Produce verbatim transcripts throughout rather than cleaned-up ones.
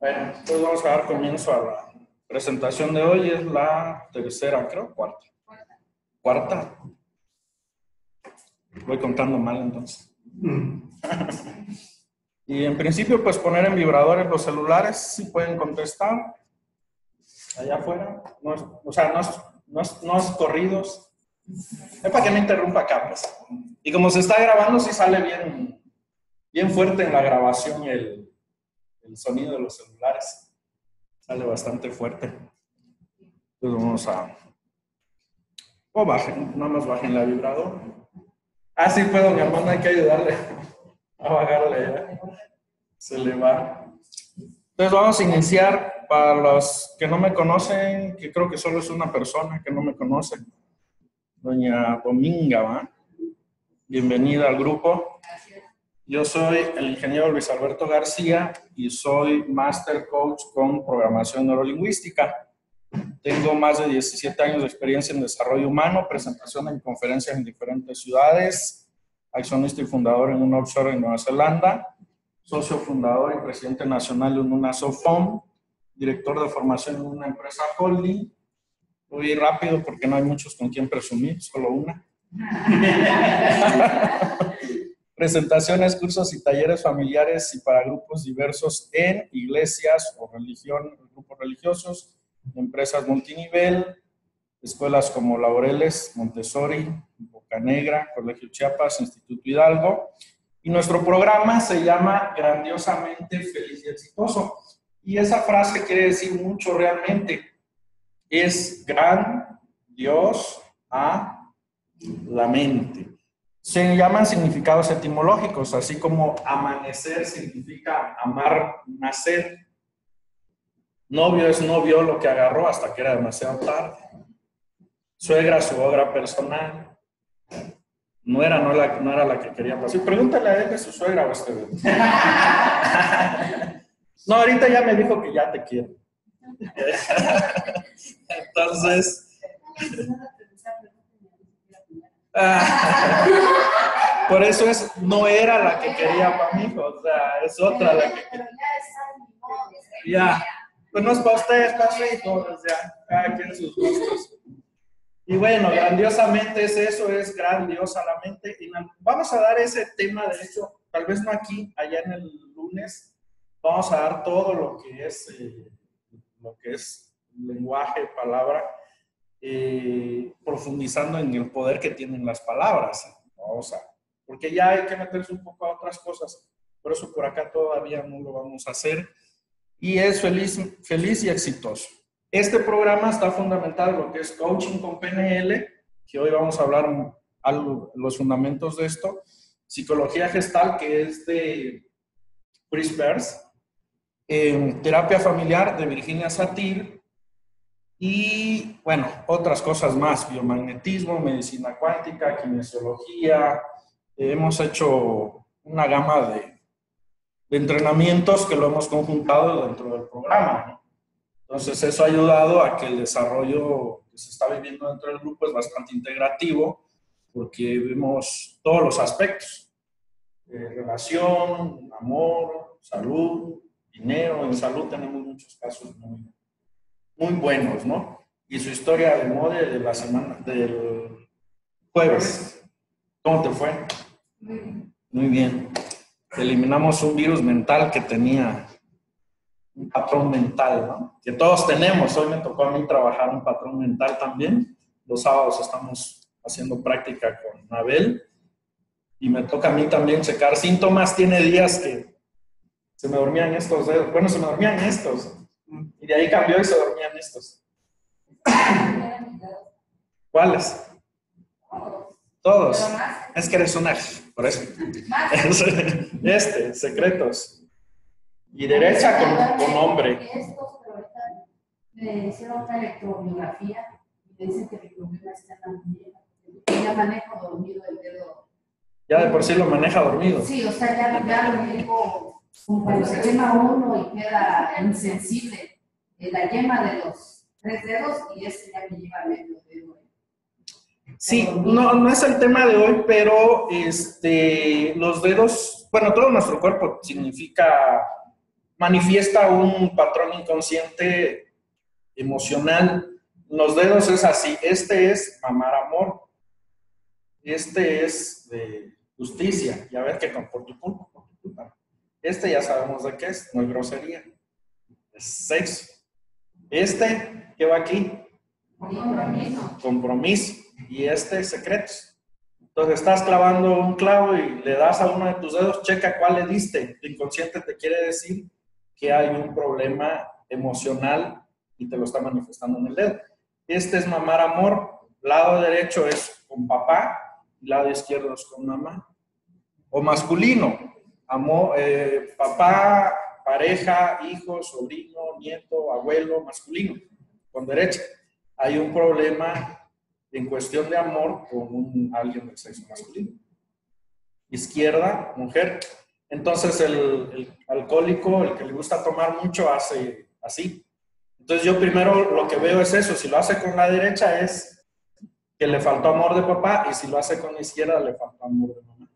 Bueno, pues vamos a dar comienzo a la presentación de hoy. Es la tercera, creo, cuarta. Cuarta. Voy contando mal entonces. Y en principio, pues poner en vibradores los celulares, si pueden contestar. Allá afuera. No es, o sea, no es, no es, no es corridos. Es para que me interrumpa acá, pues. Y como se está grabando, sí sale bien, bien fuerte en la grabación el, el sonido de los celulares. Sale bastante fuerte. Entonces vamos a... O bajen, nada más bajen la vibrador. Ah, sí puedo, mi hermano, hay que ayudarle a bajarle. ¿eh? Se le va. Entonces vamos a iniciar. Para los que no me conocen, que creo que solo es una persona que no me conoce, doña Dominga, ¿va? Bienvenida al grupo. Yo soy el ingeniero Luis Alberto García y soy Master Coach con programación neurolingüística. Tengo más de diecisiete años de experiencia en desarrollo humano, presentación en conferencias en diferentes ciudades, accionista y fundador en un offshore en Nueva Zelanda, socio fundador y presidente nacional en una Sofom, director de formación en una empresa holding. Voy rápido porque no hay muchos con quien presumir, solo una. Presentaciones, cursos y talleres familiares y para grupos diversos en iglesias o religión, grupos religiosos, empresas multinivel, escuelas como Laureles, Montessori, Bocanegra, Colegio Chiapas, Instituto Hidalgo. Y nuestro programa se llama Grandiosamente Feliz y Exitoso. Y esa frase quiere decir mucho realmente. Es gran Dios a la mente. Se llaman significados etimológicos, así como amanecer significa amar, nacer. Novio es novio lo que agarró hasta que era demasiado tarde. Suegra, su obra personal. Nuera no, la, no era la que quería pasar. Pregúntale a él de su suegra o este. No, ahorita ya me dijo que ya te quiero. Entonces, por eso es, no era la que quería para mi hijo, o sea, es otra la que quería. Ya, pues no es para ustedes, para su hijo, o sea, cada quien sus gustos. Y bueno, grandiosamente es eso, es grandiosa la mente. Y vamos a dar ese tema, de hecho, tal vez no aquí, allá en el lunes. Vamos a dar todo lo que es, eh, lo que es lenguaje, palabra, eh, profundizando en el poder que tienen las palabras. O sea, porque ya hay que meterse un poco a otras cosas. Por eso por acá todavía no lo vamos a hacer. Y es feliz, feliz y exitoso. Este programa está fundamentado en lo que es coaching con P N L, que hoy vamos a hablar algo, los fundamentos de esto. Psicología gestal, que es de Chris Perls. Eh, terapia familiar de Virginia Satir y, bueno, otras cosas más, biomagnetismo, medicina cuántica, kinesiología. Eh, hemos hecho una gama de, de entrenamientos que lo hemos conjuntado dentro del programa, ¿no? Entonces, eso ha ayudado a que el desarrollo que se está viviendo dentro del grupo es bastante integrativo porque vemos todos los aspectos. Eh, relación, amor, salud, dinero. En salud tenemos muchos casos muy, muy buenos, ¿no? Y su historia de moda de la semana, del jueves. ¿Cómo te fue? Muy bien. Eliminamos un virus mental que tenía un patrón mental, ¿no? Que todos tenemos. Hoy me tocó a mí trabajar un patrón mental también. Los sábados estamos haciendo práctica con Abel y me toca a mí también checar síntomas. Tiene días que se me dormían estos dedos. Bueno, se me dormían estos. Y de ahí cambió y se dormían estos. ¿Cuáles? Todos. Es que eres una... Por eso. Este, secretos. Y derecha con, con hombre. Me hicieron una electromiografía y me dicen que mi problema está tan bien. Ya manejo dormido el dedo. Ya de por sí lo maneja dormido. Sí, o sea, ya, ya lo digo, como cuando se quema uno y queda insensible en la yema de los tres dedos y ese ya me lleva medio dedo. Sí, no, no es el tema de hoy, pero este, los dedos, bueno, todo nuestro cuerpo significa manifiesta un patrón inconsciente emocional. Los dedos es así, este es mamar amor, este es de justicia, ya ves que con por tu culpa, por tu culpa. Este ya sabemos de qué es, no es grosería, es sexo. Este, ¿qué va aquí? Compromiso. Compromiso. Y este, secretos. Entonces estás clavando un clavo y le das a uno de tus dedos, checa cuál le diste. Tu inconsciente te quiere decir que hay un problema emocional y te lo está manifestando en el dedo. Este es mamar amor. Lado derecho es con papá, lado izquierdo es con mamá. O masculino, amor, eh, papá, pareja, hijo, sobrino, nieto, abuelo, masculino, con derecha. Hay un problema en cuestión de amor con un, alguien del sexo masculino. Izquierda, mujer. Entonces el, el alcohólico, el que le gusta tomar mucho, hace así. Entonces yo primero lo que veo es eso. Si lo hace con la derecha es que le faltó amor de papá, y si lo hace con la izquierda le faltó amor de mamá.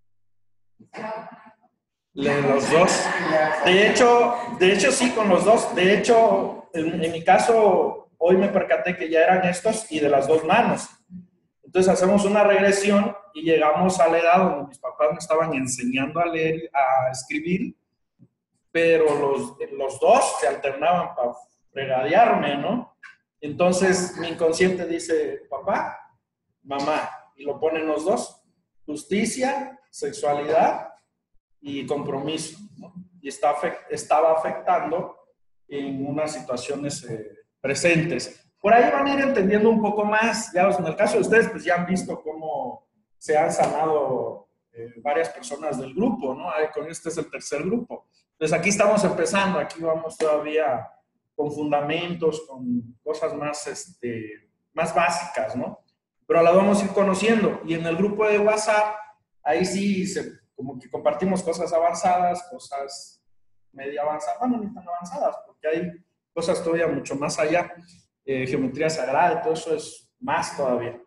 Le, los dos. De hecho, de hecho sí, con los dos. De hecho, en, en mi caso, hoy me percaté que ya eran estos y de las dos manos. Entonces hacemos una regresión y llegamos a la edad donde mis papás me estaban enseñando a leer, a escribir, pero los, los dos se alternaban para regadearme, ¿no? Entonces mi inconsciente dice, papá, mamá, y lo ponen los dos. Justicia, sexualidad y compromiso, ¿no? Y está, estaba afectando en unas situaciones eh, presentes. Por ahí van a ir entendiendo un poco más. Ya en el caso de ustedes, pues ya han visto cómo se han sanado eh, varias personas del grupo, ¿no? Ahí, con este es el tercer grupo. Entonces aquí estamos empezando, aquí vamos todavía con fundamentos, con cosas más, este, más básicas, ¿no? Pero la vamos a ir conociendo. Y en el grupo de WhatsApp, ahí sí se, como que compartimos cosas avanzadas, cosas medio avanzadas, bueno, ni tan avanzadas, porque hay cosas todavía mucho más allá. Eh, geometría sagrada y todo eso es más todavía.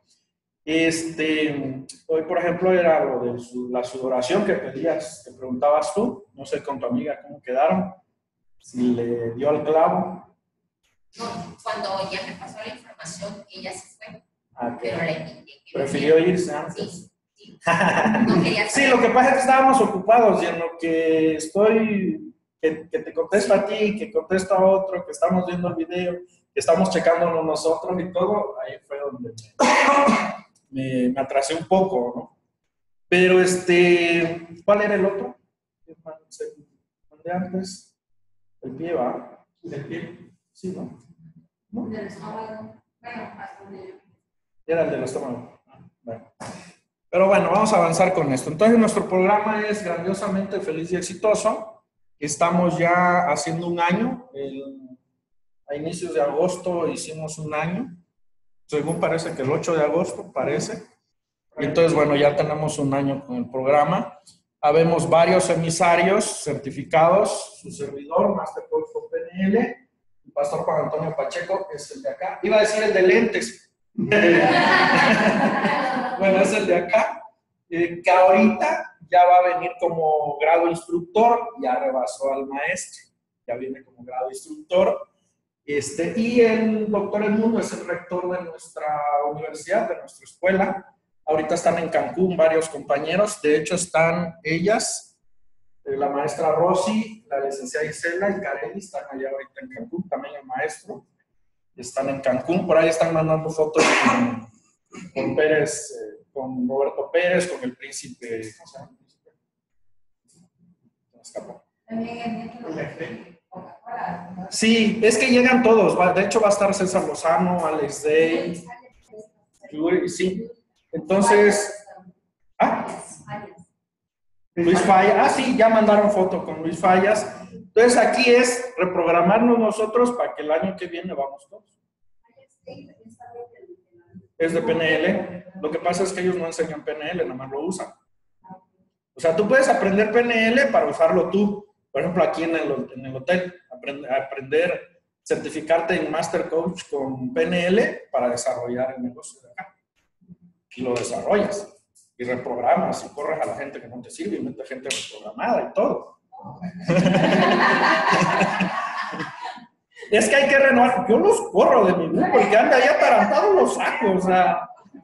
Este, hoy, por ejemplo, era lo de su, la sudoración que pedías, que preguntabas tú, no sé con tu amiga cómo quedaron, si le dio al clavo. No, cuando ya me pasó la información, ella se fue. Ah, pero le dije que prefirió venía. irse antes. Sí, sí. No quería Sí, lo que pasa es que estábamos ocupados y en lo que estoy, que, que te contesto a ti, que contesto a otro, que estamos viendo el video, que estamos checándonos nosotros y todo, ahí fue donde me, me, me atrasé un poco, ¿no? Pero este, ¿cuál era el otro? ¿Dónde antes? El pie, ¿va? ¿El pie? Sí, ¿no? ¿No? Del estómago. Bueno, hasta donde yo. Era el del estómago. Bueno. Pero bueno, vamos a avanzar con esto. Entonces, nuestro programa es grandiosamente feliz y exitoso. Estamos ya haciendo un año. El, a inicios de agosto hicimos un año. Según parece que el ocho de agosto, parece. Y entonces, bueno, ya tenemos un año con el programa. Habemos varios emisarios certificados. Su servidor, Master Coach con P N L. El pastor Juan Antonio Pacheco es el de acá. Iba a decir el de lentes. Bueno, es el de acá. Eh, que ahorita ya va a venir como grado instructor. Ya rebasó al maestro. Ya viene como grado instructor. Este, y el doctor Edmundo es el rector de nuestra universidad, de nuestra escuela. Ahorita están en Cancún varios compañeros. De hecho, están ellas, la maestra Rosy, la licenciada Isela y Kareli están allá ahorita en Cancún. También el maestro. Están en Cancún. Por ahí están mandando fotos con, con Pérez, eh, con Roberto Pérez, con el príncipe. ¿Cómo se llama el príncipe? Se me escapó. También el Coca-Cola. Sí, es que llegan todos. De hecho, va a estar César Lozano, Alex Day. Sí. Entonces, ¿ah? Luis Fallas. Ah, sí, ya mandaron foto con Luis Fallas. Entonces, aquí es reprogramarnos nosotros para que el año que viene vamos todos. Es de P N L. Lo que pasa es que ellos no enseñan P N L, nada más lo usan. O sea, tú puedes aprender P N L para usarlo tú. Por ejemplo, aquí en el, en el hotel, aprender, aprender, certificarte en Master Coach con P N L para desarrollar el negocio de acá. Y lo desarrollas, y reprogramas, y corres a la gente que no te sirve, y metes gente reprogramada y todo. Es que hay que renovar. Yo los corro de mi grupo, el que anda ahí atarantado los saco, o sea.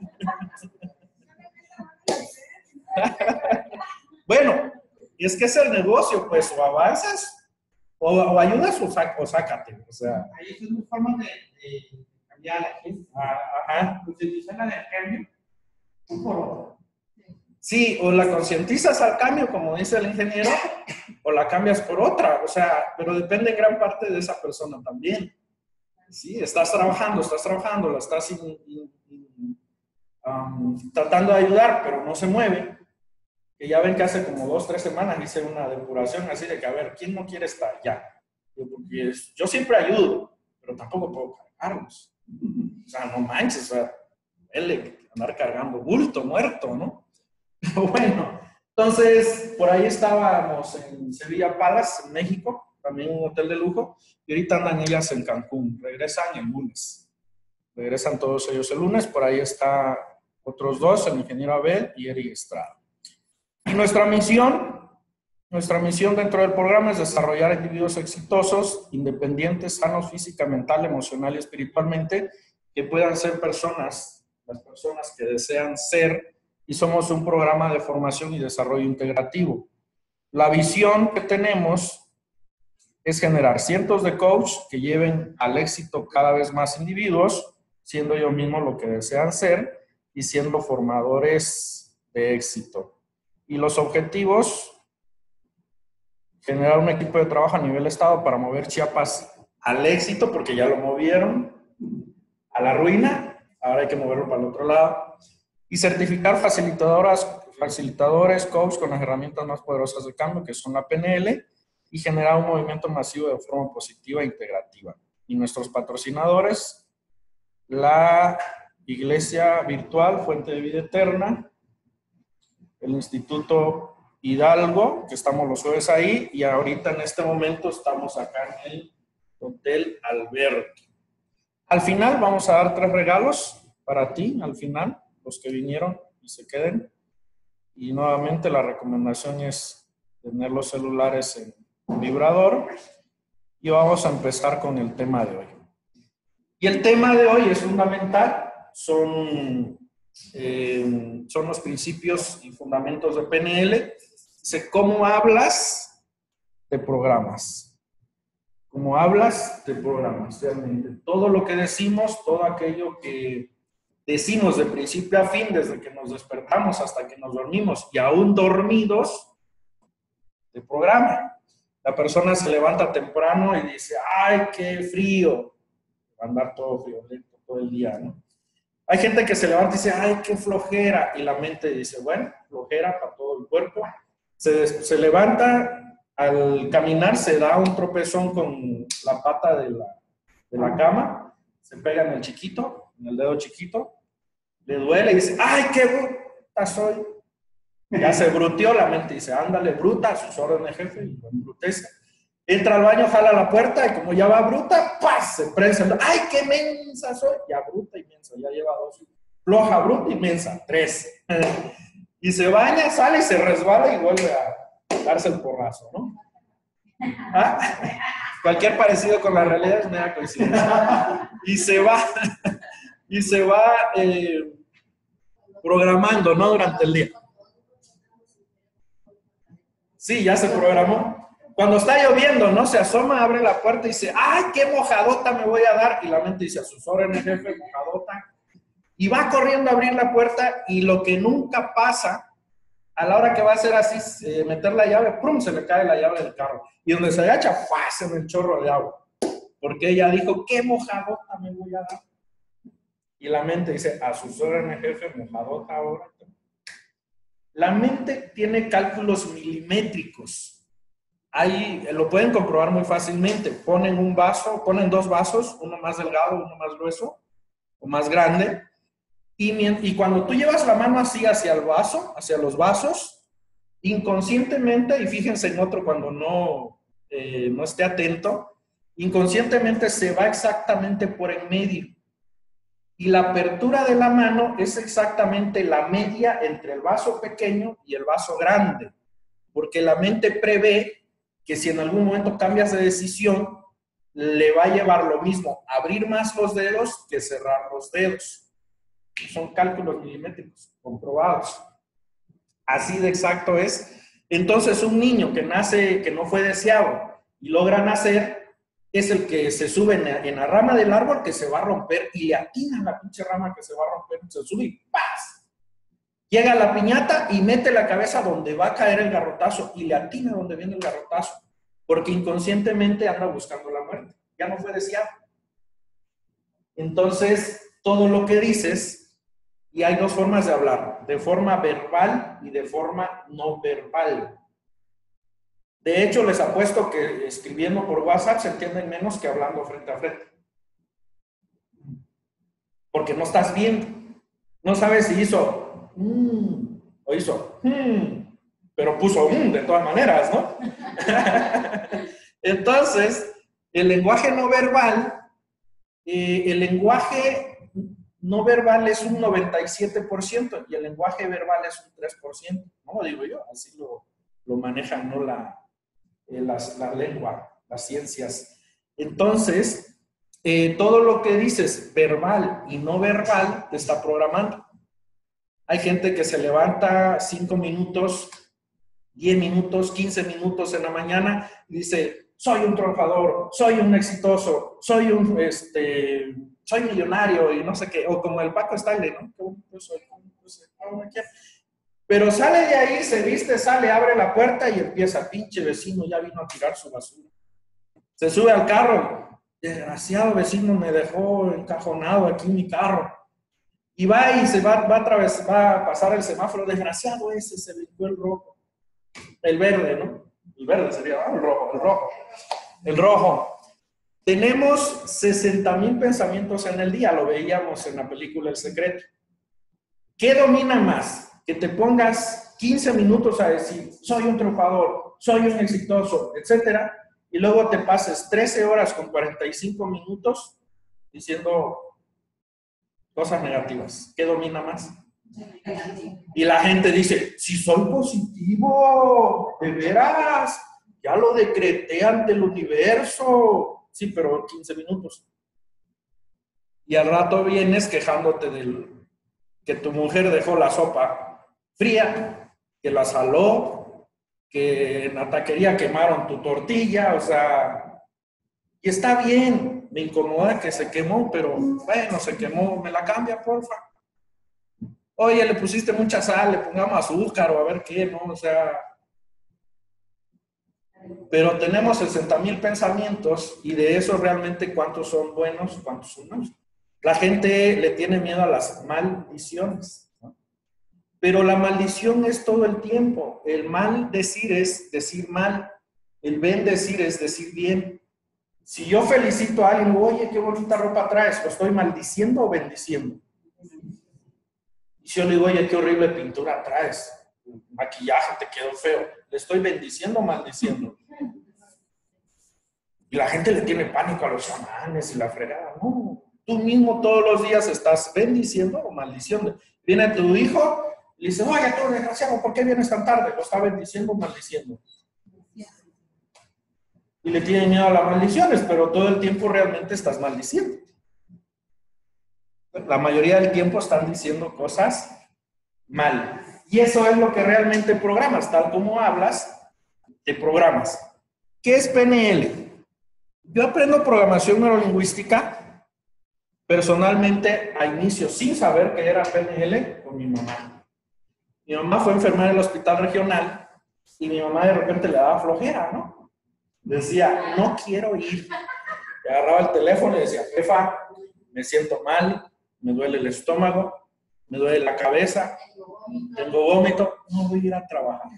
Bueno, y es que es el negocio, pues, o avanzas, o, o ayudas o, sac, o sácate, o sea. Ahí es una forma de, de cambiar a la gente. Ajá. Utilizar la del cambio un por otro. Sí, o la concientizas al cambio, como dice el ingeniero, o la cambias por otra, o sea, pero depende en gran parte de esa persona también. Sí, estás trabajando, estás trabajando, la estás in, in, in, um, tratando de ayudar, pero no se mueve. Que ya ven que hace como dos, tres semanas hice una depuración así de que, a ver, ¿quién no quiere estar ya? Yo, porque es, yo siempre ayudo, pero tampoco puedo cargarlos. O sea, no manches, o sea, él andar cargando bulto, muerto, ¿no? Bueno, entonces, por ahí estábamos en Sevilla Palace, en México, también un hotel de lujo, y ahorita andan ellas en Cancún, regresan el lunes. Regresan todos ellos el lunes, por ahí está otros dos, el ingeniero Abel y Eric Estrada. Y nuestra misión, nuestra misión dentro del programa es desarrollar individuos exitosos, independientes, sanos física, mental, emocional y espiritualmente, que puedan ser personas, las personas que desean ser, y somos un programa de formación y desarrollo integrativo. La visión que tenemos es generar cientos de coaches que lleven al éxito cada vez más individuos, siendo ellos mismos lo que desean ser y siendo formadores de éxito. Y los objetivos, generar un equipo de trabajo a nivel estado para mover Chiapas al éxito, porque ya lo movieron, a la ruina, ahora hay que moverlo para el otro lado, y certificar facilitadoras, facilitadores, coaches con las herramientas más poderosas de cambio, que son la P N L, y generar un movimiento masivo de forma positiva e integrativa. Y nuestros patrocinadores, la Iglesia Virtual Fuente de Vida Eterna, el Instituto Hidalgo, que estamos los jueves ahí, y ahorita en este momento estamos acá en el Hotel Albergue. Al final vamos a dar tres regalos para ti, al final, los que vinieron y se queden. Y nuevamente la recomendación es tener los celulares en vibrador. Y vamos a empezar con el tema de hoy. Y el tema de hoy es fundamental, son... Eh, son los principios y fundamentos de P N L. Dice, ¿cómo hablas? Te programas. ¿Cómo hablas? Te programas. Realmente, todo lo que decimos, todo aquello que decimos de principio a fin, desde que nos despertamos hasta que nos dormimos, y aún dormidos, te programa. La persona se levanta temprano y dice, ¡ay, qué frío! Va a andar todo friolento todo el día, ¿no? Hay gente que se levanta y dice, ¡ay, qué flojera! Y la mente dice, bueno, flojera para todo el cuerpo. Se, se levanta, al caminar se da un tropezón con la pata de la, de la cama, se pega en el chiquito, en el dedo chiquito, le duele y dice, ¡ay, qué bruta soy! Ya se bruteó, la mente dice, ándale, bruta, a sus órdenes, jefe, y lo embrutece. Entra al baño, jala la puerta y como ya va bruta, ¡paz! Se prensa. ¡Ay, qué mensa soy! Ya bruta y mensa, ya lleva dos. Floja, bruta y mensa, tres. Y se baña, sale, se resbala y vuelve a darse el porrazo, ¿no? ¿Ah? Cualquier parecido con la realidad es mera coincidencia. Y se va, y se va eh, programando, ¿no? Durante el día. Sí, ya se programó. Cuando está lloviendo, ¿no? Se asoma, abre la puerta y dice, ¡ay, qué mojadota me voy a dar! Y la mente dice, a sus órdenes, jefe, mojadota. Y va corriendo a abrir la puerta y lo que nunca pasa, a la hora que va a hacer así, eh, meter la llave, ¡prum!, se le cae la llave del carro. Y donde se agacha, ¡fua!, se ve el chorro de agua. Porque ella dijo, ¡qué mojadota me voy a dar! Y la mente dice, a sus órdenes, jefe, mojadota ahora. La mente tiene cálculos milimétricos. Ahí lo pueden comprobar muy fácilmente. Ponen un vaso, ponen dos vasos, uno más delgado, uno más grueso o más grande. Y, y cuando tú llevas la mano así hacia el vaso, hacia los vasos, inconscientemente, y fíjense en otro cuando no, eh, no esté atento, inconscientemente se va exactamente por en medio. Y la apertura de la mano es exactamente la media entre el vaso pequeño y el vaso grande. Porque la mente prevé que si en algún momento cambias de decisión, le va a llevar lo mismo abrir más los dedos que cerrar los dedos. Son cálculos milimétricos comprobados. Así de exacto es. Entonces, un niño que nace, que no fue deseado y logra nacer, es el que se sube en la, en la rama del árbol que se va a romper y le atina la pinche rama que se va a romper, se sube y ¡paz! Llega a la piñata y mete la cabeza donde va a caer el garrotazo y le atina donde viene el garrotazo, porque inconscientemente anda buscando la muerte. Ya no fue deseado. Entonces, todo lo que dices, y hay dos formas de hablar, de forma verbal y de forma no verbal. De hecho, les apuesto que escribiendo por WhatsApp se entienden menos que hablando frente a frente. Porque no estás viendo. No sabes si hizo mm, o hizo mm, pero puso mm de todas maneras, ¿no? Entonces, el lenguaje no verbal, eh, el lenguaje no verbal es un noventa y siete por ciento y el lenguaje verbal es un tres por ciento. No digo yo, así lo, lo manejan, ¿no? La, eh, las, la lengua, las ciencias. Entonces, eh, todo lo que dices verbal y no verbal te está programando. Hay gente que se levanta cinco minutos, diez minutos, quince minutos en la mañana y dice, soy un triunfador, soy un exitoso, soy un, este, soy millonario y no sé qué, o como el Paco Stanley, ¿no? Yo soy, yo soy, pero sale de ahí, se viste, sale, abre la puerta y empieza, pinche vecino, ya vino a tirar su basura. Se sube al carro, desgraciado vecino me dejó encajonado aquí en mi carro. Y va y se va, va, a través, va a pasar el semáforo, desgraciado ese, se brincó el rojo. El verde, ¿no? El verde sería, ¿no? El rojo, el rojo. El rojo. Tenemos sesenta mil pensamientos en el día, lo veíamos en la película El Secreto. ¿Qué domina más? Que te pongas quince minutos a decir, soy un triunfador, soy un exitoso, etcétera, y luego te pases trece horas con cuarenta y cinco minutos diciendo cosas negativas. ¿Qué domina más? Y la gente dice, si soy positivo, de veras, ya lo decreté ante el universo. Sí, pero quince minutos. Y al rato vienes quejándote del que tu mujer dejó la sopa fría, que la saló, que en la taquería quemaron tu tortilla, o sea, y está bien, me incomoda que se quemó, pero bueno, se quemó, me la cambia, porfa. Oye, le pusiste mucha sal, le pongamos azúcar o a ver qué, ¿no? O sea, pero tenemos sesenta mil pensamientos y de esos realmente cuántos son buenos, cuántos son malos. La gente le tiene miedo a las maldiciones, ¿no? Pero la maldición es todo el tiempo. El mal decir es decir mal, el bendecir es decir bien. Si yo felicito a alguien, oye, qué bonita ropa traes, ¿lo estoy maldiciendo o bendiciendo? Y si yo le digo, oye, qué horrible pintura traes, maquillaje te quedó feo, ¿le estoy bendiciendo o maldiciendo? Y la gente le tiene pánico a los chamanes y la fregada. No, tú mismo todos los días estás bendiciendo o maldiciendo. Viene tu hijo y le dice, oye, tú desgraciado, ¿por qué vienes tan tarde? Lo está bendiciendo o maldiciendo. Y le tienen miedo a las maldiciones, pero todo el tiempo realmente estás maldiciendo. La mayoría del tiempo están diciendo cosas mal. Y eso es lo que realmente programas. Tal como hablas, te programas. ¿Qué es P N L? Yo aprendo programación neurolingüística personalmente a inicio, sin saber qué era P N L, con mi mamá. Mi mamá fue enfermera en el hospital regional y mi mamá de repente le daba flojera, ¿no? Decía, no quiero ir. Y agarraba el teléfono y decía, jefa, me siento mal, me duele el estómago, me duele la cabeza, tengo vómito, no voy a ir a trabajar.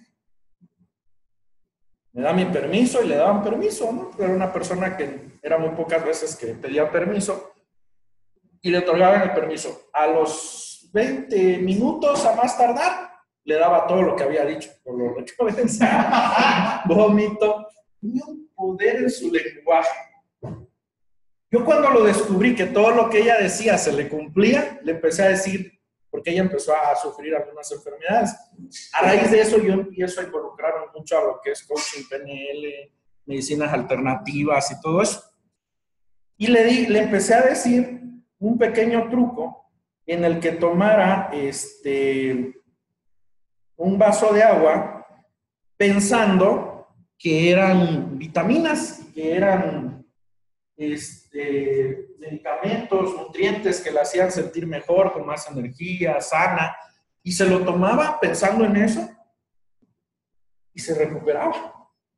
Me da mi permiso y le daban permiso, ¿no? Pero era una persona que era muy pocas veces que pedía permiso y le otorgaban el permiso. A los veinte minutos a más tardar, le daba todo lo que había dicho, por lo que cabeza, vómito. Tenía un poder en su lenguaje. Yo cuando lo descubrí que todo lo que ella decía se le cumplía, le empecé a decir, porque ella empezó a sufrir algunas enfermedades. A raíz de eso yo empiezo a involucrarme mucho a lo que es coaching, P N L, medicinas alternativas y todo eso. Y le, di, le empecé a decir un pequeño truco en el que tomara este, un vaso de agua pensando que eran vitaminas, que eran este, medicamentos, nutrientes que la hacían sentir mejor, con más energía, sana, y se lo tomaba pensando en eso y se recuperaba.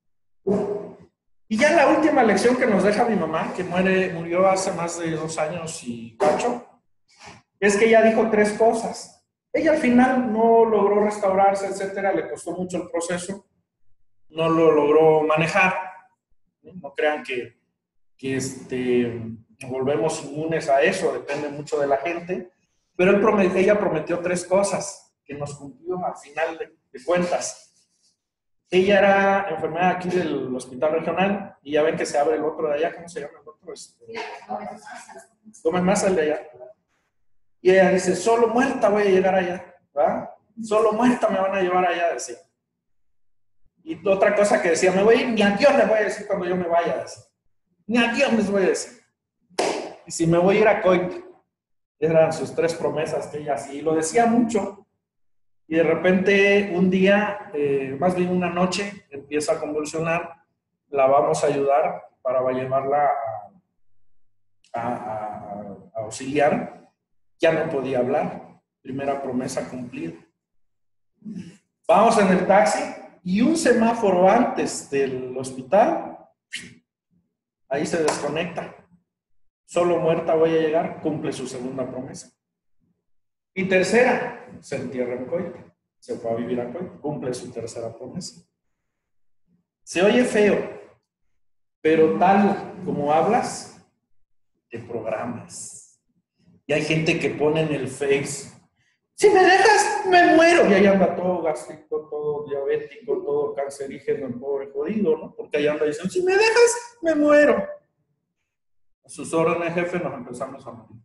Y ya la última lección que nos deja mi mamá, que muere, murió hace más de dos años y cacho, es que ella dijo tres cosas. Ella al final no logró restaurarse, etcétera, le costó mucho el proceso, no lo logró manejar. No crean que, que este, volvemos inmunes a eso, depende mucho de la gente, pero él prometió, ella prometió tres cosas que nos cumplió al final de, de cuentas. Ella era enfermera aquí del hospital regional y ya ven que se abre el otro de allá, ¿cómo se llama el otro? Este, Gómez Maza, el de allá. Y ella dice, solo muerta voy a llegar allá, ¿verdad? Solo muerta me van a llevar allá, decía. Y otra cosa que decía, me voy a ir, ni a Dios les voy a decir cuando yo me vaya, decía. Ni a Dios les voy a decir. Y si me voy a ir a Coit, eran sus tres promesas que ella hacía, y lo decía mucho. Y de repente, un día, eh, más bien una noche, empieza a convulsionar, la vamos a ayudar para llevarla a, a, a, a auxiliar. Ya no podía hablar, primera promesa cumplida. Vamos en el taxi y un semáforo antes del hospital, ahí se desconecta. Solo muerta voy a llegar, cumple su segunda promesa. Y tercera, se entierra en Coit, se fue a vivir a Coit, cumple su tercera promesa. Se oye feo, pero tal como hablas, te programas. Y hay gente que pone en el Face, si me dejas, me muero. Y ahí anda todo gástrico, todo diabético, todo cancerígeno, el pobre jodido, ¿no? Porque ahí anda diciendo, si me dejas, me muero. A sus órdenes, jefe, nos empezamos a morir.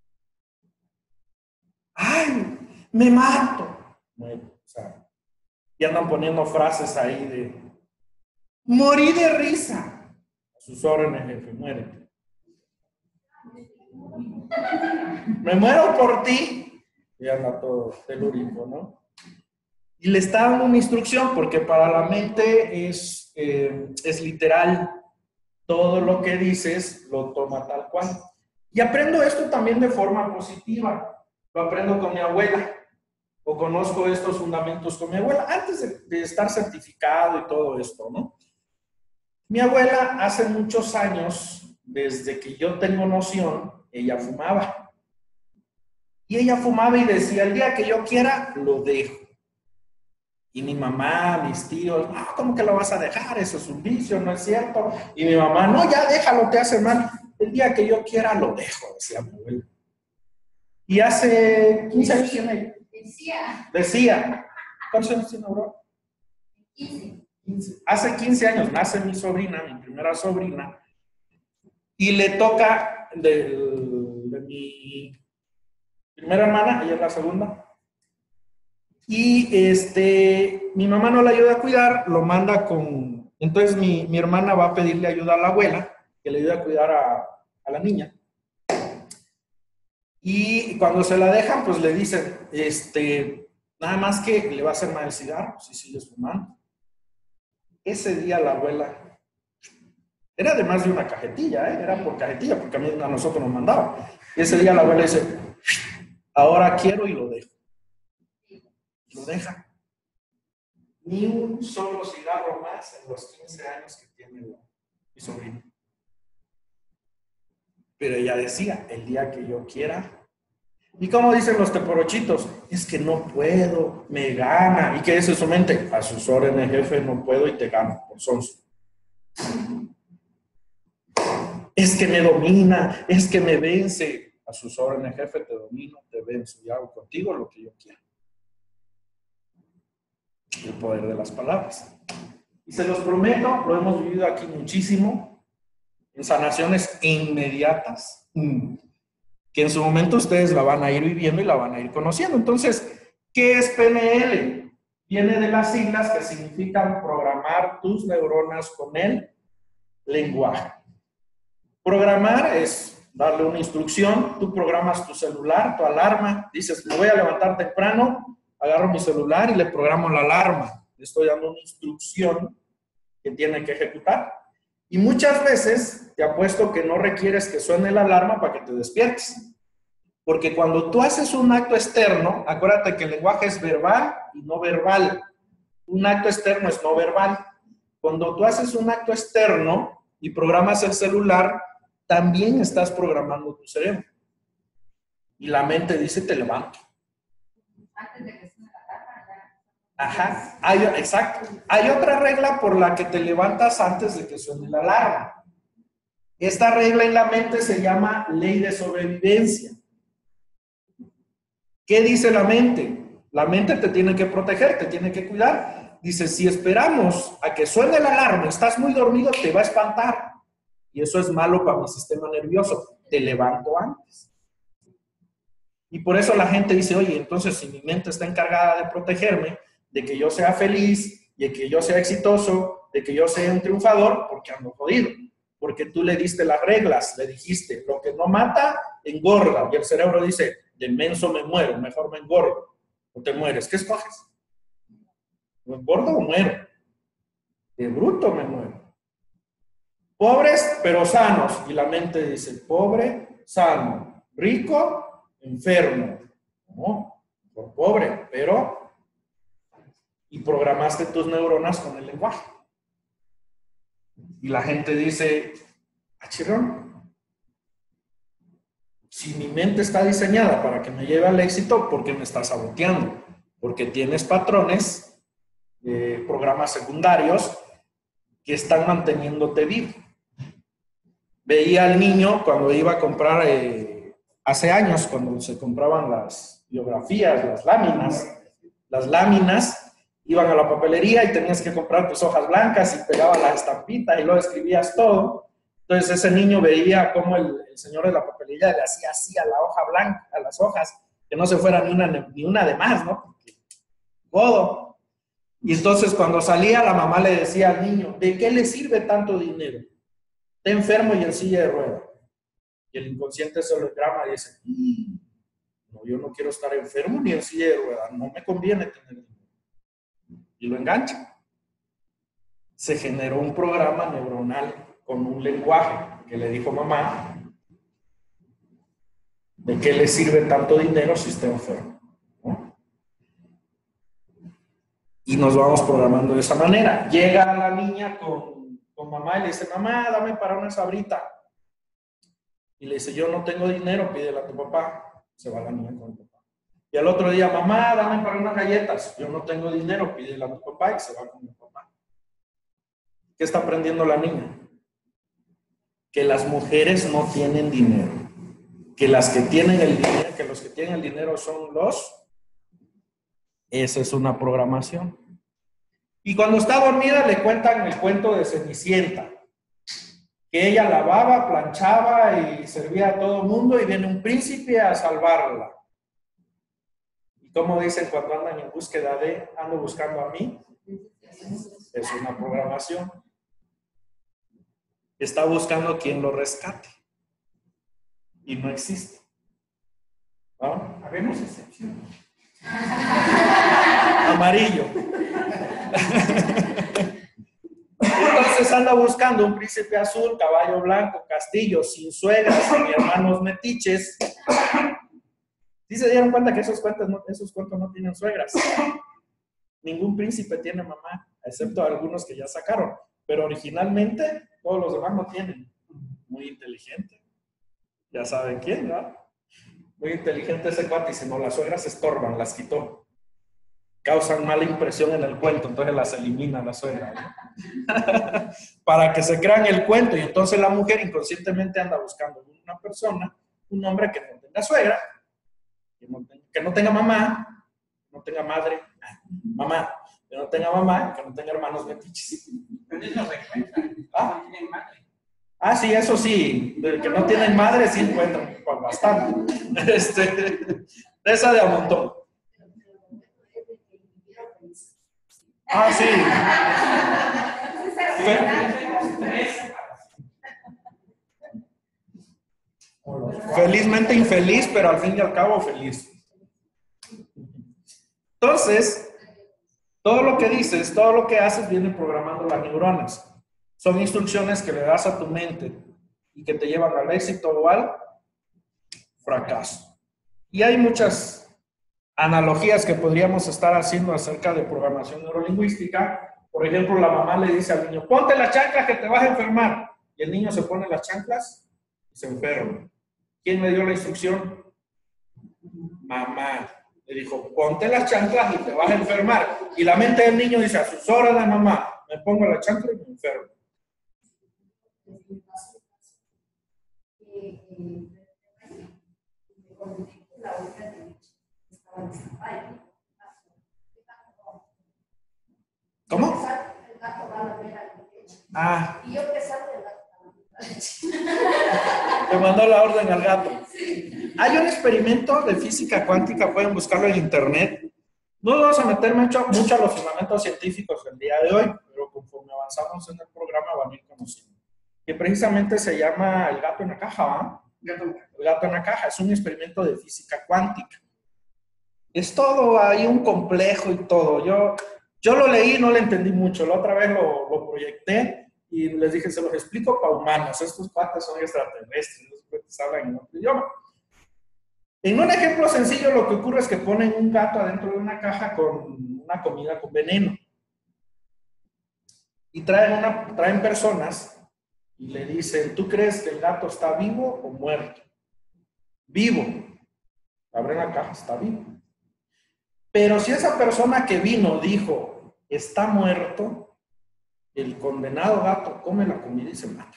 ¡Ay! ¡Me mato! Bueno, o sea, y andan poniendo frases ahí de morí de risa. A sus órdenes, jefe, muérete. Me muero por ti. Y anda todo telúrico, ¿no? Y le está dando una instrucción, porque para la mente es, eh, es literal. Todo lo que dices lo toma tal cual. Y aprendo esto también de forma positiva. Lo aprendo con mi abuela, o conozco estos fundamentos con mi abuela, antes de, de estar certificado y todo esto, ¿no? Mi abuela hace muchos años, desde que yo tengo noción, ella fumaba. Y ella fumaba y decía, el día que yo quiera, lo dejo. Y mi mamá, mis tíos, no, ¿cómo que lo vas a dejar? Eso es un vicio, ¿no es cierto? Y mi mamá, no, ya déjalo, te hace mal. El día que yo quiera, lo dejo, decía mi abuela. Y hace quince años tiene ella. Decía. Decía. ¿Cuántos años tiene Aurora? quince. quince. Hace quince años nace mi sobrina, mi primera sobrina, y le toca de, de mi primera hermana, ella es la segunda, y este, mi mamá no la ayuda a cuidar, lo manda con, entonces mi, mi hermana va a pedirle ayuda a la abuela, que le ayude a cuidar a, a la niña. Y cuando se la dejan, pues le dicen, este, nada más que le va a hacer mal el cigarro, si sigues fumando. Ese día la abuela, era de más de una cajetilla, ¿eh? Era por cajetilla, porque a, mí, a nosotros nos mandaba. Y ese día la abuela dice, ahora quiero y lo dejo. Lo deja. Ni un solo cigarro más en los quince años que tiene mi sobrino. Pero ella decía, el día que yo quiera. Y como dicen los teporochitos, es que no puedo, me gana. ¿Y qué dice su mente? A sus órdenes, jefe, no puedo y te gano, por sonso. Es que me domina, es que me vence. A sus órdenes, jefe, te domino, te venzo y hago contigo lo que yo quiera. El poder de las palabras. Y se los prometo, lo hemos vivido aquí muchísimo, en sanaciones inmediatas, que en su momento ustedes la van a ir viviendo y la van a ir conociendo. Entonces, ¿qué es P N L? Viene de las siglas que significan programar tus neuronas con el lenguaje. Programar es darle una instrucción, tú programas tu celular, tu alarma, dices, me voy a levantar temprano, agarro mi celular y le programo la alarma. Le estoy dando una instrucción que tiene que ejecutar. Y muchas veces te apuesto que no requieres que suene la alarma para que te despiertes. Porque cuando tú haces un acto externo, acuérdate que el lenguaje es verbal y no verbal. Un acto externo es no verbal. Cuando tú haces un acto externo y programas el celular, también estás programando tu cerebro. Y la mente dice, te levanto. Antes de que suene la alarma, ya. Ajá, hay, exacto. Hay otra regla por la que te levantas antes de que suene la alarma. Esta regla en la mente se llama ley de sobrevivencia. ¿Qué dice la mente? La mente te tiene que proteger, te tiene que cuidar. Dice, si esperamos a que suene la alarma, estás muy dormido, te va a espantar. Y eso es malo para mi sistema nervioso. Te levanto antes. Y por eso la gente dice, oye, entonces si mi mente está encargada de protegerme, de que yo sea feliz, de que yo sea exitoso, de que yo sea un triunfador, porque ando jodido. Porque tú le diste las reglas, le dijiste, lo que no mata, engorda. Y el cerebro dice, de menso me muero, mejor me engordo. O te mueres. ¿Qué escoges? ¿Me engordo o muero? De bruto me muero. Pobres, pero sanos. Y la mente dice, pobre, sano. Rico, enfermo. No, por pobre, pero... Y programaste tus neuronas con el lenguaje. Y la gente dice, achirrón, si mi mente está diseñada para que me lleve al éxito, ¿por qué me está saboteando? Porque tienes patrones, eh, programas secundarios que están manteniéndote vivo. Veía al niño cuando iba a comprar, eh, hace años, cuando se compraban las biografías, las láminas, las láminas, iban a la papelería y tenías que comprar tus hojas blancas y pegaba la estampita y luego escribías todo. Entonces ese niño veía cómo el, el señor de la papelería le hacía así a la hoja blanca, a las hojas, que no se fuera ni una, ni una de más, ¿no? Porque, godo. Y entonces cuando salía la mamá le decía al niño, ¿de qué le sirve tanto dinero? Está enfermo y en silla de ruedas. Y el inconsciente se lo grama y dice, no, yo no quiero estar enfermo ni en silla de ruedas, no me conviene tener dinero. Y lo engancha. Se generó un programa neuronal con un lenguaje que le dijo mamá, ¿de qué le sirve tanto dinero si está enfermo? ¿No? Y nos vamos programando de esa manera. Llega la niña con, con mamá y le dice, mamá, dame para una sabrita. Y le dice, yo no tengo dinero, pídele a tu papá. Se va la niña con el papá. Y al otro día, mamá, dame para unas galletas. Yo no tengo dinero, pídele a tu papá y se va con el papá. ¿Qué está aprendiendo la niña? Que las mujeres no tienen dinero. Que las que tienen el dinero, que los que tienen el dinero son los... Esa es una programación. Y cuando está dormida le cuentan el cuento de Cenicienta. Que ella lavaba, planchaba y servía a todo el mundo y viene un príncipe a salvarla. ¿Y cómo dicen cuando andan en búsqueda de, ando buscando a mí? Es una programación. Está buscando quien lo rescate. Y no existe. ¿No? Habemos excepciones. Amarillo. Entonces anda buscando un príncipe azul, caballo blanco, castillo, sin suegras, ni hermanos metiches. ¿Sí se dieron cuenta que esos cuentos no, esos cuentos no tienen suegras? Ningún príncipe tiene mamá, excepto algunos que ya sacaron. Pero originalmente todos los demás no tienen. Muy inteligente. Ya saben quién, ¿no? Muy inteligente ese cuate. Y si no, las suegras estorban, las quitó. Causan mala impresión en el cuento, entonces las elimina la suegra, ¿no? Para que se crean el cuento. Y entonces la mujer inconscientemente anda buscando una persona, un hombre que no tenga suegra, que no tenga, que no tenga mamá, que no tenga madre, mamá, que no tenga mamá, que no tenga hermanos metiches. Pero ellos se encuentran. Ah. No tienen madre. Ah, sí, eso sí, de que no tienen madre sí encuentran pues, bastante. Este, esa de a montón. Ah, sí. Felizmente infeliz, pero al fin y al cabo feliz. Entonces, todo lo que dices, todo lo que haces viene programando las neuronas. Son instrucciones que le das a tu mente y que te llevan al éxito o al fracaso. Y hay muchas analogías que podríamos estar haciendo acerca de programación neurolingüística. Por ejemplo, la mamá le dice al niño, ponte las chanclas que te vas a enfermar. Y el niño se pone las chanclas y se enferma. ¿Quién le dio la instrucción? Mamá. Le dijo, ponte las chanclas y te vas a enfermar. Y la mente del niño dice, a sus horas de mamá, me pongo la chancla y me enfermo. ¿Cómo? Ah. Y yo pensaba del gato. Le mandó la orden al gato. Hay un experimento de física cuántica, pueden buscarlo en internet. No vamos a meter mucho, mucho a los fundamentos científicos el día de hoy, pero conforme avanzamos en el programa van a ir conociendo. Que precisamente se llama el gato en la caja, ¿va? El gato en la caja. Es un experimento de física cuántica. Es todo ahí un complejo y todo. Yo, yo lo leí y no le entendí mucho. La otra vez lo, lo proyecté y les dije, se los explico para humanos. Estos cuates son extraterrestres, estos cuates hablan en otro idioma. En un ejemplo sencillo, lo que ocurre es que ponen un gato adentro de una caja con una comida con veneno. Y traen, una, traen personas y le dicen, ¿tú crees que el gato está vivo o muerto? Vivo. Abren la caja, está vivo. Pero si esa persona que vino dijo, está muerto, el condenado gato come la comida y se mata.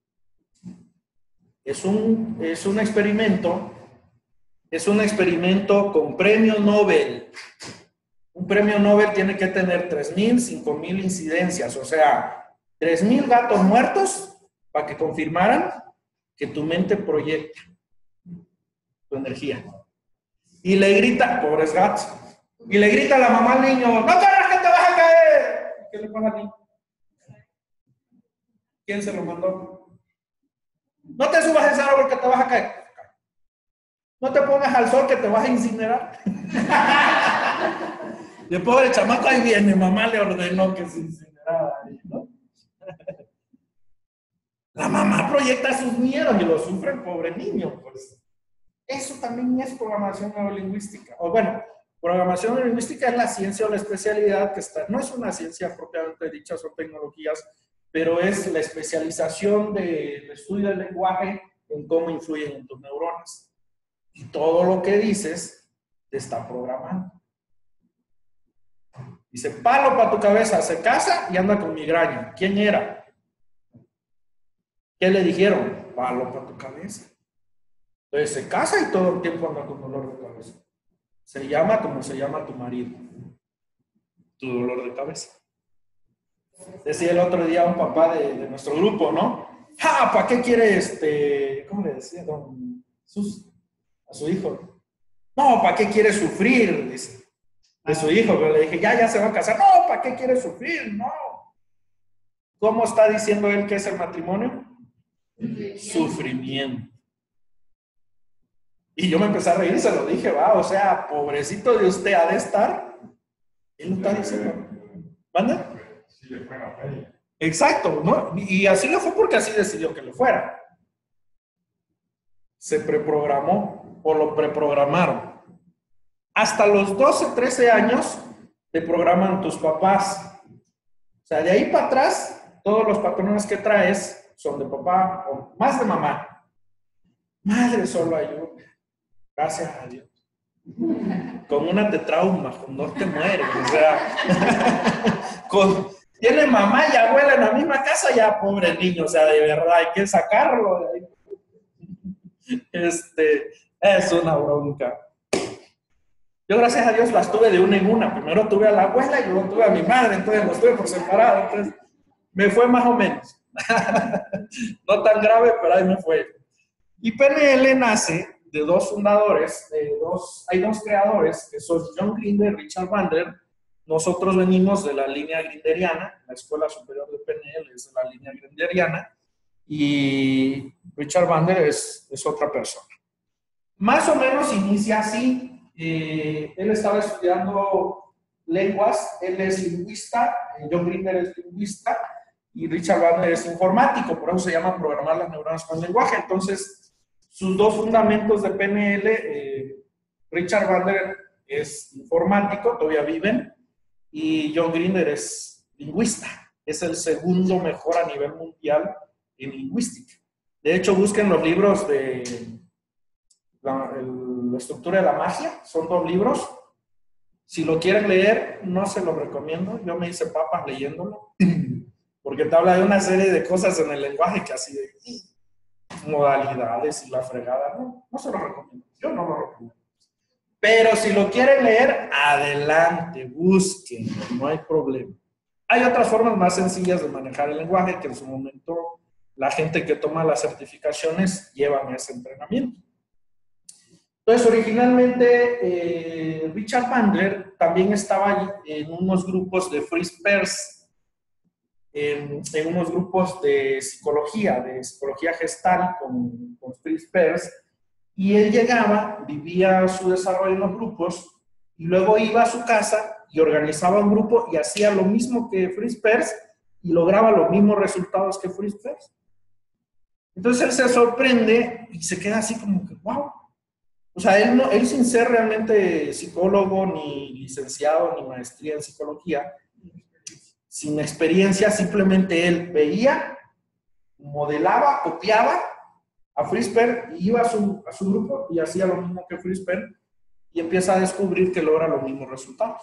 Es un, es un experimento, es un experimento con premio Nobel. Un premio Nobel tiene que tener tres mil, cinco mil incidencias, o sea, tres mil gatos muertos para que confirmaran que tu mente proyecta tu energía. Y le grita, pobres gatos, y le grita a la mamá al niño, ¡no corras que te vas a caer! ¿Qué le pasa al niño? ¿Quién se lo mandó? No te subas a ese árbol que te vas a caer. No te pongas al sol que te vas a incinerar. Y el pobre chamaco ahí viene, mamá le ordenó que se incinerara ahí, ¿no? La mamá proyecta sus miedos y lo sufre el pobre niño, pues. Eso también es programación neurolingüística. O bueno, programación neurolingüística es la ciencia o la especialidad que está, no es una ciencia propiamente dicha, son tecnologías, pero es la especialización del estudio del lenguaje en cómo influyen en tus neuronas. Y todo lo que dices te está programando. Dice, palo para tu cabeza, se casa y anda con migraña. ¿Quién era? ¿Qué le dijeron? Palo para tu cabeza. Entonces se casa y todo el tiempo anda con dolor de cabeza. Se llama como se llama tu marido. Tu dolor de cabeza. Decía el otro día un papá de, de nuestro grupo, ¿no? ¡Ja! ¿Para qué quiere este? ¿Cómo le decía? Don Sus, a su hijo. No, ¿para qué quiere sufrir? Dice. De su hijo. Pero le dije, ya, ya se va a casar. No, ¿para qué quiere sufrir? No. ¿Cómo está diciendo él que es el matrimonio? Sufrimiento. Y yo me empecé a reír y se lo dije, va, o sea, pobrecito de usted ha de estar. Él lo está diciendo. ¿Manda? Sí, le fue a la feria. Exacto, ¿no? Y así le fue porque así decidió que le fuera. Se preprogramó o lo preprogramaron. Hasta los doce, trece años te programan tus papás. O sea, de ahí para atrás, todos los patrones que traes son de papá o más de mamá. Madre solo ayuda. Gracias a Dios. Con una te trauma, con dos te mueres. O sea, con, tiene mamá y abuela en la misma casa, ya pobre niño. O sea, de verdad, hay que sacarlo de ahí. Este, es una bronca. Yo, gracias a Dios, las tuve de una en una. Primero tuve a la abuela y luego tuve a mi madre, entonces los tuve por separado. Entonces, me fue más o menos. No tan grave, pero ahí me fue. Y P N L nace de dos fundadores, de dos, hay dos creadores, que son John Grinder y Richard Bandler. Nosotros venimos de la línea grinderiana, la Escuela Superior de P N L es de la línea grinderiana, y Richard Bandler es, es otra persona. Más o menos inicia así. Eh, él estaba estudiando lenguas, él es lingüista, eh, John Grinder es lingüista y Richard Bandler es informático, por eso se llama programar las neuronas con lenguaje. Entonces, sus dos fundamentos de P N L, eh, Richard Bandler es informático, todavía viven, y John Grinder es lingüista. Es el segundo mejor a nivel mundial en lingüística. De hecho, busquen los libros de la, el, la estructura de la magia, son dos libros. Si lo quieren leer, no se lo recomiendo. Yo me hice papas leyéndolo, porque te habla de una serie de cosas en el lenguaje que así de modalidades y la fregada. No, no se lo recomiendo. Yo no lo recomiendo. Pero si lo quieren leer, adelante, búsquenlo, no hay problema. Hay otras formas más sencillas de manejar el lenguaje que en su momento la gente que toma las certificaciones llevan ese entrenamiento. Entonces, originalmente, eh, Richard Bandler también estaba en unos grupos de Free Spurs, en, en unos grupos de psicología, de psicología gestal con, con Free Spurs, y él llegaba, vivía su desarrollo en los grupos, y luego iba a su casa y organizaba un grupo y hacía lo mismo que Free Spurs y lograba los mismos resultados que Free Spurs. Entonces él se sorprende y se queda así como que, wow. O sea, él, no, él sin ser realmente psicólogo, ni licenciado, ni maestría en psicología, sin experiencia, simplemente él veía, modelaba, copiaba a Free Spurs y iba a su, a su grupo y hacía lo mismo que Free Spurs y empieza a descubrir que logra los mismos resultados.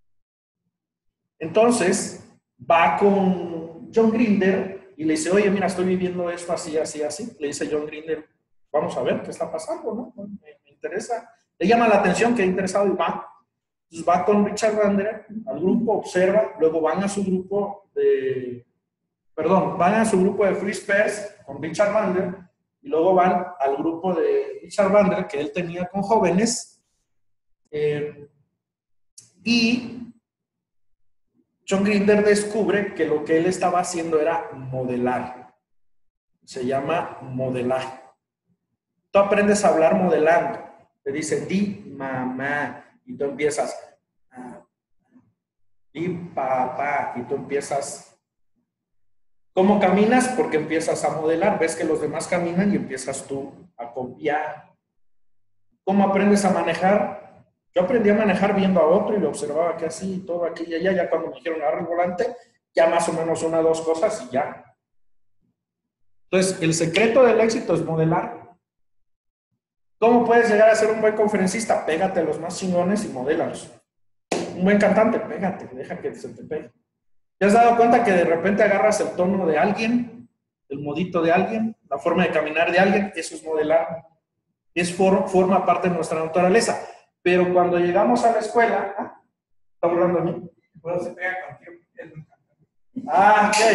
Entonces, va con John Grinder y le dice, oye, mira, estoy viviendo esto así, así, así. Le dice John Grinder, vamos a ver qué está pasando, ¿no? Me, me interesa. Le llama la atención, queda interesado y va. Entonces va con Richard Bandler al grupo, observa, luego van a su grupo de, perdón, van a su grupo de Free Spurs con Richard Bandler y luego van al grupo de Richard Bandler que él tenía con jóvenes eh, y John Grinder descubre que lo que él estaba haciendo era modelar. Se llama modelaje. Tú aprendes a hablar modelando. Te dicen, di mamá, y tú empiezas, ah, di papá, y tú empiezas. ¿Cómo caminas? Porque empiezas a modelar. Ves que los demás caminan y empiezas tú a copiar. ¿Cómo aprendes a manejar? Yo aprendí a manejar viendo a otro y lo observaba que así y todo aquí y allá. Ya cuando me dijeron agarra el volante, ya más o menos una o dos cosas y ya. Entonces, el secreto del éxito es modelar. ¿Cómo puedes llegar a ser un buen conferencista? Pégate a los más chingones y modélalos. Un buen cantante, pégate, deja que se te pegue. ¿Te has dado cuenta que de repente agarras el tono de alguien, el modito de alguien, la forma de caminar de alguien? Eso es modelar. Es for, forma parte de nuestra naturaleza. Pero cuando llegamos a la escuela, ¿ah? ¿Está burlando a mí? Puedo se pega contigo. Ah, ok.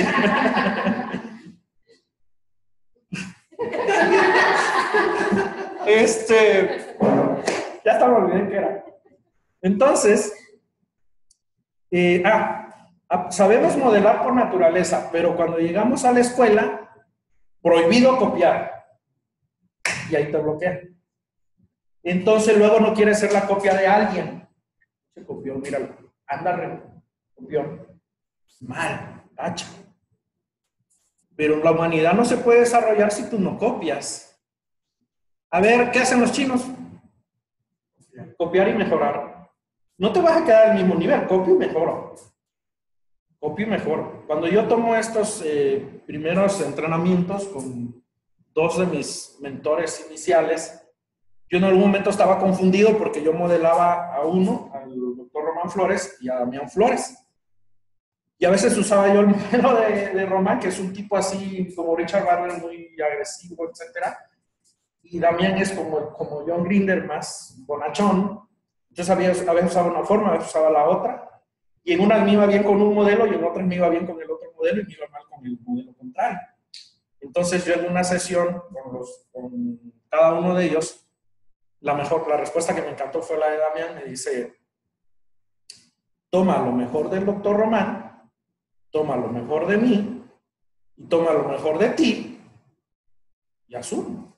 Este, ya estaba olvidando qué era. Entonces, eh, ah, sabemos modelar por naturaleza, pero cuando llegamos a la escuela, prohibido copiar. Y ahí te bloquean. Entonces luego no quieres ser la copia de alguien. Se copió, míralo. Anda, copió. Mal, tacha. Pero la humanidad no se puede desarrollar si tú no copias. A ver, ¿qué hacen los chinos? Copiar y mejorar. No te vas a quedar al mismo nivel, copio y mejoro. Copio y mejoro. Cuando yo tomo estos eh, primeros entrenamientos con dos de mis mentores iniciales, yo en algún momento estaba confundido porque yo modelaba a uno, al doctor Román Flores y a Damián Flores. Y a veces usaba yo el modelo de, de Román, que es un tipo así como Richard Bandler, muy agresivo, etcétera. Y Damián es como, como John Grinder, más bonachón. Entonces a veces, a veces usaba una forma, a veces usaba la otra. Y en unas me iba bien con un modelo y en otras me iba bien con el otro modelo y me iba mal con el modelo contrario. Entonces yo en una sesión con, los, con cada uno de ellos, La, mejor, la respuesta que me encantó fue la de Damián. Me dice, toma lo mejor del doctor Román, toma lo mejor de mí y toma lo mejor de ti y sacas uno.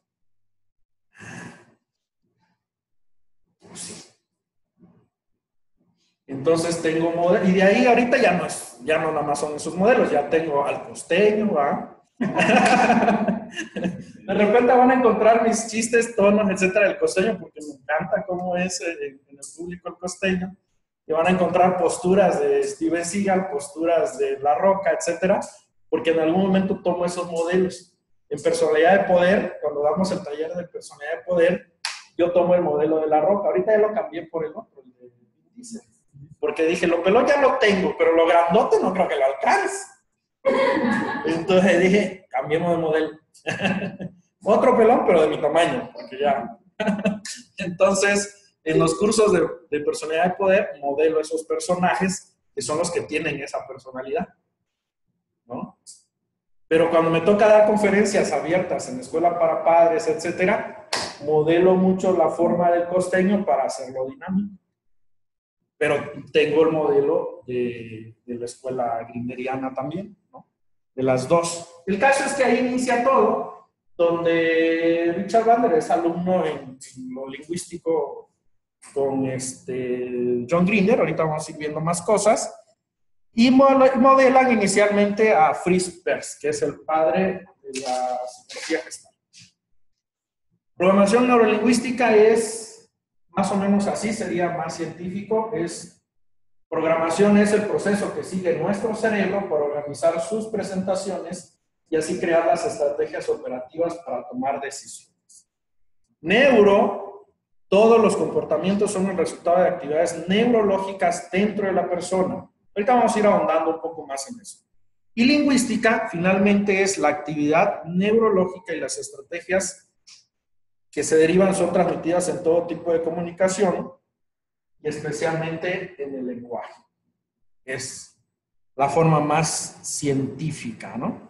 Pues sí. Entonces tengo modelos, y de ahí ahorita ya no es, ya no nada más son esos modelos, ya tengo al costeño, ¿va? De repente van a encontrar mis chistes, tonos, etcétera, del costeño, porque me encanta cómo es en, en el público el costeño. Y van a encontrar posturas de Steven Seagal, posturas de La Roca, etcétera, porque en algún momento tomo esos modelos. En personalidad de poder, cuando damos el taller de personalidad de poder, yo tomo el modelo de La Roca. Ahorita ya lo cambié por el otro, el de Vin Diesel. Porque dije, lo pelón ya lo tengo, pero lo grandote no creo que lo alcance. Entonces dije, cambiemos de modelo. Otro pelón, pero de mi tamaño, porque ya. Entonces, en los cursos de, de personalidad de poder, modelo esos personajes que son los que tienen esa personalidad, ¿no? Pero cuando me toca dar conferencias abiertas en escuela para padres, etcétera, modelo mucho la forma del costeño para hacerlo dinámico. Pero tengo el modelo de, de la escuela grinderiana también, ¿no? De las dos. El caso es que ahí inicia todo, donde Richard Bandler es alumno en, en lo lingüístico con este John Grinder, ahorita vamos a ir viendo más cosas, y modelan inicialmente a Fritz Perls, que es el padre de la psicología gestal. Programación neurolingüística es más o menos así, sería más científico, es programación es el proceso que sigue nuestro cerebro para organizar sus presentaciones y así crear las estrategias operativas para tomar decisiones. Neuro, todos los comportamientos son el resultado de actividades neurológicas dentro de la persona. Ahorita vamos a ir ahondando un poco más en eso. Y lingüística, finalmente, es la actividad neurológica y las estrategias que se derivan son transmitidas en todo tipo de comunicación y especialmente en el lenguaje. Es la forma más científica, ¿no?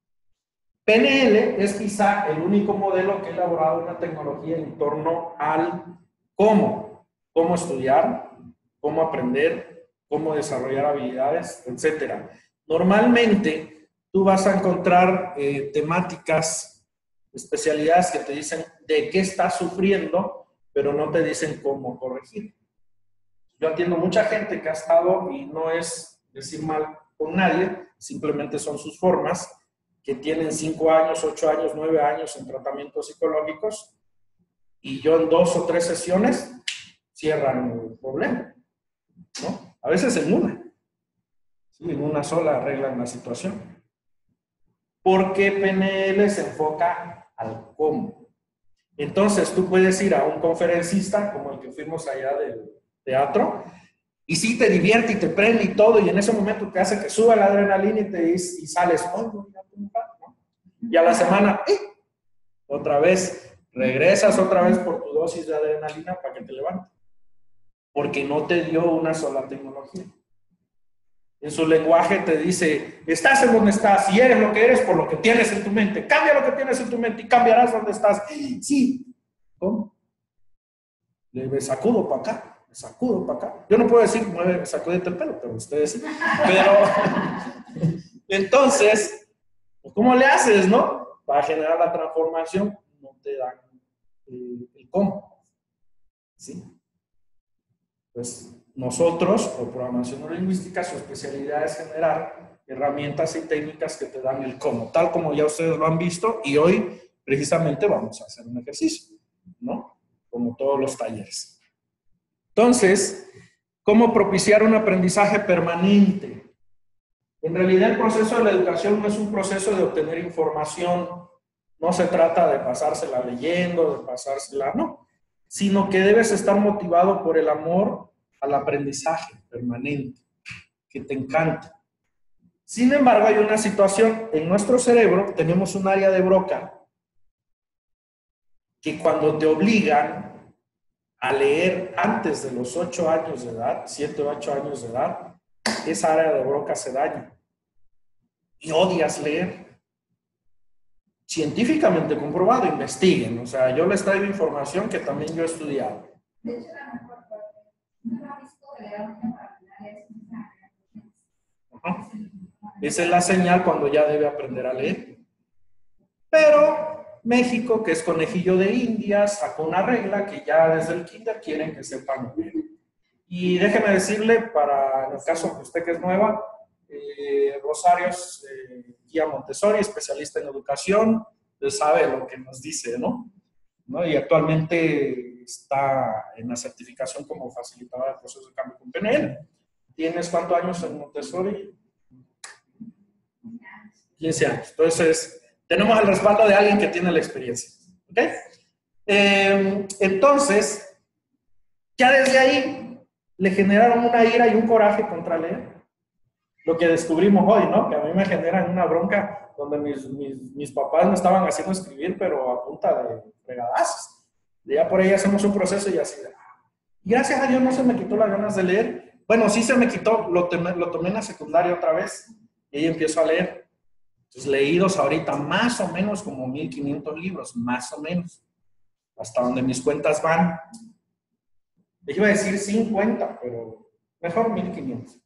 P N L es quizá el único modelo que ha elaborado una tecnología en torno al cómo, cómo estudiar, cómo aprender, cómo desarrollar habilidades, etcétera. Normalmente tú vas a encontrar eh, temáticas, especialidades que te dicen de qué estás sufriendo, pero no te dicen cómo corregir. Yo atiendo mucha gente que ha estado, y no es decir mal con nadie, simplemente son sus formas, que tienen cinco años, ocho años, nueve años en tratamientos psicológicos, y yo en dos o tres sesiones cierran el problema, ¿no? A veces en una, ¿sí? En una sola arreglan la situación. Porque P N L se enfoca al cómo. Entonces tú puedes ir a un conferencista, como el que fuimos allá del teatro, y sí te divierte y te prende y todo, y en ese momento te hace que suba la adrenalina y, te, y sales, oh, ¿no? Y a la semana, ¡eh! Otra vez, regresas otra vez por tu dosis de adrenalina para que te levantes. Porque no te dio una sola tecnología. En su lenguaje te dice, estás en donde estás y eres lo que eres por lo que tienes en tu mente. Cambia lo que tienes en tu mente y cambiarás donde estás. Sí. ¿Cómo? Le sacudo para acá. Me sacudo para acá. Yo no puedo decir, mueve, sacúdete el pelo, pero ustedes sí. Pero, entonces, ¿cómo le haces, no? Para generar la transformación, no te dan eh, el cómo. ¿Sí? Pues nosotros, o programación neurolingüística, su especialidad es generar herramientas y técnicas que te dan el cómo, tal como ya ustedes lo han visto, y hoy precisamente vamos a hacer un ejercicio, ¿no? Como todos los talleres. Entonces, ¿cómo propiciar un aprendizaje permanente? En realidad el proceso de la educación no es un proceso de obtener información, no se trata de pasársela leyendo, de pasársela, no, sino que debes estar motivado por el amor al aprendizaje permanente, que te encanta. Sin embargo, hay una situación, en nuestro cerebro tenemos un área de Broca que cuando te obligan a leer antes de los ocho años de edad, siete o ocho años de edad, esa área de Broca se daña y odias leer. Científicamente comprobado, investiguen, o sea, yo les traigo información que también yo he estudiado. De hecho, la mejor parte, no lo ha visto de leer una para finales. Esa es la señal cuando ya debe aprender a leer. Pero México, que es conejillo de Indias, sacó una regla que ya desde el kinder quieren que sepan leer. Y déjeme decirle, para en el caso de usted que es nueva, eh, Rosario es eh, guía Montessori, especialista en educación, usted sabe lo que nos dice, ¿no? ¿no? Y actualmente está en la certificación como facilitadora del proceso de cambio con P N L. ¿Tienes cuántos años en Montessori? quince años. Entonces, tenemos el respaldo de alguien que tiene la experiencia. ¿Ok? Eh, entonces, ya desde ahí le generaron una ira y un coraje contra leer. Lo que descubrimos hoy, ¿no? Que a mí me generan una bronca donde mis, mis, mis papás me estaban haciendo escribir, pero a punta de fregadazos. Y ya por ahí hacemos un proceso y así. Y gracias a Dios no se me quitó las ganas de leer. Bueno, sí se me quitó, lo, tomé, lo tomé en la secundaria otra vez y ahí empiezo a leer. Entonces, leídos ahorita más o menos como mil quinientos libros, más o menos, hasta donde mis cuentas van. Les iba a decir cincuenta, pero mejor mil quinientos.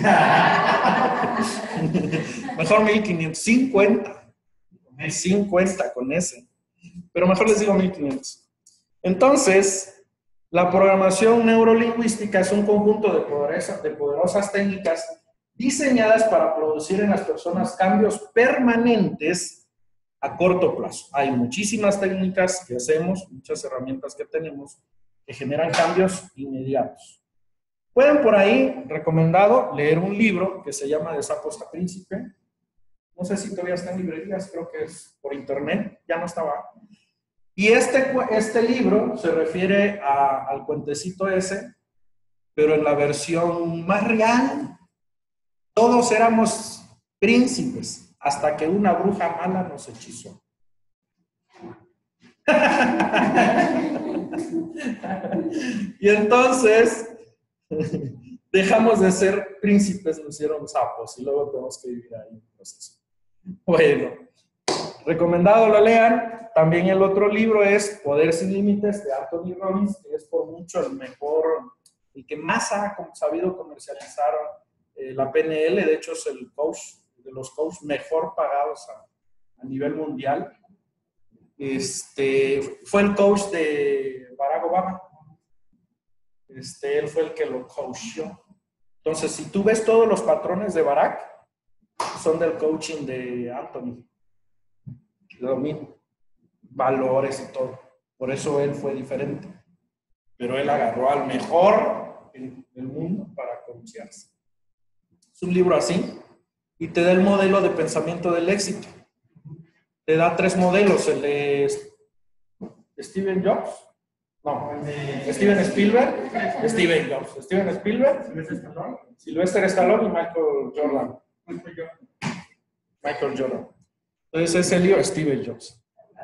Mejor mil quinientos, cincuenta. cincuenta con ese. Pero mejor les digo mil quinientos. Entonces, la programación neurolingüística es un conjunto de, poderosa, de poderosas técnicas diseñadas para producir en las personas cambios permanentes a corto plazo. Hay muchísimas técnicas que hacemos, muchas herramientas que tenemos que generan cambios inmediatos. Pueden por ahí, recomendado, leer un libro que se llama De Sapo hasta Príncipe. No sé si todavía está en librerías, creo que es por internet, ya no estaba. Y este, este libro se refiere a, al cuentecito ese, pero en la versión más real. Todos éramos príncipes hasta que una bruja mala nos hechizó. Y entonces dejamos de ser príncipes, nos hicieron sapos y luego tenemos que vivir ahí en el proceso. Bueno, recomendado lo lean. También el otro libro es Poder sin Límites de Anthony Robbins, que es por mucho el mejor, el que más ha sabido comercializar eh, la P N L. De hecho es el coach de los coaches mejor pagados a, a nivel mundial. Este, fue el coach de Barack Obama. Este, él fue el que lo coachó. Entonces, si tú ves todos los patrones de Barack, son del coaching de Anthony. Lo mismo. Valores y todo. Por eso él fue diferente. Pero él agarró al mejor del mundo para coachearse. Es un libro así y te da el modelo de pensamiento del éxito. Te da tres modelos. El de Steven Jobs. No, Steven Spielberg. Steven Jobs. Steven Spielberg. Sylvester Stallone y Michael Jordan. Michael Jordan. Entonces ese libro es Steven Jobs.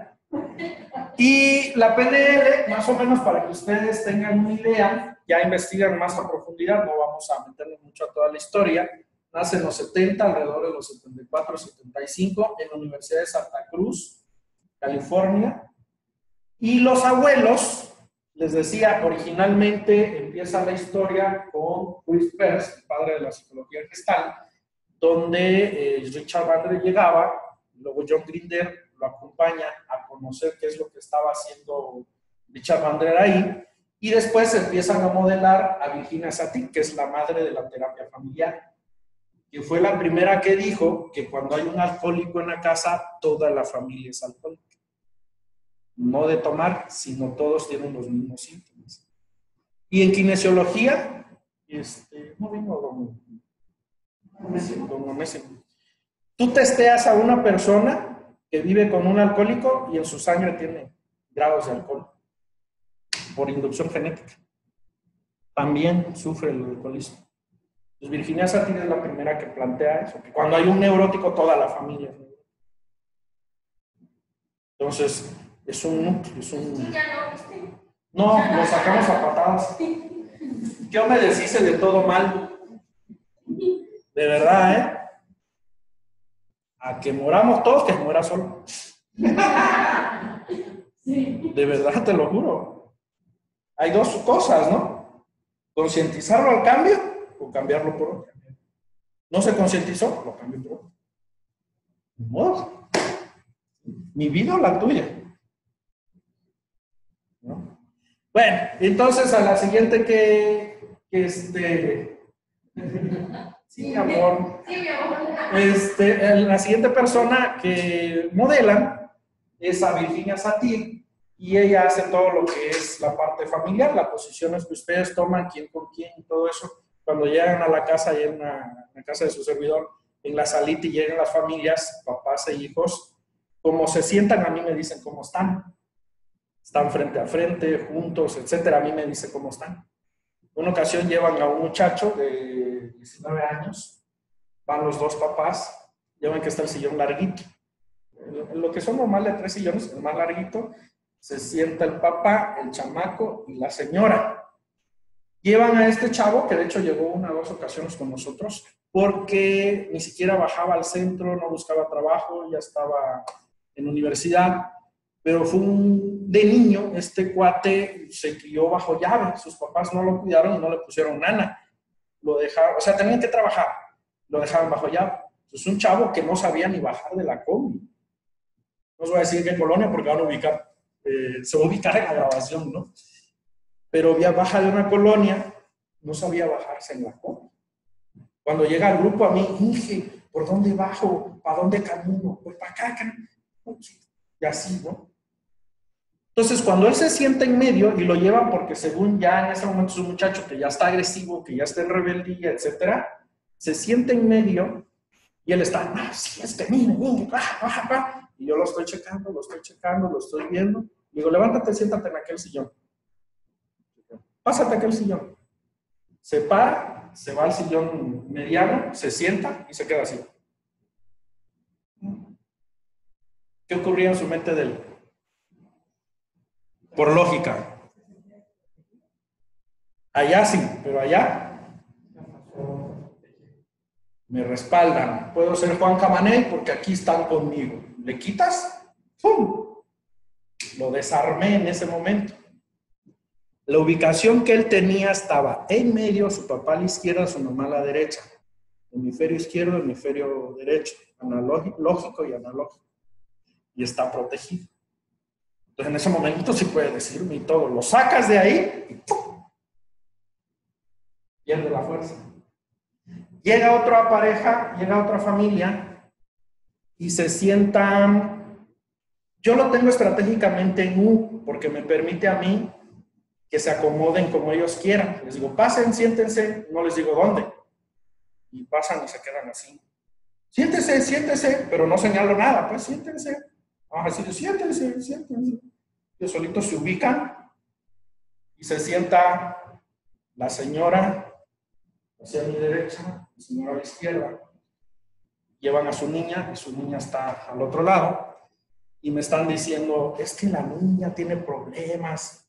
Y la P N L, más o menos para que ustedes tengan una idea, ya investigan más a profundidad, no vamos a meternos mucho a toda la historia. Nace en los setenta, alrededor de los setenta y cuatro, setenta y cinco, en la Universidad de Santa Cruz, California. Y los abuelos, les decía, originalmente empieza la historia con Chris Perls, el padre de la psicología gestal, donde eh, Richard Bandler llegaba, luego John Grinder lo acompaña a conocer qué es lo que estaba haciendo Richard Bandler ahí, y después empiezan a modelar a Virginia Satir, que es la madre de la terapia familiar, que fue la primera que dijo que cuando hay un alcohólico en la casa, toda la familia es alcohólica. No de tomar, sino todos tienen los mismos síntomas. Y en kinesiología, este, no vino don, don Onésimo. Tú testeas a una persona que vive con un alcohólico y en su sangre tiene grados de alcohol por inducción genética. También sufre el alcoholismo. Pues Virginia Satir es la primera que plantea eso, que cuando hay un neurótico toda la familia es neurótica. Entonces, es un núcleo, es un... No, lo sacamos a patadas. Yo me deshice de todo mal. De verdad, ¿eh? A que moramos todos, que muera solo. De verdad, te lo juro. Hay dos cosas, ¿no? Concientizarlo al cambio o cambiarlo por otro. No se concientizó, lo cambió por otro. ¿No? Mi vida o la tuya. Bueno, entonces a la siguiente que, que este... Sí, amor. Sí, mi amor. Este, la siguiente persona que modelan es a Virginia Satir y ella hace todo lo que es la parte familiar, las posiciones que ustedes toman, quién con quién y todo eso. Cuando llegan a la casa, y en la, la casa de su servidor, en la salita y llegan las familias, papás e hijos, como se sientan, a mí me dicen cómo están. Están frente a frente, juntos, etcétera. A mí me dicen cómo están. Una ocasión llevan a un muchacho de diecinueve años, van los dos papás, llevan que está el sillón larguito. Lo que son normal de tres sillones, el más larguito, se sienta el papá, el chamaco y la señora. Llevan a este chavo, que de hecho llegó una o dos ocasiones con nosotros, porque ni siquiera bajaba al centro, no buscaba trabajo, ya estaba en universidad, pero fue un, de niño, este cuate se crió bajo llave, sus papás no lo cuidaron y no le pusieron nana, lo dejaron, o sea, tenían que trabajar, lo dejaban bajo llave. Entonces un chavo que no sabía ni bajar de la combi. No os voy a decir qué colonia porque van a ubicar, eh, se va a ubicar en la grabación, ¿no? Pero ya baja de una colonia, no sabía bajarse en la combi. Cuando llega el grupo a mí, Inge, ¿por dónde bajo? ¿Para dónde camino? Pues para acá, camino. Y así, ¿no? Entonces, cuando él se sienta en medio y lo llevan porque según ya en ese momento es un muchacho que ya está agresivo, que ya está en rebeldía, etcétera, se sienta en medio y él está, ah, sí, es que mire, mire, baja, baja, baja. Y yo lo estoy checando, lo estoy checando, lo estoy viendo. Digo, levántate, siéntate en aquel sillón. Pásate a aquel sillón. Se para, se va al sillón mediano, se sienta y se queda así. ¿Qué ocurría en su mente de él? Por lógica. Allá sí, pero allá me respaldan. Puedo ser Juan Camaney porque aquí están conmigo. ¿Le quitas? ¡Pum! Lo desarmé en ese momento. La ubicación que él tenía estaba en medio, su papá a la izquierda, su mamá a la derecha. Hemisferio izquierdo, hemisferio derecho. Lógico y analógico. Y está protegido. Entonces en ese momento sí puede decirme y todo. Lo sacas de ahí y ¡pum! Pierde la fuerza. Llega otra pareja, llega otra familia y se sientan. Yo lo tengo estratégicamente en U porque me permite a mí que se acomoden como ellos quieran. Les digo, pasen, siéntense, no les digo dónde. Y pasan y se quedan así. Siéntese, siéntese, pero no señalo nada, pues siéntense. Vamos a decir, siéntense, siéntense. Ellos solitos se ubican y se sienta la señora hacia mi derecha, la señora a la izquierda. Llevan a su niña y su niña está al otro lado. Y me están diciendo, es que la niña tiene problemas.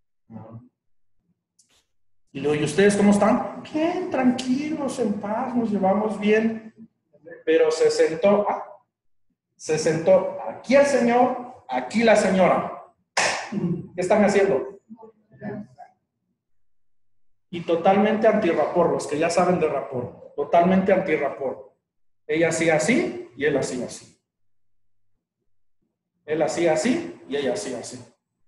Y le digo, ¿y ustedes cómo están? Bien, tranquilos, en paz, nos llevamos bien. Pero se sentó, ah, se sentó aquí el señor, aquí la señora. ¿Qué están haciendo? Y totalmente antirrapor, los que ya saben de rapor, totalmente antirrapor. Ella hacía así y él hacía así. Él hacía así y ella hacía así.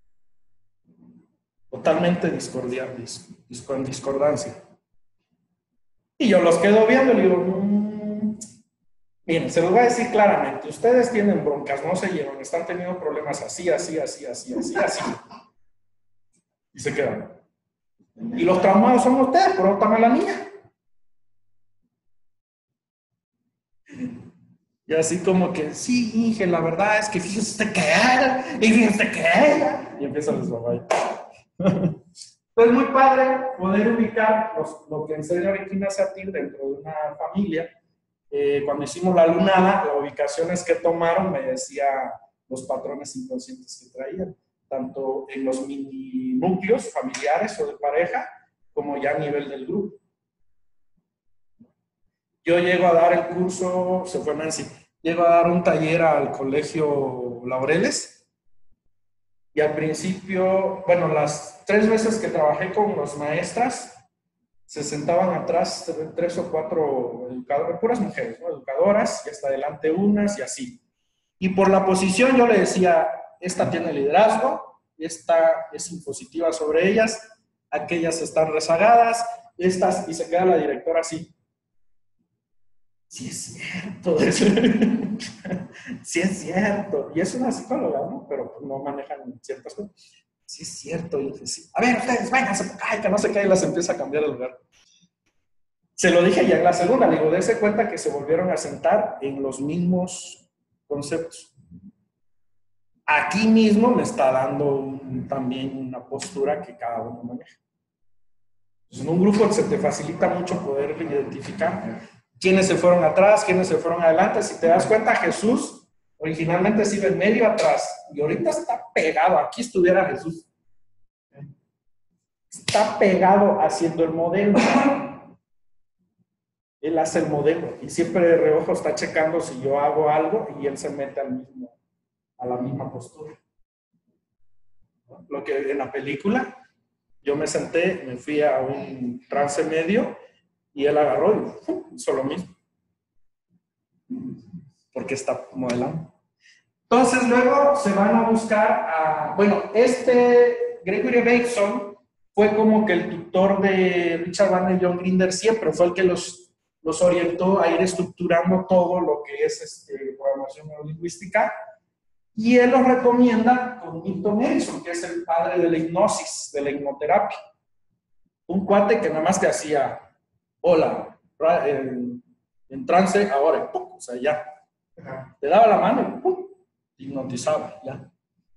Totalmente discordia, dis, dis, en discordancia. Y yo los quedo viendo y digo, mmm, miren, se los voy a decir claramente, ustedes tienen broncas, no se llevan, están teniendo problemas así, así, así, así, así, así. Y se quedan. Y los traumados son ustedes, por otra mala niña. Y así como que, sí, Inge, la verdad es que fíjese usted que era, y fíjese que era. Y empiezan los babay. Pues muy padre poder ubicar los, lo que enseña Virginia Satir dentro de una familia. Eh, cuando hicimos la lunada, las ubicaciones que tomaron me decía los patrones inconscientes que traían, tanto en los mini núcleos familiares o de pareja, como ya a nivel del grupo. Yo llego a dar el curso, se fue Nancy, llego a dar un taller al colegio Laureles. Y al principio, bueno, las tres veces que trabajé con las maestras, se sentaban atrás tres o cuatro educadoras, puras mujeres, ¿no? Educadoras, y hasta adelante unas y así. Y por la posición yo le decía, esta tiene liderazgo, esta es impositiva sobre ellas, aquellas están rezagadas, estas, y se queda la directora así. Sí es cierto, sí es cierto, y es una psicóloga, ¿no? Pero no manejan ciertas cosas. Sí es cierto, y dije, sí. A ver, ustedes, vénganse, ay, que no sé qué, y las empieza a cambiar el lugar. Se lo dije ya en la segunda, le digo, dése cuenta que se volvieron a sentar en los mismos conceptos. Aquí mismo me está dando un, también una postura que cada uno maneja. Entonces, en un grupo se te facilita mucho poder identificar quiénes se fueron atrás, quiénes se fueron adelante. Si te das cuenta, Jesús originalmente se iba en medio atrás y ahorita está pegado. Aquí estuviera Jesús. Está pegado haciendo el modelo. Él hace el modelo y siempre de reojo está checando si yo hago algo y él se mete al mismo, a la misma postura. Lo que en la película, yo me senté, me fui a un trance medio y él agarró y ¡pum! Hizo lo mismo. Porque está modelando. Entonces luego se van a buscar a, bueno, este Gregory Bateson fue como que el tutor de Richard Bandler y John Grinder, siempre fue el que los los orientó a ir estructurando todo lo que es este, programación neurolingüística, y él los recomienda con Milton Erickson, que es el padre de la hipnosis, de la hipnoterapia. Un cuate que nada más te hacía, hola, en, en trance, ahora, ¡pum! O sea, ya. Te daba la mano y ¡pum! Hipnotizaba, ya.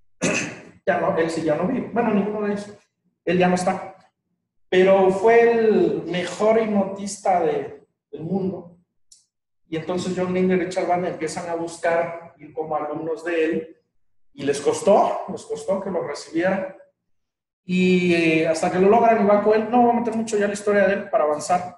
Ya no, él sí ya no vive. Bueno, ninguno de ellos. Él ya no está. Pero fue el mejor hipnotista de del mundo, y entonces John Grinder y Richard Bandler empiezan a buscar ir como alumnos de él, y les costó, les costó que lo recibieran, y eh, hasta que lo logran, y van con él. No voy a meter mucho ya la historia de él para avanzar,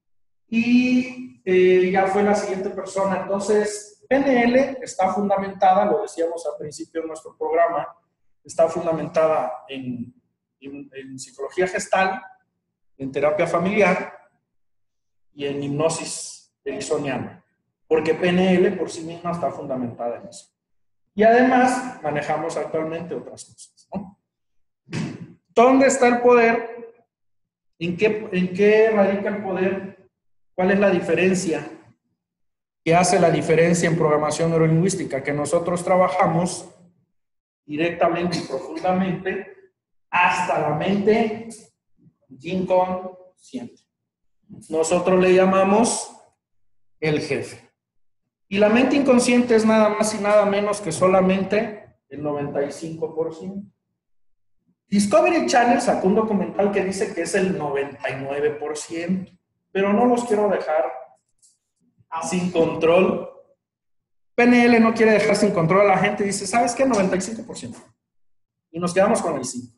y eh, ya fue la siguiente persona. Entonces P N L está fundamentada, lo decíamos al principio de nuestro programa, está fundamentada en, en, en psicología gestal, en terapia familiar y en hipnosis ericksoniana, porque P N L por sí misma está fundamentada en eso. Y además manejamos actualmente otras cosas, ¿no? ¿Dónde está el poder? ¿En qué, en qué radica el poder? ¿Cuál es la diferencia? ¿Qué hace la diferencia en programación neurolingüística? Que nosotros trabajamos directamente y profundamente hasta la mente inconsciente. Nosotros le llamamos el jefe. Y la mente inconsciente es nada más y nada menos que solamente el noventa y cinco por ciento. Discovery Channel sacó un documental que dice que es el noventa y nueve por ciento, pero no los quiero dejar sin control. P N L no quiere dejar sin control a la gente y dice, ¿sabes qué? noventa y cinco por ciento. Y nos quedamos con el cinco por ciento.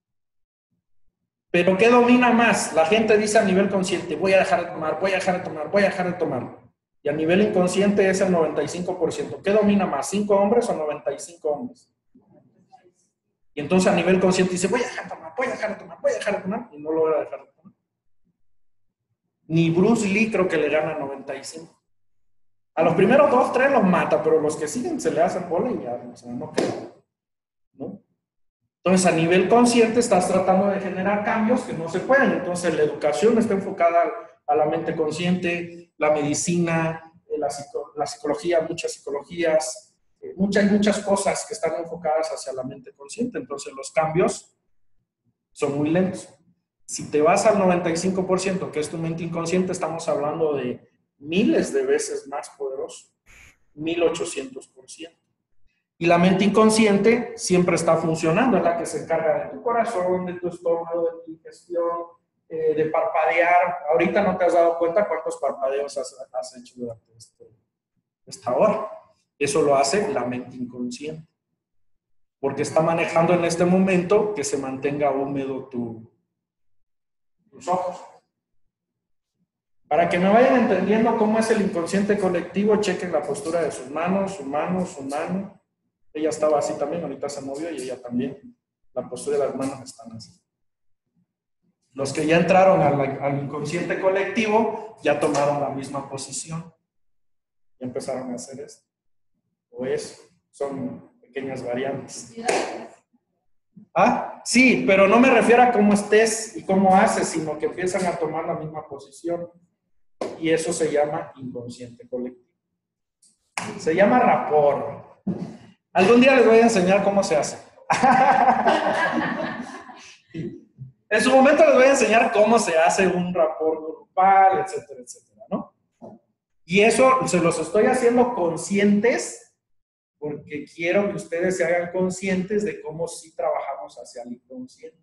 Pero ¿qué domina más? La gente dice a nivel consciente, voy a dejar de tomar, voy a dejar de tomar, voy a dejar de tomar. Y a nivel inconsciente es el noventa y cinco por ciento. ¿Qué domina más? ¿cinco hombres o noventa y cinco hombres? Y entonces a nivel consciente dice, voy a dejar de tomar, voy a dejar de tomar, voy a dejar de tomar, y no logra dejar de tomar. Ni Bruce Lee creo que le gana noventa y cinco. A los primeros dos, tres los mata, pero los que siguen se le hacen bola y ya, o sea, no queda, ¿no? Entonces, a nivel consciente estás tratando de generar cambios que no se pueden. Entonces, la educación está enfocada a la mente consciente, la medicina, la, psico, la psicología, muchas psicologías, muchas, muchas cosas que están enfocadas hacia la mente consciente. Entonces, los cambios son muy lentos. Si te vas al noventa y cinco por ciento, que es tu mente inconsciente, estamos hablando de miles de veces más poderoso, mil ochocientos por ciento. Y la mente inconsciente siempre está funcionando, es la que se encarga de tu corazón, de tu estómago, de tu digestión, eh, de parpadear. Ahorita no te has dado cuenta cuántos parpadeos has, has hecho durante este, esta hora. Eso lo hace la mente inconsciente, porque está manejando en este momento que se mantenga húmedo tu, tus ojos. Para que me vayan entendiendo cómo es el inconsciente colectivo, chequen la postura de sus manos, su mano, su mano. Ella estaba así también, ahorita se movió y ella también. La postura de las manos están así. Los que ya entraron al, al inconsciente colectivo ya tomaron la misma posición. Ya empezaron a hacer esto. O eso. Son pequeñas variantes. Ah, sí, pero no me refiero a cómo estés y cómo haces, sino que empiezan a tomar la misma posición. Y eso se llama inconsciente colectivo. Se llama rapport. Algún día les voy a enseñar cómo se hace. En su momento les voy a enseñar cómo se hace un rapport grupal, etcétera, etcétera, ¿no? Y eso se los estoy haciendo conscientes porque quiero que ustedes se hagan conscientes de cómo sí trabajamos hacia el inconsciente.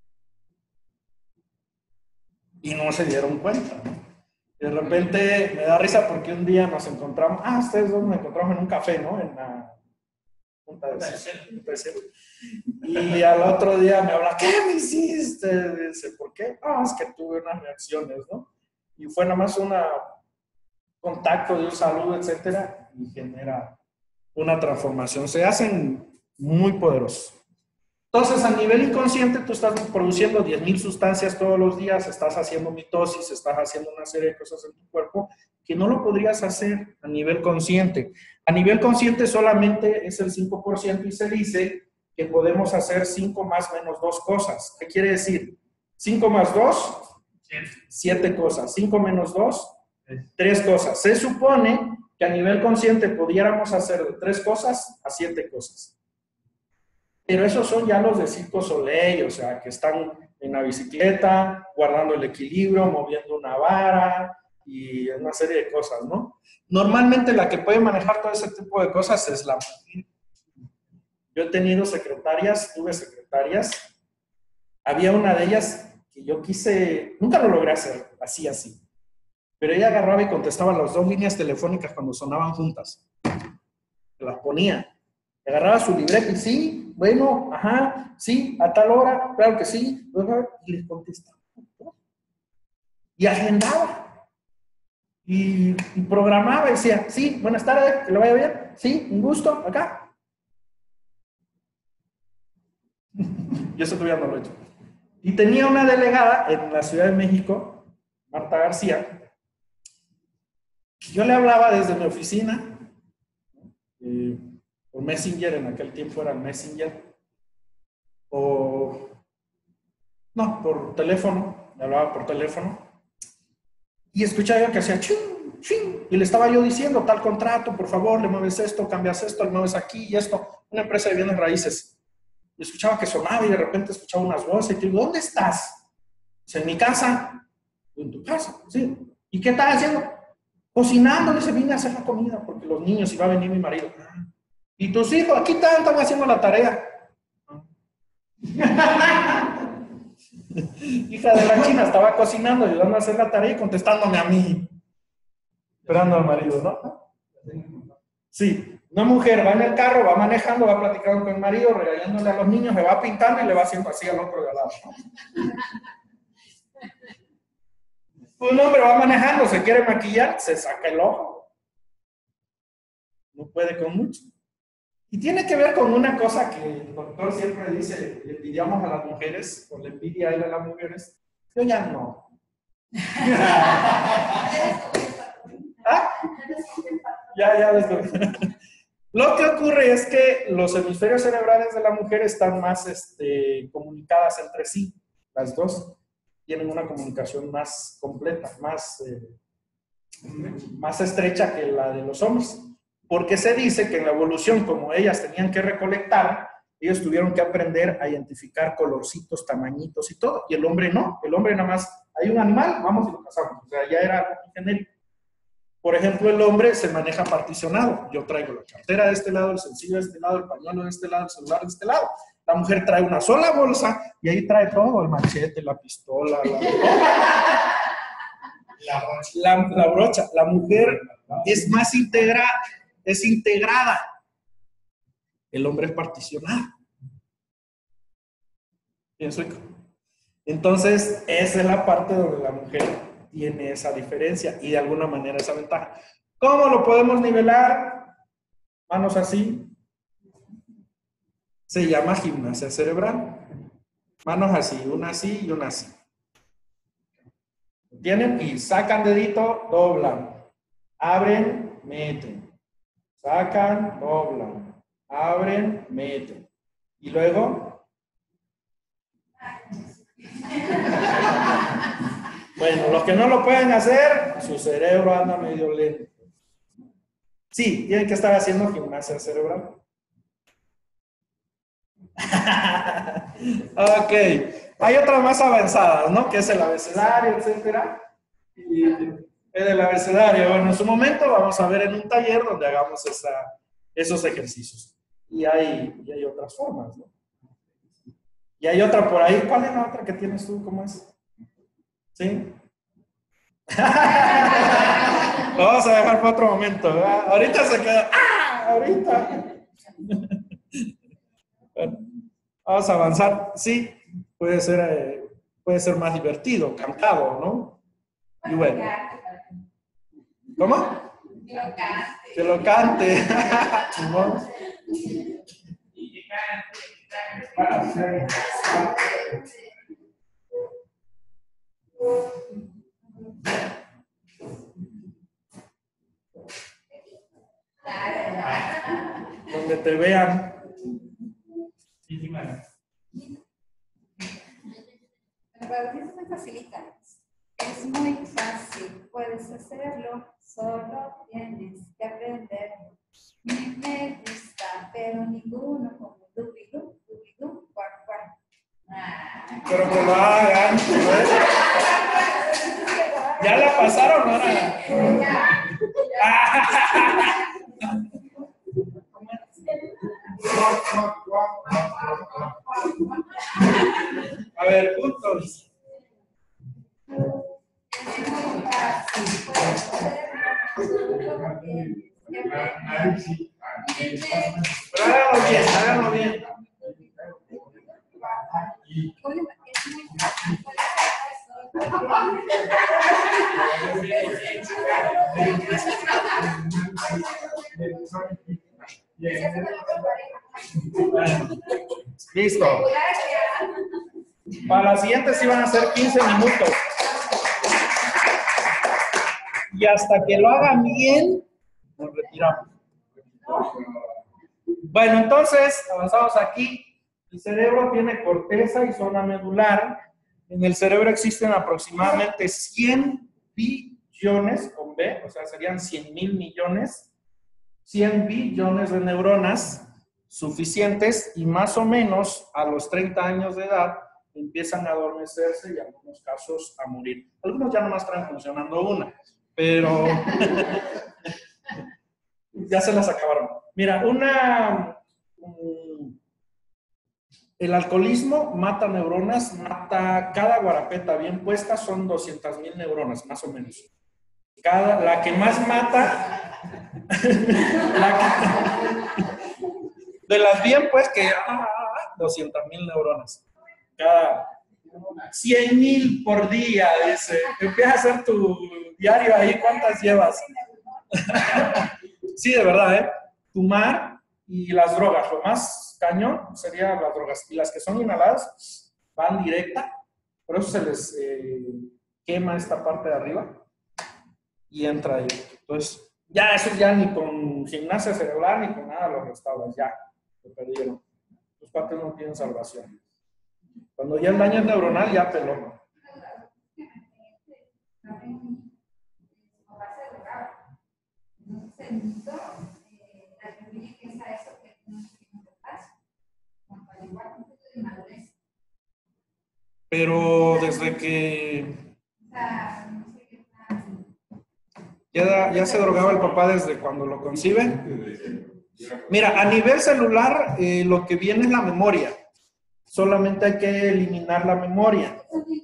Y no se dieron cuenta, ¿no? Y de repente me da risa porque un día nos encontramos, ah, ustedes dos nos encontramos en un café, ¿no? En la junta de cel. Y al otro día me habla, ¿qué me hiciste? Dice, ¿por qué? Ah, es que tuve unas reacciones, ¿no? Y fue nada más un contacto de un saludo, etcétera, y genera una transformación. Se hacen muy poderosos. Entonces, a nivel inconsciente, tú estás produciendo diez mil sustancias todos los días, estás haciendo mitosis, estás haciendo una serie de cosas en tu cuerpo que no lo podrías hacer a nivel consciente. A nivel consciente solamente es el cinco por ciento y se dice que podemos hacer cinco más menos dos cosas. ¿Qué quiere decir? cinco más dos, siete cosas. cinco menos dos, tres cosas. Se supone que a nivel consciente pudiéramos hacer de tres cosas a siete cosas. Pero esos son ya los de Circo Soleil, o sea, que están en la bicicleta, guardando el equilibrio, moviendo una vara y una serie de cosas, ¿no? Normalmente la que puede manejar todo ese tipo de cosas es la mujer. Yo he tenido secretarias, tuve secretarias. Había una de ellas que yo quise, nunca lo logré hacer, así, así. Pero ella agarraba y contestaba las dos líneas telefónicas cuando sonaban juntas. Las ponía. Agarraba su libreta y sí, bueno, ajá, sí, a tal hora, claro que sí, y les contestaba. Y agendaba. Y, y programaba y decía, sí, buenas tardes, que le vaya bien, sí, un gusto, acá. Yo eso todavía no lo he hecho. Y tenía una delegada en la Ciudad de México, Marta García. Yo le hablaba desde mi oficina, eh, por Messenger, en aquel tiempo era el Messenger, o no, por teléfono, me hablaba por teléfono, y escuchaba yo que hacía ching, ching, y le estaba yo diciendo, tal contrato, por favor, le mueves esto, cambias esto, le mueves aquí y esto, una empresa de bienes raíces. Y escuchaba que sonaba y de repente escuchaba unas voces, y te digo, ¿dónde estás? Dice, en mi casa. ¿En tu casa? Sí. ¿Y qué estás haciendo? Cocinando, dice, vine a hacer la comida, porque los niños, iba a venir mi marido. ¿Y tus hijos? Aquí están, están haciendo la tarea. Hija de la China, estaba cocinando, ayudando a hacer la tarea y contestándome a mí. Esperando al marido, ¿no? Sí, una mujer va en el carro, va manejando, va platicando con el marido, regañándole a los niños, le va pintando y le va haciendo así al otro de al lado, ¿no? Un hombre va manejando, se quiere maquillar, se saca el ojo. No puede con mucho. Y tiene que ver con una cosa que el doctor siempre dice, le envidiamos a las mujeres, o le envidia a él a las mujeres. Yo ya no. ¿Ah? Ya, ya descubrí. Lo que ocurre es que los hemisferios cerebrales de la mujer están más este, comunicadas entre sí, las dos. Tienen una comunicación más completa, más, eh, más estrecha que la de los hombres. Porque se dice que en la evolución, como ellas tenían que recolectar, ellos tuvieron que aprender a identificar colorcitos, tamañitos y todo. Y el hombre no. El hombre nada más, hay un animal, vamos y lo cazamos. O sea, ya era algo genérico. Por ejemplo, el hombre se maneja particionado. Yo traigo la cartera de este lado, el sencillo de este lado, el pañuelo de este lado, el celular de este lado. La mujer trae una sola bolsa y ahí trae todo, el machete, la pistola, la, la, la, la brocha. La mujer es más integrada, es integrada. El hombre es particionado. Pienso. Entonces, esa es la parte donde la mujer tiene esa diferencia y de alguna manera esa ventaja. ¿Cómo lo podemos nivelar? Manos así. Se llama gimnasia cerebral. Manos así, una así y una así. ¿Tienen? Y sacan dedito, doblan. Abren, meten. Sacan, doblan. Abren, meten. Y luego Bueno, los que no lo pueden hacer, su cerebro anda medio lento. Sí, tienen que estar haciendo gimnasia cerebral. Ok, hay otras más avanzadas, ¿no? Que es el abecedario, etcétera. Y el abecedario, bueno, en su momento vamos a ver en un taller donde hagamos esa, esos ejercicios. Y hay, y hay otras formas, ¿no? Y hay otra por ahí. ¿Cuál es la otra que tienes tú? ¿Cómo es? ¿Sí? Lo vamos a dejar para otro momento, ¿verdad? Ahorita se queda. ¡Ah! Ahorita. Bueno, vamos a avanzar. Sí, puede ser, eh, puede ser más divertido, cantado, ¿no? Y bueno. ¿Cómo? Que lo cante. ¿No? Donde te vean. Para mí es muy facilita. Es muy fácil, puedes hacerlo, solo tienes que aprenderlo. Me gusta, pero ninguno como dubidu, dubidu, cuac, cuac. Pero que lo hagan, ¿no? ¿Ya la pasaron ahora? A ver, puntos. Pero háganlo bien, háganlo bien. Listo. Para la siguiente sí van a ser quince minutos. Y hasta que lo hagan bien, nos retiramos. Bueno, entonces, avanzamos aquí. El cerebro tiene corteza y zona medular. En el cerebro existen aproximadamente cien billones, con B, o sea, serían cien mil millones, cien billones de neuronas suficientes y más o menos a los treinta años de edad empiezan a adormecerse y en algunos casos a morir. Algunos ya nomás están funcionando una, pero ya se las acabaron. Mira, una... Um, el alcoholismo mata neuronas, mata cada guarapeta bien puesta, son doscientas mil neuronas, más o menos. Cada, la que más mata, la que, de las bien pues que, ah, doscientas mil neuronas. Cada cien mil por día, dice. Empieza a hacer tu diario ahí, ¿cuántas llevas? Sí, de verdad, ¿eh? Fumar y las drogas, lo más cañón serían las drogas. Y las que son inhaladas van directa, por eso se les eh, quema esta parte de arriba y entra ahí. Entonces, ya eso ya ni con gimnasia cerebral ni con nada lo restauras, ya, lo perdieron. Los cuates no tienen salvación. Cuando ya el daño es neuronal, ya peló. Pero desde que ya, ya se drogaba el papá desde cuando lo concibe. Mira, a nivel celular eh, lo que viene es la memoria. Solamente hay que eliminar la memoria.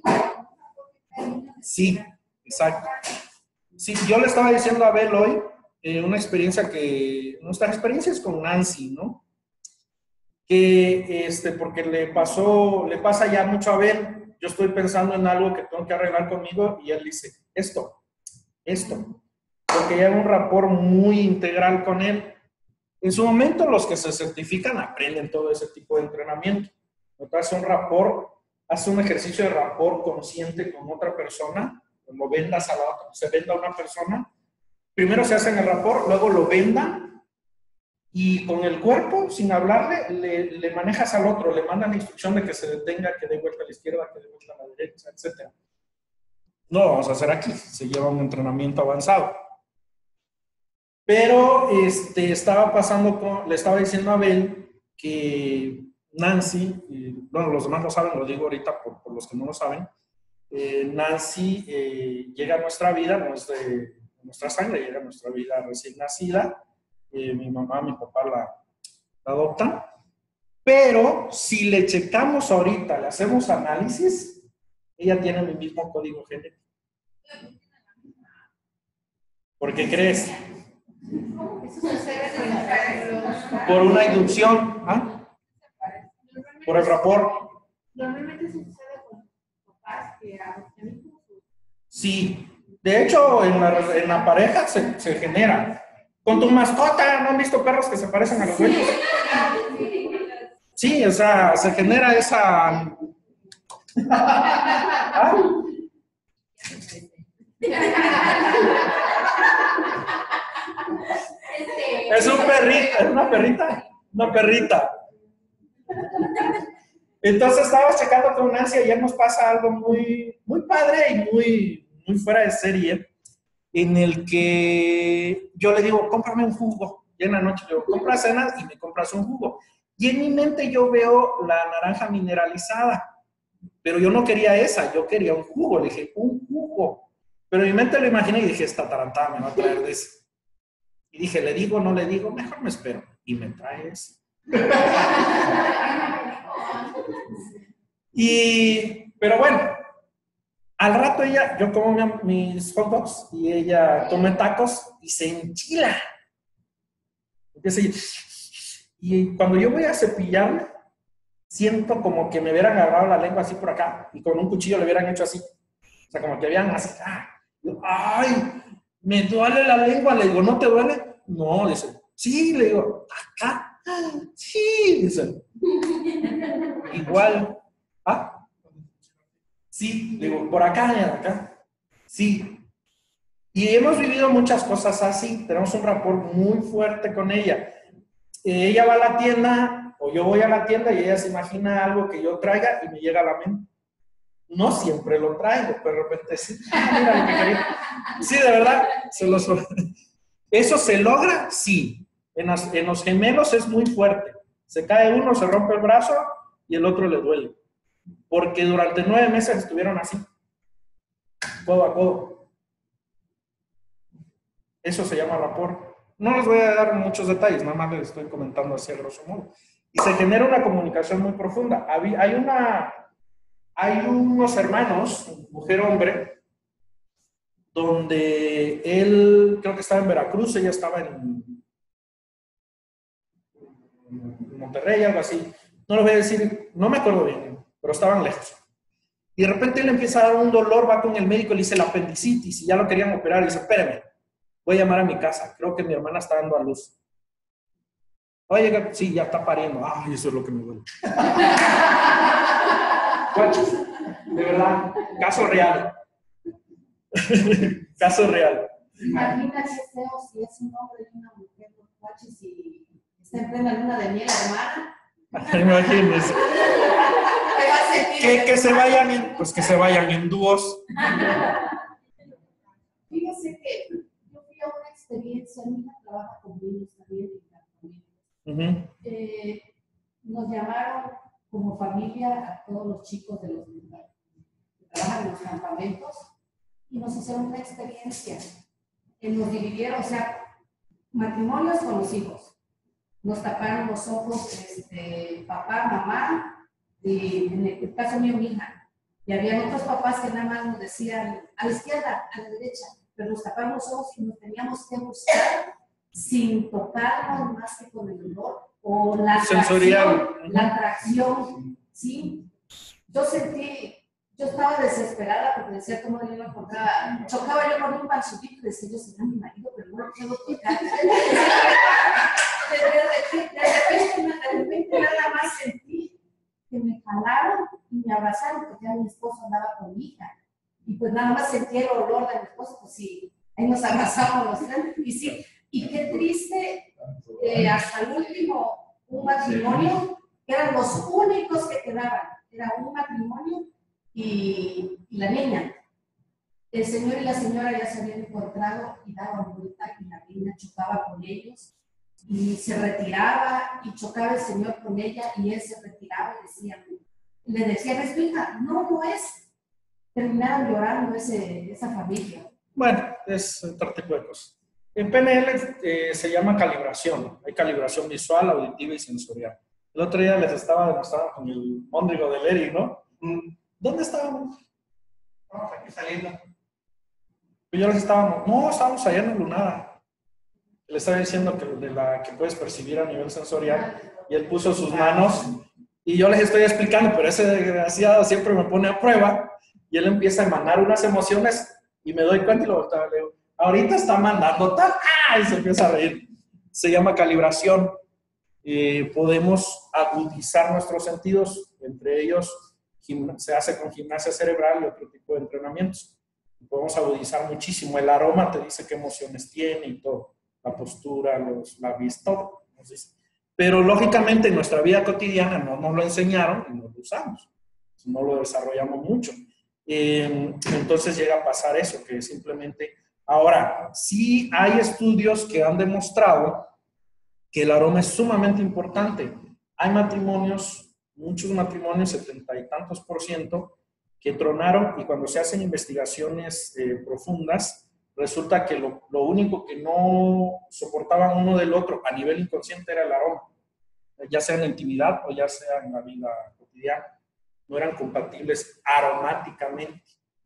Sí, exacto. Sí, yo le estaba diciendo a Abel hoy eh, una experiencia que, nuestras experiencias con Nancy, ¿no? Que, este, porque le pasó, le pasa ya mucho a Abel, yo estoy pensando en algo que tengo que arreglar conmigo y él dice, esto, esto, porque ya hay un rapport muy integral con él. En su momento los que se certifican aprenden todo ese tipo de entrenamiento. Hace un rapport, hace un ejercicio de rapport consciente con otra persona, lo vendas a la otra, se venda a una persona, primero se hacen el rapport, luego lo vendan y con el cuerpo, sin hablarle, le, le manejas al otro, le mandan la instrucción de que se detenga, que dé vuelta a la izquierda, que dé vuelta a la derecha, etcétera. no lo vamos a hacer aquí, se lleva un entrenamiento avanzado. Pero este, estaba pasando con, le estaba diciendo a Abel que Nancy, y, bueno, los demás lo saben, lo digo ahorita por, por los que no lo saben, eh, Nancy eh, llega a nuestra vida, no es de nuestra sangre, llega a nuestra vida recién nacida, eh, mi mamá, mi papá la, la adoptan, pero si le checamos ahorita, le hacemos análisis, ella tiene mi mismo código genético. ¿Por qué crees? Eso sucede con los- Por una inducción, ¿ah? Por el rapor. Normalmente eso sucede con papás que adoptan hijos. Sí, de hecho en la, en la pareja se, se genera. Con tu mascota, ¿no han visto perros que se parecen a los dueños? Sí, o sea, se genera esa... ¿Ah? Es un perrito, es una perrita, una perrita. Entonces estaba checando con Nancy y ayer nos pasa algo muy, muy padre y muy, muy fuera de serie, en el que yo le digo, cómprame un jugo. Y en la noche yo compro cenas y me compras un jugo. Y en mi mente yo veo la naranja mineralizada, pero yo no quería esa, yo quería un jugo. Le dije, un jugo. Pero en mi mente lo imaginé y dije, esta tarantada me va a traer de ese. Y dije, ¿le digo o no le digo? Mejor me espero. Y me trae ese. Y, pero bueno, al rato ella, yo como mi, mis hot dogs y ella come tacos y se enchila. Empieza a ir. Y cuando yo voy a cepillarme, siento como que me hubieran agarrado la lengua así por acá y con un cuchillo le hubieran hecho así. O sea, como que habían así. ¡Ah! Yo, ¡ay! Me duele la lengua. Le digo, ¿no te duele? No, dice. Sí, le digo, ¿acá? Sí, dice. Igual. ¿Ah? Sí, le digo, por acá y acá. Sí. Y hemos vivido muchas cosas así. Tenemos un rapport muy fuerte con ella. Eh, ella va a la tienda o yo voy a la tienda y ella se imagina algo que yo traiga y me llega a la mente. No siempre lo traigo, pero de repente sí. Ah, mira lo que quería. Sí, de verdad. Se los... ¿Eso se logra? Sí. En los, en los gemelos es muy fuerte. Se cae uno, se rompe el brazo y el otro le duele. Porque durante nueve meses estuvieron así. Codo a codo. Eso se llama rapport. No les voy a dar muchos detalles, nada más les estoy comentando así a grosso modo. Y se genera una comunicación muy profunda. Hay, una, hay unos hermanos, mujer-hombre, donde él, creo que estaba en Veracruz, ella estaba en Monterrey, algo así. No lo voy a decir, no me acuerdo bien, pero estaban lejos. Y de repente él empieza a dar un dolor, va con el médico, le dice la apendicitis y ya lo querían operar. Le dice, espérame, voy a llamar a mi casa, creo que mi hermana está dando a luz. Oye, sí, ya está pariendo. Ay, eso es lo que me duele. De verdad, caso real. Caso real. Imagina qué feo si es un hombre y una mujer los guaches y está en plena luna de miel, hermana. Imagínense. Que, que se vayan en, pues que se vayan en dúos. Fíjese que yo fui a una experiencia, mi hija trabaja con niños también en la familia. Uh-huh. eh, nos llamaron como familia a todos los chicos de los que trabajan en los campamentos y nos hicieron una experiencia. Eh, nos dividieron, o sea, matrimonios con los hijos. Nos taparon los ojos, este, papá, mamá, y en el caso mío, mi hija. Y había otros papás que nada más nos decían a la izquierda, a la derecha, pero nos taparon los ojos y nos teníamos que buscar sin tocarnos más que con el olor o la atracción, la atracción, ¿sí? Yo sentí, yo estaba desesperada porque decía cómo yo lo encontraba, chocaba yo con un panzuquito y decía, yo será mi marido, pero no lo quiero tocar. De, de, de, de, repente, de repente nada más sentí que me jalaron y me abrazaron porque ya mi esposo andaba con mi hija. Y pues nada más sentí el olor de mi esposo, pues sí, ahí nos abrazamos los tres. Y sí, y qué triste, eh, hasta el último, un matrimonio, que eran los únicos que quedaban. Era un matrimonio y, y la niña. El señor y la señora ya se habían encontrado y daban vuelta y la niña chocaba con ellos y se retiraba y chocaba el señor con ella y él se retiraba y decía, le decía, ¿es tu hija? No, no es. Terminaron llorando ese, esa familia. Bueno, es otro tipo de cosas. En P N L eh, se llama calibración. Hay calibración visual, auditiva y sensorial. El otro día les estaba demostrando con el móndrigo del Eri, ¿no? ¿Dónde estábamos? Vamos aquí saliendo. Y yo les estábamos, no, estábamos allá en Lunada. Le estaba diciendo que de la que puedes percibir a nivel sensorial, y él puso sus manos, y yo les estoy explicando, pero ese desgraciado siempre me pone a prueba, y él empieza a emanar unas emociones, y me doy cuenta y lo le digo, ahorita está mandando tal, ¡ah! Y se empieza a reír. Se llama calibración. Eh, podemos agudizar nuestros sentidos, entre ellos se hace con gimnasia cerebral y otro tipo de entrenamientos. Podemos agudizar muchísimo. El aroma te dice qué emociones tiene y todo. La postura, los labios, todo. Pero lógicamente en nuestra vida cotidiana no nos lo enseñaron y no lo usamos. No lo desarrollamos mucho. Eh, entonces llega a pasar eso, que simplemente... Ahora, sí hay estudios que han demostrado que el aroma es sumamente importante. Hay matrimonios, muchos matrimonios, setenta y tantos por ciento, que tronaron, y cuando se hacen investigaciones eh, profundas, resulta que lo, lo único que no soportaban uno del otro a nivel inconsciente era el aroma, ya sea en la intimidad o ya sea en la vida cotidiana. No eran compatibles aromáticamente.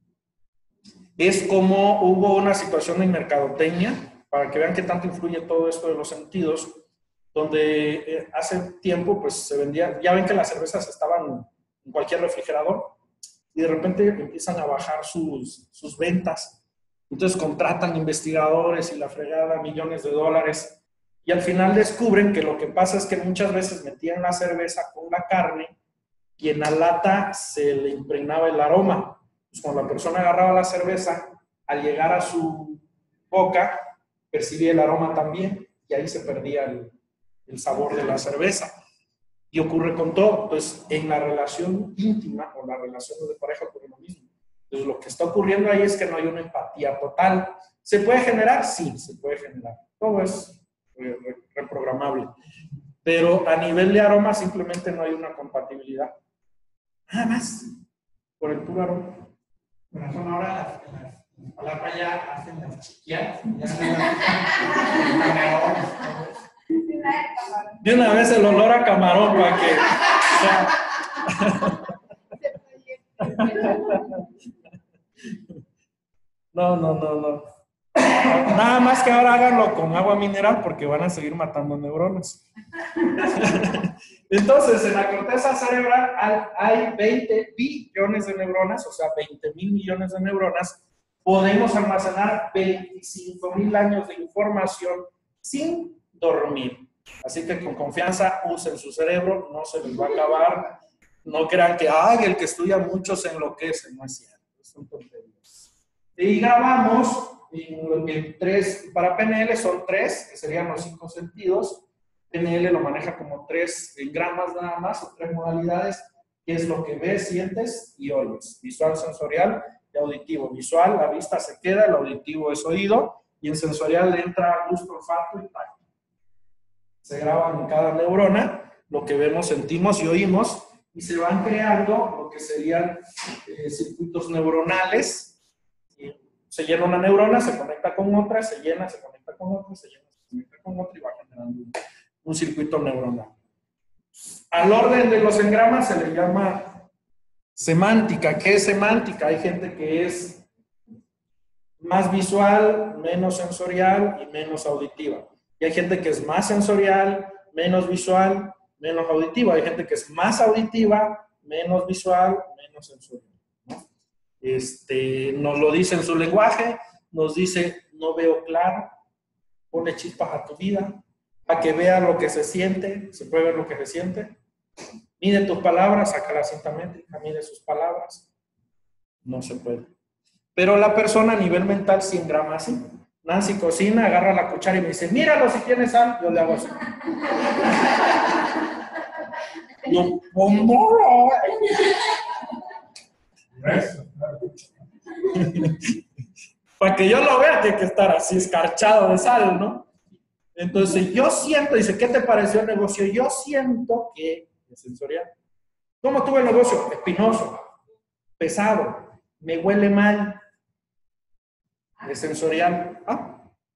Es como hubo una situación en mercadotecnia, para que vean qué tanto influye todo esto de los sentidos, donde eh, hace tiempo pues se vendía, ya ven que las cervezas estaban en cualquier refrigerador, y de repente empiezan a bajar sus, sus ventas. Entonces contratan investigadores y la fregada, millones de dólares, y al final descubren que lo que pasa es que muchas veces metían la cerveza con la carne y en la lata se le impregnaba el aroma. Pues cuando la persona agarraba la cerveza, al llegar a su boca, percibía el aroma también, y ahí se perdía el, el sabor de la cerveza. Y ocurre con todo. Entonces, en la relación íntima o la relación de pareja ocurre lo mismo. Entonces, lo que está ocurriendo ahí es que no hay una empatía total. ¿Se puede generar? Sí, se puede generar. Todo es eh, reprogramable. Pero a nivel de aroma simplemente no hay una compatibilidad. Nada más. Por el puro aroma. Por razón ahora las, las, las palabras ya hacen las chiquillas. Ya hacen las... De una vez el olor a camarón para que... O sea, no, no, no, no. Nada más que ahora háganlo con agua mineral porque van a seguir matando neuronas. Entonces, en la corteza cerebral hay veinte billones de neuronas, o sea, veinte mil millones de neuronas. Podemos almacenar veinticinco mil años de información sin dormir. Así que con confianza usen su cerebro, no se les va a acabar. No crean que, ay, el que estudia mucho se enloquece. No es cierto, son tonterías. Y grabamos en, en tres, para P N L son tres, que serían los cinco sentidos. P N L lo maneja como tres gramas nada más, o tres modalidades, que es lo que ves, sientes y oyes. Visual, sensorial y auditivo. Visual, la vista se queda, el auditivo es oído, y en sensorial entra gusto, olfato y tacto. Se graban en cada neurona lo que vemos, sentimos y oímos, y se van creando lo que serían eh, circuitos neuronales. Y se llena una neurona, se conecta con otra, se llena, se conecta con otra, se llena, se conecta con otra, y va generando un, un circuito neuronal. Al orden de los engramas se le llama semántica. ¿Qué es semántica? Hay gente que es más visual, menos sensorial y menos auditiva. Y hay gente que es más sensorial, menos visual, menos auditiva. Hay gente que es más auditiva, menos visual, menos sensorial, ¿no? Este, nos lo dice en su lenguaje, nos dice, no veo claro, ponle chispas a tu vida, para que vea lo que se siente. ¿Se puede ver lo que se siente? Mide tus palabras, saca la cinta métrica, mide sus palabras. No se puede. Pero la persona a nivel mental sí engrama así. Nancy cocina, agarra la cuchara y me dice, míralo si tiene sal. Yo le hago así. Yo, ¿cómo? Para que yo lo vea, tiene que estar así escarchado de sal, ¿no? Entonces, yo siento, dice, ¿qué te pareció el negocio? Yo siento que es sensorial. ¿Cómo tuve el negocio? Espinoso, pesado, me huele mal. Es sensorial. ¿Ah?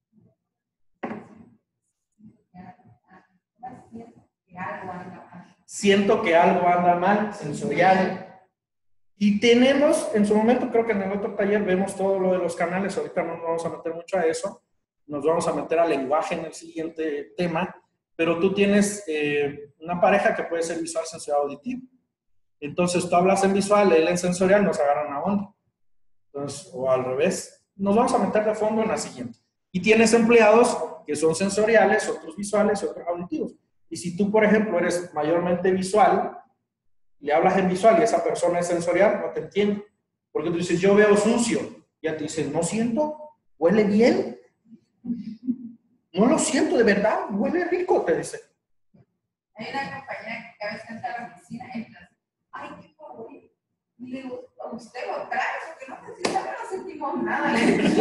Siento que algo anda mal, sensorial. Y tenemos, en su momento, creo que en el otro taller vemos todo lo de los canales, ahorita no nos vamos a meter mucho a eso, nos vamos a meter al lenguaje en el siguiente tema, pero tú tienes eh, una pareja que puede ser visual, sensorial, auditivo. Entonces tú hablas en visual, él en sensorial, nos agarran a onda. Entonces, o al revés. Nos vamos a meter de fondo en la siguiente. Y tienes empleados que son sensoriales, otros visuales, otros auditivos. Y si tú, por ejemplo, eres mayormente visual, le hablas en visual y esa persona es sensorial, no te entiende. Porque tú dices, yo veo sucio. Y ya te dicen, no siento, huele bien. No lo siento, de verdad, huele rico, te dice. Hay una compañera que cada vez que entra a la oficina, entra, ay, qué favorito. Y le digo, usted lo trae, porque no te sienta, no sentimos nada.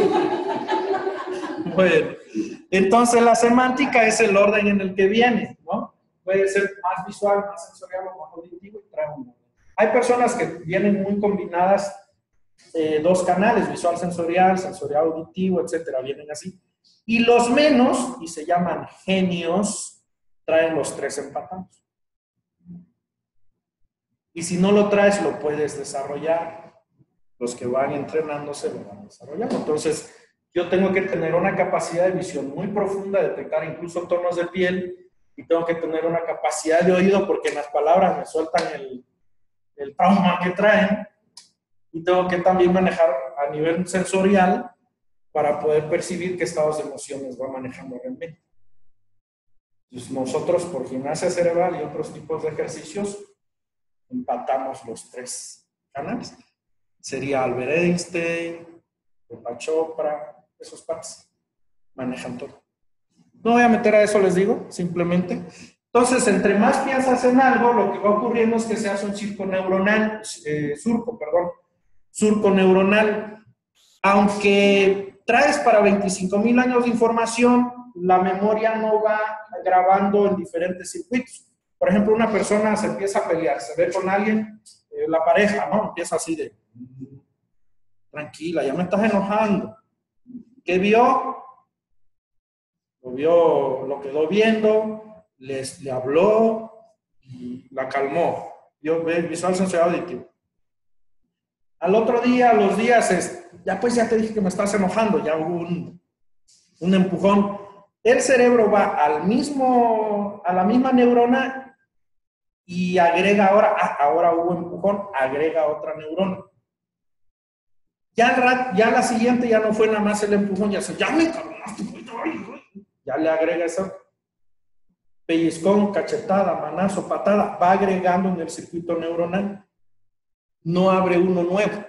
Bueno, entonces la semántica es el orden en el que viene, ¿no? Puede ser más visual, más sensorial o más auditivo y trae un orden. Hay personas que vienen muy combinadas, eh, dos canales, visual sensorial, sensorial auditivo, etcétera, vienen así. Y los menos, y se llaman genios, traen los tres empatados. Y si no lo traes, lo puedes desarrollar. Los que van entrenándose lo van desarrollando. Entonces, yo tengo que tener una capacidad de visión muy profunda, detectar incluso tonos de piel, y tengo que tener una capacidad de oído porque en las palabras me sueltan el, el trauma que traen, y tengo que también manejar a nivel sensorial para poder percibir qué estados de emociones va manejando realmente. Entonces, nosotros por gimnasia cerebral y otros tipos de ejercicios empatamos los tres canales. Sería Albert Einstein, Deepak Chopra, esos patas manejan todo. No voy a meter a eso, les digo, simplemente. Entonces, entre más piensas en algo, lo que va ocurriendo es que se hace un circo neuronal, eh, surco, perdón, surco neuronal. Aunque traes para veinticinco mil años de información, la memoria no va grabando en diferentes circuitos. Por ejemplo, una persona se empieza a pelear, se ve con alguien, eh, la pareja, ¿no? Empieza así de, tranquila, ya me estás enojando. ¿Qué vio? Lo vio, lo quedó viendo, les, le habló y la calmó. Yo visual sensorial auditivo. Al otro día, a los días, es, ya pues ya te dije que me estás enojando, ya hubo un, un empujón. El cerebro va al mismo, a la misma neurona y agrega ahora, ah, ahora hubo empujón, agrega otra neurona. Ya, el, ya la siguiente ya no fue nada más el empujón, ya se, ya me calmaste, ya le agrega eso. Pellizcón, cachetada, manazo, patada, va agregando en el circuito neuronal. No abre uno nuevo.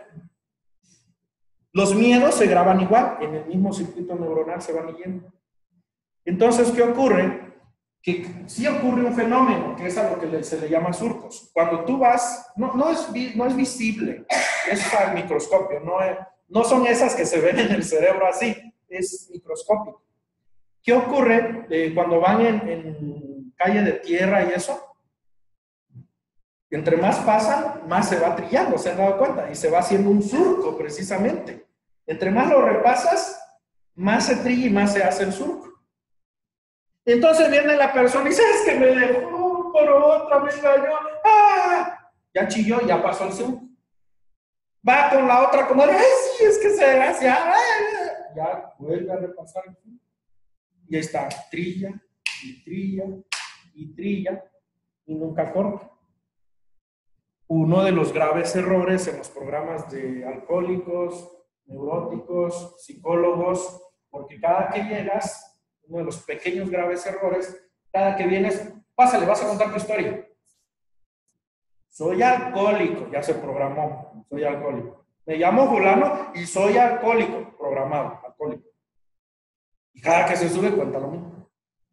Los miedos se graban igual, en el mismo circuito neuronal se van yendo. Entonces, ¿qué ocurre? Que sí ocurre un fenómeno, que es a lo que le, se le llama surcos. Cuando tú vas, no, no, es, no es visible, es al microscopio, no, es, no son esas que se ven en el cerebro así, es microscópico. ¿Qué ocurre eh, cuando van en, en calle de tierra y eso? Entre más pasan, más se va trillando, ¿se han dado cuenta? Y se va haciendo un surco, precisamente. Entre más lo repasas, más se trilla y más se hace el surco. Entonces viene la persona y dice, es que me dejó por otra, me engañó. ¡Ah! Ya chilló, ya pasó el surco. Va con la otra como, ¡ay, sí, es que se desgracia! Ya vuelve a repasar el surco. Y ahí está, trilla, y trilla, y trilla, y nunca corta. Uno de los graves errores en los programas de alcohólicos, neuróticos, psicólogos, porque cada que llegas, uno de los pequeños graves errores, cada que vienes, pásale, vas a contar tu historia. Soy alcohólico, ya se programó, soy alcohólico. Me llamo fulano y soy alcohólico, programado, alcohólico. Y cada que se sube cuenta lo mismo.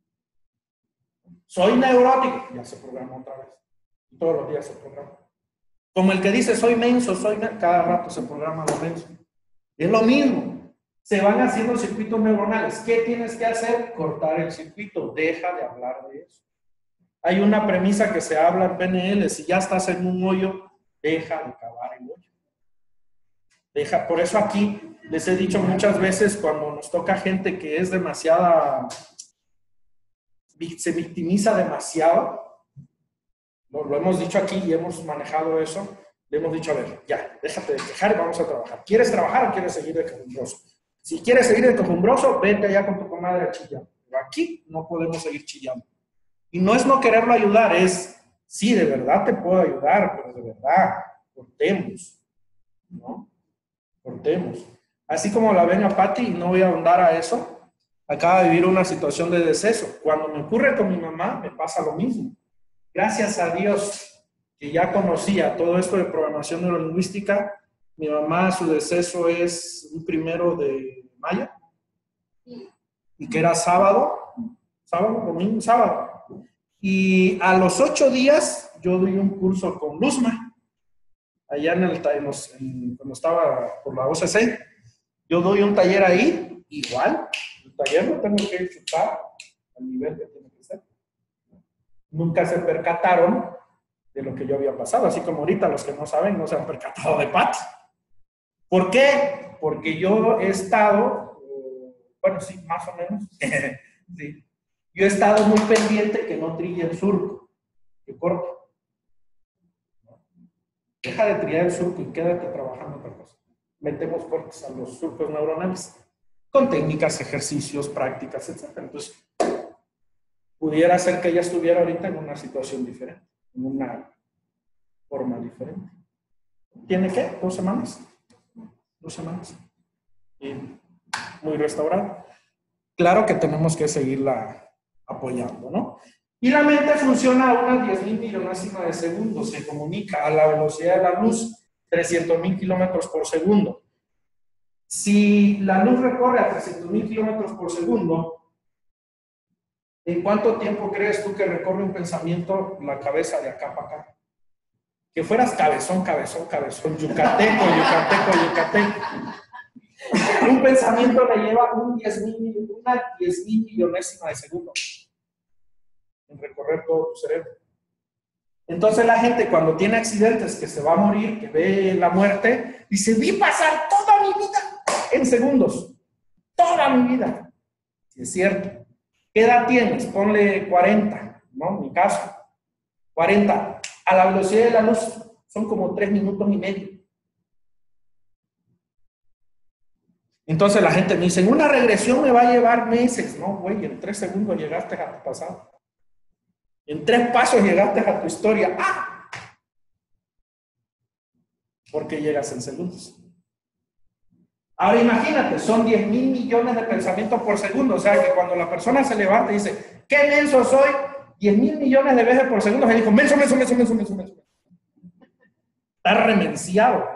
Soy neurótico, ya se programó otra vez. Y todos los días se programa. Como el que dice, soy menso, soy menso, cada rato se programa lo menso. Es lo mismo. se van haciendo circuitos neuronales. ¿Qué tienes que hacer? Cortar el circuito. Deja de hablar de eso. Hay una premisa que se habla en P N L. Si ya estás en un hoyo, deja de cavar el hoyo. Deja, por eso aquí les he dicho muchas veces, cuando nos toca gente que es demasiada, se victimiza demasiado, lo, lo hemos dicho aquí y hemos manejado eso, le hemos dicho, a ver, ya, déjate de quejar y vamos a trabajar. ¿Quieres trabajar o quieres seguir de quejumbroso? Si quieres seguir de quejumbroso, vete allá con tu comadre a chillar. Pero aquí no podemos seguir chillando. Y no es no quererlo ayudar, es, sí, de verdad te puedo ayudar, pero de verdad, cortemos, ¿no? Cortemos. Así como la ven a Patti, y no voy a ahondar a eso, acaba de vivir una situación de deceso. Cuando me ocurre con mi mamá, me pasa lo mismo. Gracias a Dios que ya conocía todo esto de programación neurolingüística, mi mamá, su deceso es un primero de mayo, y que era sábado, sábado, domingo, sábado. Y a los ocho días yo doy un curso con Luzma, allá en el, en los, en, cuando estaba por la O C C, yo doy un taller ahí, igual, el taller lo tengo que chutar al nivel que tiene que ser. Nunca se percataron de lo que yo había pasado, así como ahorita los que no saben no se han percatado de Patti. ¿Por qué? Porque yo he estado, bueno, sí, más o menos, sí. Yo he estado muy pendiente que no trille el surco, que corte. Deja de trillar el surco y quédate trabajando otra cosa. Metemos cortes a los surcos neuronales con técnicas, ejercicios, prácticas, etcétera. Entonces, pudiera ser que ella estuviera ahorita en una situación diferente, en una forma diferente. ¿Tiene qué? ¿Dos semanas? Dos semanas. Y muy restaurada. Claro que tenemos que seguirla apoyando, ¿no? Y la mente funciona a unas diez mil millonésimas de segundos, se comunica a la velocidad de la luz, trescientos mil kilómetros por segundo. Si la luz recorre a trescientos mil kilómetros por segundo, ¿en cuánto tiempo crees tú que recorre un pensamiento la cabeza de acá para acá? Que fueras cabezón, cabezón, cabezón, yucateco, yucateco, yucateco. Un pensamiento le lleva un diez mil, una diez mil millonésima de segundo en recorrer todo tu cerebro. Entonces la gente cuando tiene accidentes que se va a morir, que ve la muerte, dice, vi pasar toda mi vida en segundos. Toda mi vida. Si es cierto. ¿Qué edad tienes? Ponle cuarenta, ¿no? En mi caso. cuarenta. A la velocidad de la luz son como tres minutos y medio. Entonces la gente me dice, en una regresión me va a llevar meses. No, güey, en tres segundos llegaste a tu pasado. En tres pasos llegaste a tu historia. ¡Ah! Porque llegas en segundos. Ahora imagínate, son diez mil millones de pensamientos por segundo. O sea que cuando la persona se levanta y dice, ¡qué menso soy! diez mil millones de veces por segundo, se dijo, menso, menso, menso, menso, menso, menso. Está remenciado.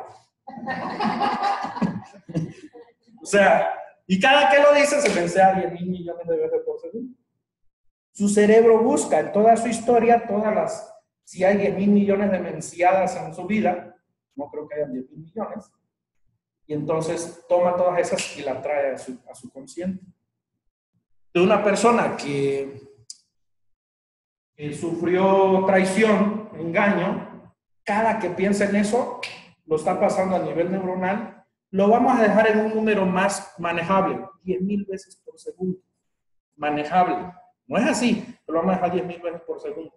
O sea, y cada que lo dice se mensea diez mil millones de veces por segundo. Su cerebro busca en toda su historia, todas las, si hay diez mil millones de menciadas en su vida, no creo que haya diez mil millones, y entonces toma todas esas y las trae a su, a su consciente. De una persona que, que sufrió traición, engaño, cada que piensa en eso, lo está pasando a nivel neuronal, lo vamos a dejar en un número más manejable, diez mil veces por segundo. Manejable. No es así, pero lo vamos a dejar diez mil veces por segundo.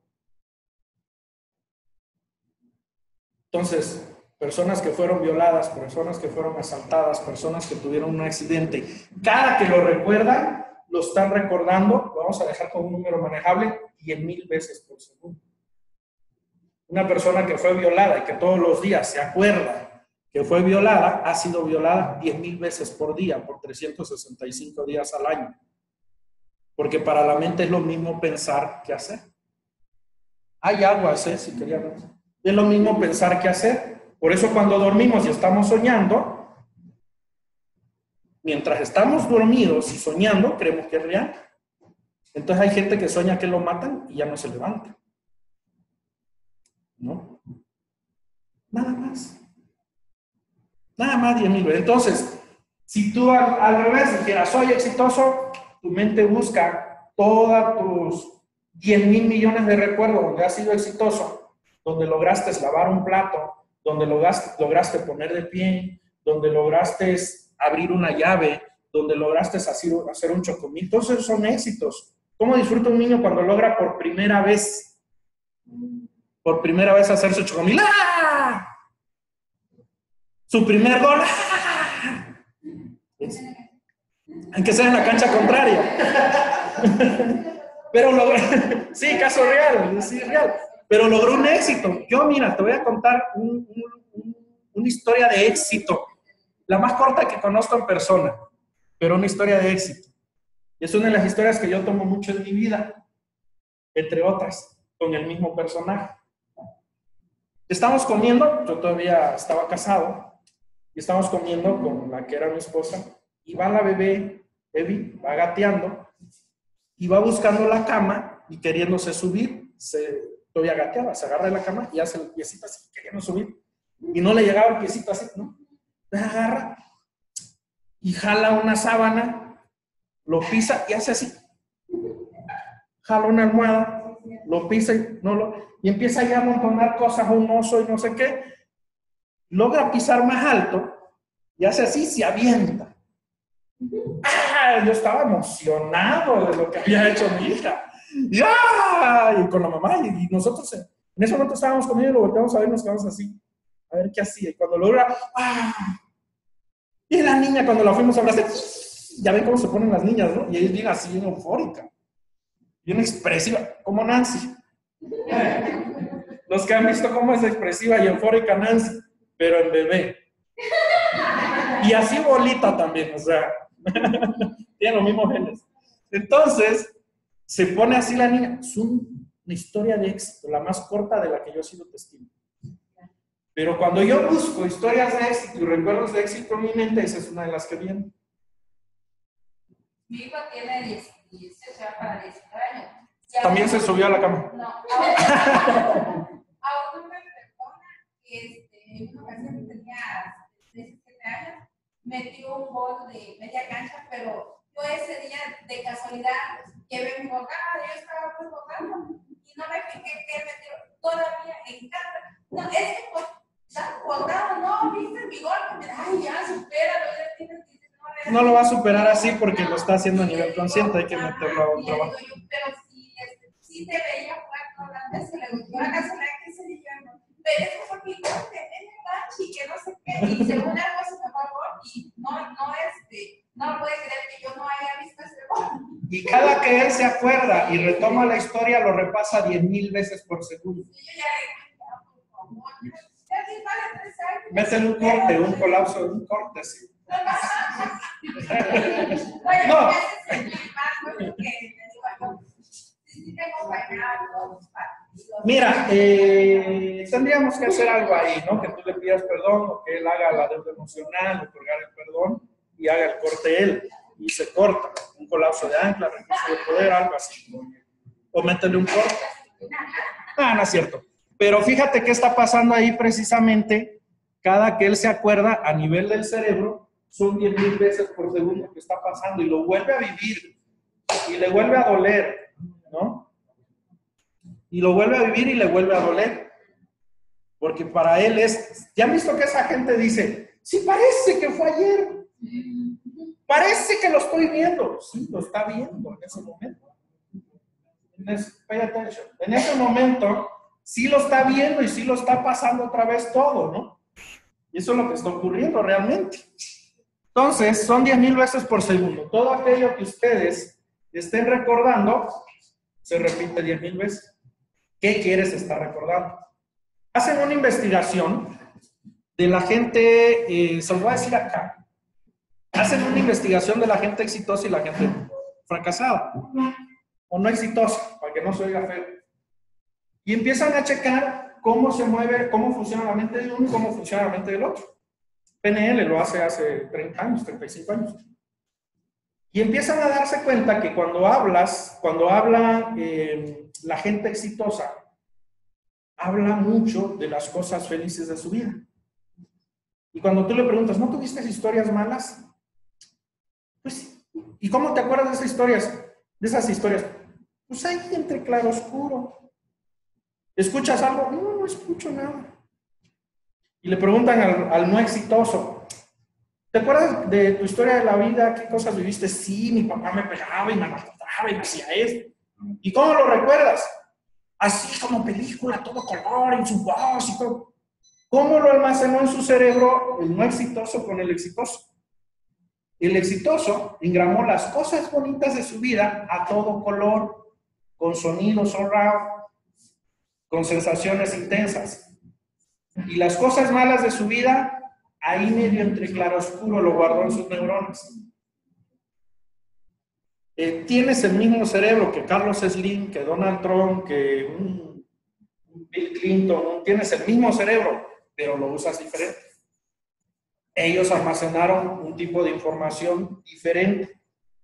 Entonces, personas que fueron violadas, personas que fueron asaltadas, personas que tuvieron un accidente, cada que lo recuerdan, lo están recordando, lo vamos a dejar con un número manejable, diez mil veces por segundo. Una persona que fue violada y que todos los días se acuerda que fue violada, ha sido violada diez mil veces por día, por trescientos sesenta y cinco días al año. Porque para la mente es lo mismo pensar que hacer. Hay aguas, ¿eh? Si querían. Es lo mismo pensar que hacer. Por eso cuando dormimos y estamos soñando, mientras estamos dormidos y soñando, creemos que es real. Entonces hay gente que sueña que lo matan y ya no se levanta. ¿No? Nada más. Nada más diez mil veces. Entonces, Si tú al, al revés dijeras, soy exitoso, tu mente busca todos tus diez mil millones de recuerdos donde has sido exitoso, donde lograste lavar un plato, donde lograste, lograste poner de pie, donde lograste abrir una llave, donde lograste hacer, hacer un chocomil. Todos esos son éxitos. ¿Cómo disfruta un niño cuando logra por primera vez, por primera vez hacer su chocomil? ¡Ah! Su primer gol. ¡Ah! Hay que ser en la cancha contraria. Pero logró, sí, caso real, sí, real. Pero logró un éxito. Yo, mira, te voy a contar un, un, un, una historia de éxito. La más corta que conozco en persona, pero una historia de éxito. Y es una de las historias que yo tomo mucho en mi vida, entre otras, con el mismo personaje. Estamos comiendo, yo todavía estaba casado, y estamos comiendo con la que era mi esposa, y va la bebé, Evi, va gateando, y va buscando la cama y queriéndose subir, se, todavía gateaba, se agarra de la cama y hace el piecito así, queriendo subir, y no le llegaba el piecito así, ¿no? La agarra y jala una sábana, lo pisa y hace así. Jala una almohada, lo pisa y, no lo, y empieza ya a amontonar cosas, un oso y no sé qué. Logra pisar más alto y hace así, se avienta. ¡Ah! Yo estaba emocionado de lo que había hecho mi hija. Y, ¡ah! Y con la mamá, y, y nosotros en, en ese momento estábamos comiendo y lo volteamos a ver y nos quedamos así. A ver qué hacía. Y cuando logra, ¡ah! Y la niña, cuando la fuimos a abrazar, ya ven cómo se ponen las niñas, ¿no? Y ella viene así, bien eufórica, bien expresiva, como Nancy. Los que han visto cómo es expresiva y eufórica Nancy, pero en bebé. Y así bolita también, o sea, tiene los mismos genes. Entonces, se pone así la niña. Es un, una historia de éxito, la más corta de la que yo he sido testigo. Pero cuando yo busco historias de éxito y recuerdos de éxito en mi mente, esa es una de las que viene. Mi hijo tiene dieciocho, ya para diecinueve años. También se subió a la cama. No, ahora, ahora una persona que este, en una ocasión tenía diecisiete años, metió un gol de media cancha, pero yo ese día de casualidad llevé mi bocada, yo estaba pues bocando y no me fijé que él metió todavía en casa. No, es que pues, está bocado, no, viste mi gol, ay, ya, supéralo, ya tienes diecinueve años. No lo va a superar así porque lo está haciendo a nivel consciente, hay que meterlo a un trabajo. Pero si, si te veía jugar todas las veces, le gustó la casualidad que se le llama. Pero eso fue mi gol, que en el canchi, que no sé qué, y según algo se me fue gol, y no, no, este, no puede creer que yo no haya visto ese gol. Y cada que él se acuerda y retoma la historia, lo repasa diez mil veces por segundo. Y yo ya le por favor, ya sí vale tres años. Métele un corte, un colapso, un corte, sí. Oye, No. ese es el más, porque te digo, yo, sí, sí tengo bañados, Mira, eh, tendríamos que hacer algo ahí, ¿no? Que tú le pidas perdón o que él haga la deuda emocional, otorgar el perdón y haga el corte él y se corta. Un colapso de ancla, recurso de poder, algo así. O métele un corte. Ah, no es cierto. Pero fíjate qué está pasando ahí precisamente. Cada que él se acuerda a nivel del cerebro, son diez mil veces por segundo que está pasando y lo vuelve a vivir y le vuelve a doler, ¿no? Y lo vuelve a vivir y le vuelve a doler. Porque para él es... ¿Ya han visto que esa gente dice, sí, parece que fue ayer? Parece que lo estoy viendo. Sí, lo está viendo en ese momento. Pay attention. En ese momento, sí lo está viendo y sí lo está pasando otra vez todo, ¿no? Y eso es lo que está ocurriendo realmente. Entonces, son diez mil veces por segundo. Todo aquello que ustedes estén recordando, se repite diez mil veces. ¿Qué quieres estar recordando? Hacen una investigación de la gente, eh, se los voy a decir acá. Hacen una investigación de la gente exitosa y la gente fracasada. O no exitosa, para que no se oiga feo. Y empiezan a checar cómo se mueve, cómo funciona la mente de uno y cómo funciona la mente del otro. P N L lo hace hace treinta años, treinta y cinco años. Y empiezan a darse cuenta que cuando hablas, cuando habla eh, la gente exitosa, habla mucho de las cosas felices de su vida. Y cuando tú le preguntas, ¿no tuviste historias malas? ¿Y cómo te acuerdas de esas historias? De esas historias. Pues ahí entre claro oscuro. ¿Escuchas algo? No, no escucho nada. Y le preguntan al, al no exitoso, ¿te acuerdas de tu historia de la vida? ¿Qué cosas viviste? Sí, mi papá me pegaba y me maltrataba y me hacía esto. ¿Y cómo lo recuerdas? Así como película, todo color, en su voz y todo. ¿Cómo lo almacenó en su cerebro el no exitoso con el exitoso? El exitoso engramó las cosas bonitas de su vida a todo color, con sonidos surround, con sensaciones intensas. Y las cosas malas de su vida, ahí medio entre claro oscuro, lo guardó en sus neuronas. Eh, tienes el mismo cerebro que Carlos Slim, que Donald Trump, que un, un Bill Clinton, un, tienes el mismo cerebro, pero lo usas diferente. Ellos almacenaron un tipo de información diferente.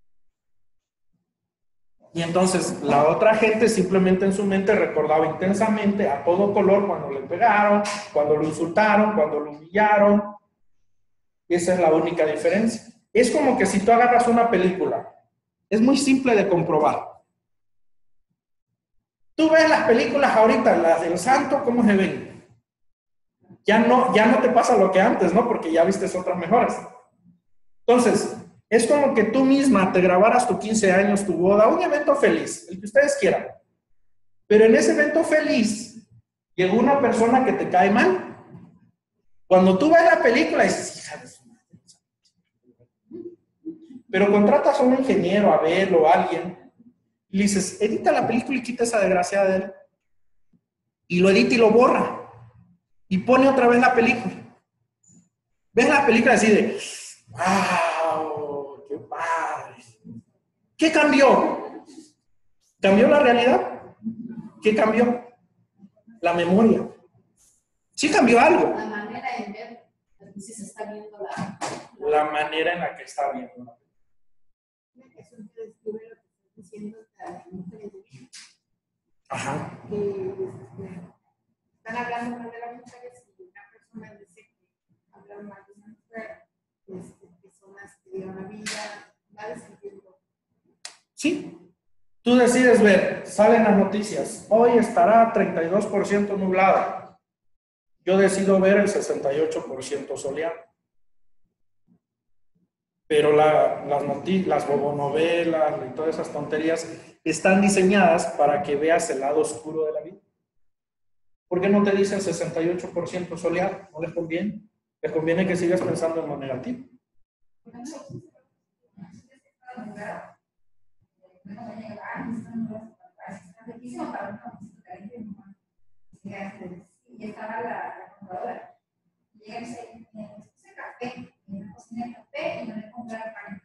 Y entonces la otra gente simplemente en su mente recordaba intensamente a todo color cuando le pegaron, cuando lo insultaron, cuando lo humillaron. Esa es la única diferencia. Es como que si tú agarras una película, es muy simple de comprobar. Tú ves las películas ahorita, las del Santo, ¿cómo se ven? Ya no, ya no te pasa lo que antes, ¿no? Porque ya viste otras mejores. Entonces, es como que tú misma te grabaras tu quince años, tu boda, un evento feliz, el que ustedes quieran. Pero en ese evento feliz, llegó una persona que te cae mal. Cuando tú ves la película, dices, hija de su madre. Pero contratas a un ingeniero, a verlo, a alguien, y le dices, edita la película y quita esa desgraciada de él. Y lo edita y lo borra. Y pone otra vez la película. Ves la película así de, ¡wow! ¡Qué padre! ¿Qué cambió? ¿Cambió la realidad? ¿Qué cambió? La memoria. Sí cambió algo. La manera en ver, si se está viendo la... La manera en la que está viendo. Es un describe lo que estás diciendo a mujeres de vida. Ajá. Que este, están hablando mal de las mujeres y una persona dice que hablan mal de una mujer, este, que son las que dieron la vida, va describiendo. Sí. Tú decides ver, salen las noticias, hoy estará treinta y dos por ciento nublado. Yo decido ver el sesenta y ocho por ciento soleado. Pero la, las noticias, las bobonovelas y todas esas tonterías están diseñadas para que veas el lado oscuro de la vida. ¿Por qué no te dicen sesenta y ocho por ciento soleado? ¿No les conviene? Les conviene que sigas pensando en lo negativo. Y estaba la computadora. Y llega y dice, puse café, y me cociné el café y no le compré pan.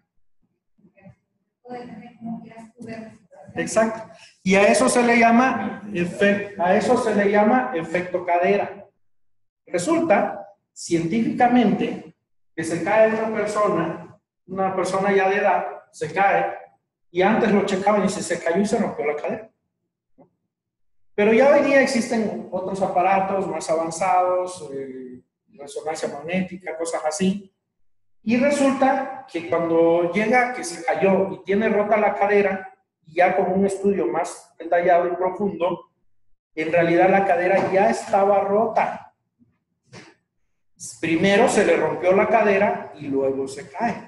Puede tener como quieras tú ver la situación. Exacto. Y a eso se le llama efecto, a eso se le llama efecto cadera. Resulta científicamente que se cae una persona, una persona ya de edad, se cae, y antes lo checaban y se, se cayó y se rompió la cadera. Pero ya hoy día existen otros aparatos más avanzados, eh, resonancia magnética, cosas así. Y resulta que cuando llega que se cayó y tiene rota la cadera, y ya con un estudio más detallado y profundo, en realidad la cadera ya estaba rota. Primero se le rompió la cadera y luego se cae.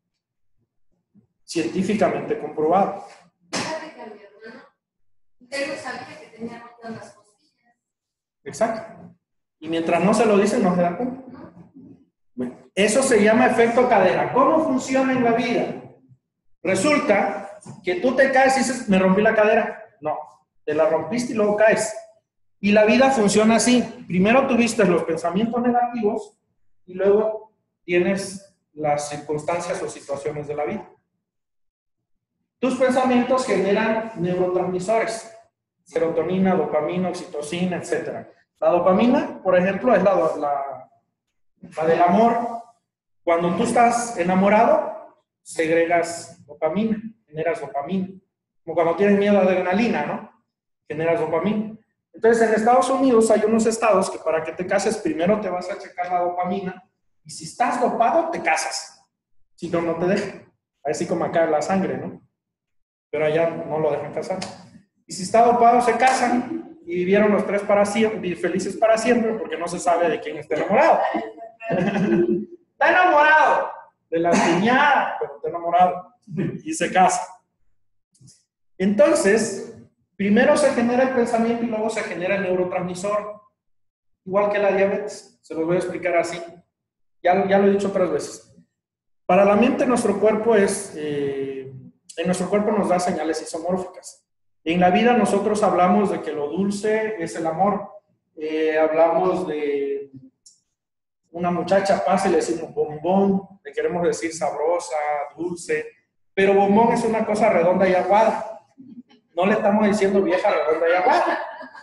Científicamente comprobado. Fíjate que a mi hermano, él no sabía que tenía rotas las costillas. Exacto. Y mientras no se lo dicen, no se da cuenta. Bueno, eso se llama efecto cadera. ¿Cómo funciona en la vida? Resulta que tú te caes y dices, me rompí la cadera. No, te la rompiste y luego caes. Y la vida funciona así. Primero tuviste los pensamientos negativos y luego tienes las circunstancias o situaciones de la vida. Tus pensamientos generan neurotransmisores, serotonina, dopamina, oxitocina, etcétera. La dopamina, por ejemplo, es la, la, la del amor. Cuando tú estás enamorado, segregas dopamina, generas dopamina. Como cuando tienes miedo a adrenalina, ¿no? Generas dopamina. Entonces, en Estados Unidos hay unos estados que para que te cases, primero te vas a checar la dopamina y si estás dopado, te casas. Si no, no te dejan. Así como acá la sangre, ¿no? Pero allá no lo dejan casar. Y si está dopado, se casan y vivieron los tres para siempre, felices para siempre, porque no se sabe de quién está enamorado. Está enamorado de la cuñada, pero está enamorado y se casa. Entonces, primero se genera el pensamiento y luego se genera el neurotransmisor, igual que la diabetes. Se los voy a explicar así. Ya, ya lo he dicho otras veces. Para la mente, nuestro cuerpo es, eh, en nuestro cuerpo nos da señales isomórficas. En la vida nosotros hablamos de que lo dulce es el amor. Eh, hablamos de una muchacha pasa y le decimos bombón, le queremos decir sabrosa, dulce, pero bombón es una cosa redonda y aguada. No le estamos diciendo vieja, redonda y aguada.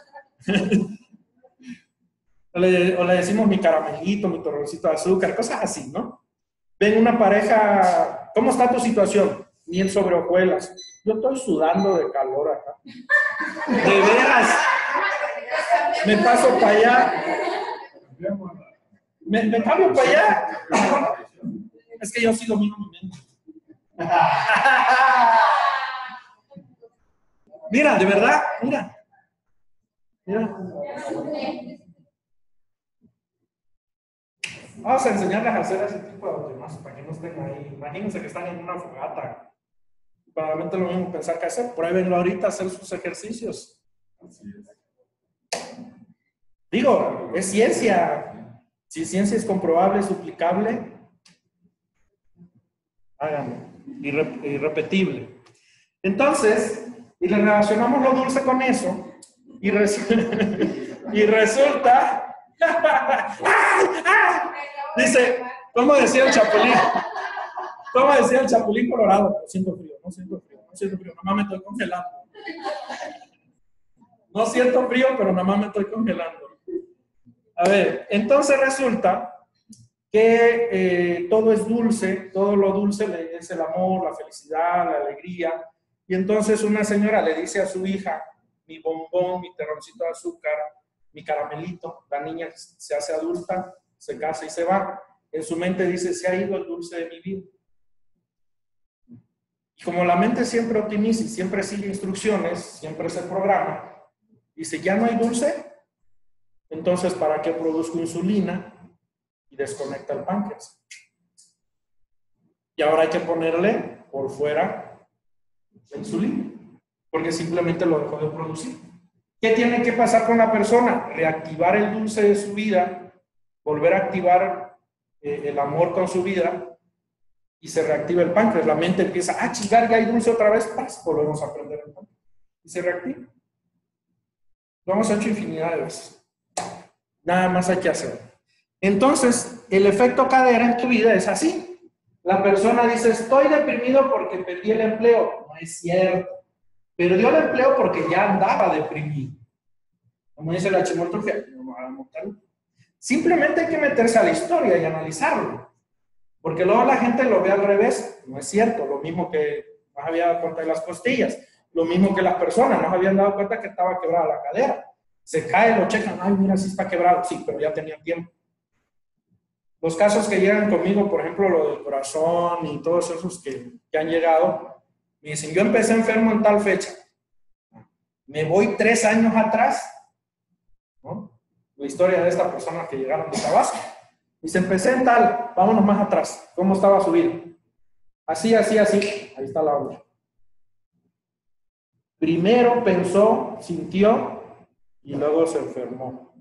o, le, o le decimos mi caramelito, mi torroncito de azúcar, cosas así, ¿no? Ven una pareja, ¿cómo está tu situación? Miel sobre hojuelas. Yo estoy sudando de calor acá. De veras. Me paso para allá. Me, me cambio para allá. Es que yo sí domino mi mente. Mira, de verdad, mira. Mira. Vamos a enseñarles a hacer ese tipo de automáticos para que no estén ahí. Imagínense que están en una fogata. Probablemente lo mismo pensar que hacer. Pruébenlo ahorita, hacer sus ejercicios. Digo, es ciencia. Si ciencia es comprobable, es duplicable, háganlo. Irre- irrepetible. Entonces, y le relacionamos lo dulce con eso, y, res y resulta... Dice, ¿cómo decía el chapulín? ¿Cómo decía el chapulín colorado? No siento frío, no siento frío, no siento frío, nada más me estoy congelando. No siento frío, pero nada más me estoy congelando. A ver, entonces resulta que eh, todo es dulce, todo lo dulce es el amor, la felicidad, la alegría. Y entonces una señora le dice a su hija, mi bombón, mi terroncito de azúcar, mi caramelito, la niña se hace adulta, se casa y se va. En su mente dice, se ha ido el dulce de mi vida. Y como la mente siempre optimiza y siempre sigue instrucciones, siempre se programa, dice, ya no hay dulce, entonces ¿para qué produzco insulina? Y desconecta el páncreas. Y ahora hay que ponerle por fuera la insulina, porque simplemente lo dejó de producir. ¿Qué tiene que pasar con la persona? Reactivar el dulce de su vida, volver a activar eh, el amor con su vida, y se reactiva el páncreas. La mente empieza, ah, chingar, ya hay dulce otra vez, ¡paz! Volvemos a prender el páncreas. Y se reactiva. Lo hemos hecho infinidad de veces. Nada más hay que hacer. Entonces, el efecto cadera en tu vida es así. La persona dice, estoy deprimido porque perdí el empleo. No es cierto. Perdió el empleo porque ya andaba deprimido. Como dice la chimoltrufia, simplemente hay que meterse a la historia y analizarlo. Porque luego la gente lo ve al revés. No es cierto. Lo mismo que no se había dado cuenta de las costillas. Lo mismo que las personas no se habían dado cuenta que estaba quebrada la cadera. Se cae, lo checan. Ay, mira, sí está quebrado. Sí, pero ya tenía tiempo. Los casos que llegan conmigo, por ejemplo, lo del corazón y todos esos que, que han llegado, me dicen, yo empecé enfermo en tal fecha. Me voy tres años atrás, ¿no? La historia de esta persona que llegaron de Tabasco. Dice, empecé en tal, vámonos más atrás. ¿Cómo estaba su vida? Así, así, así. Ahí está la obra. Primero pensó, sintió y luego se enfermó.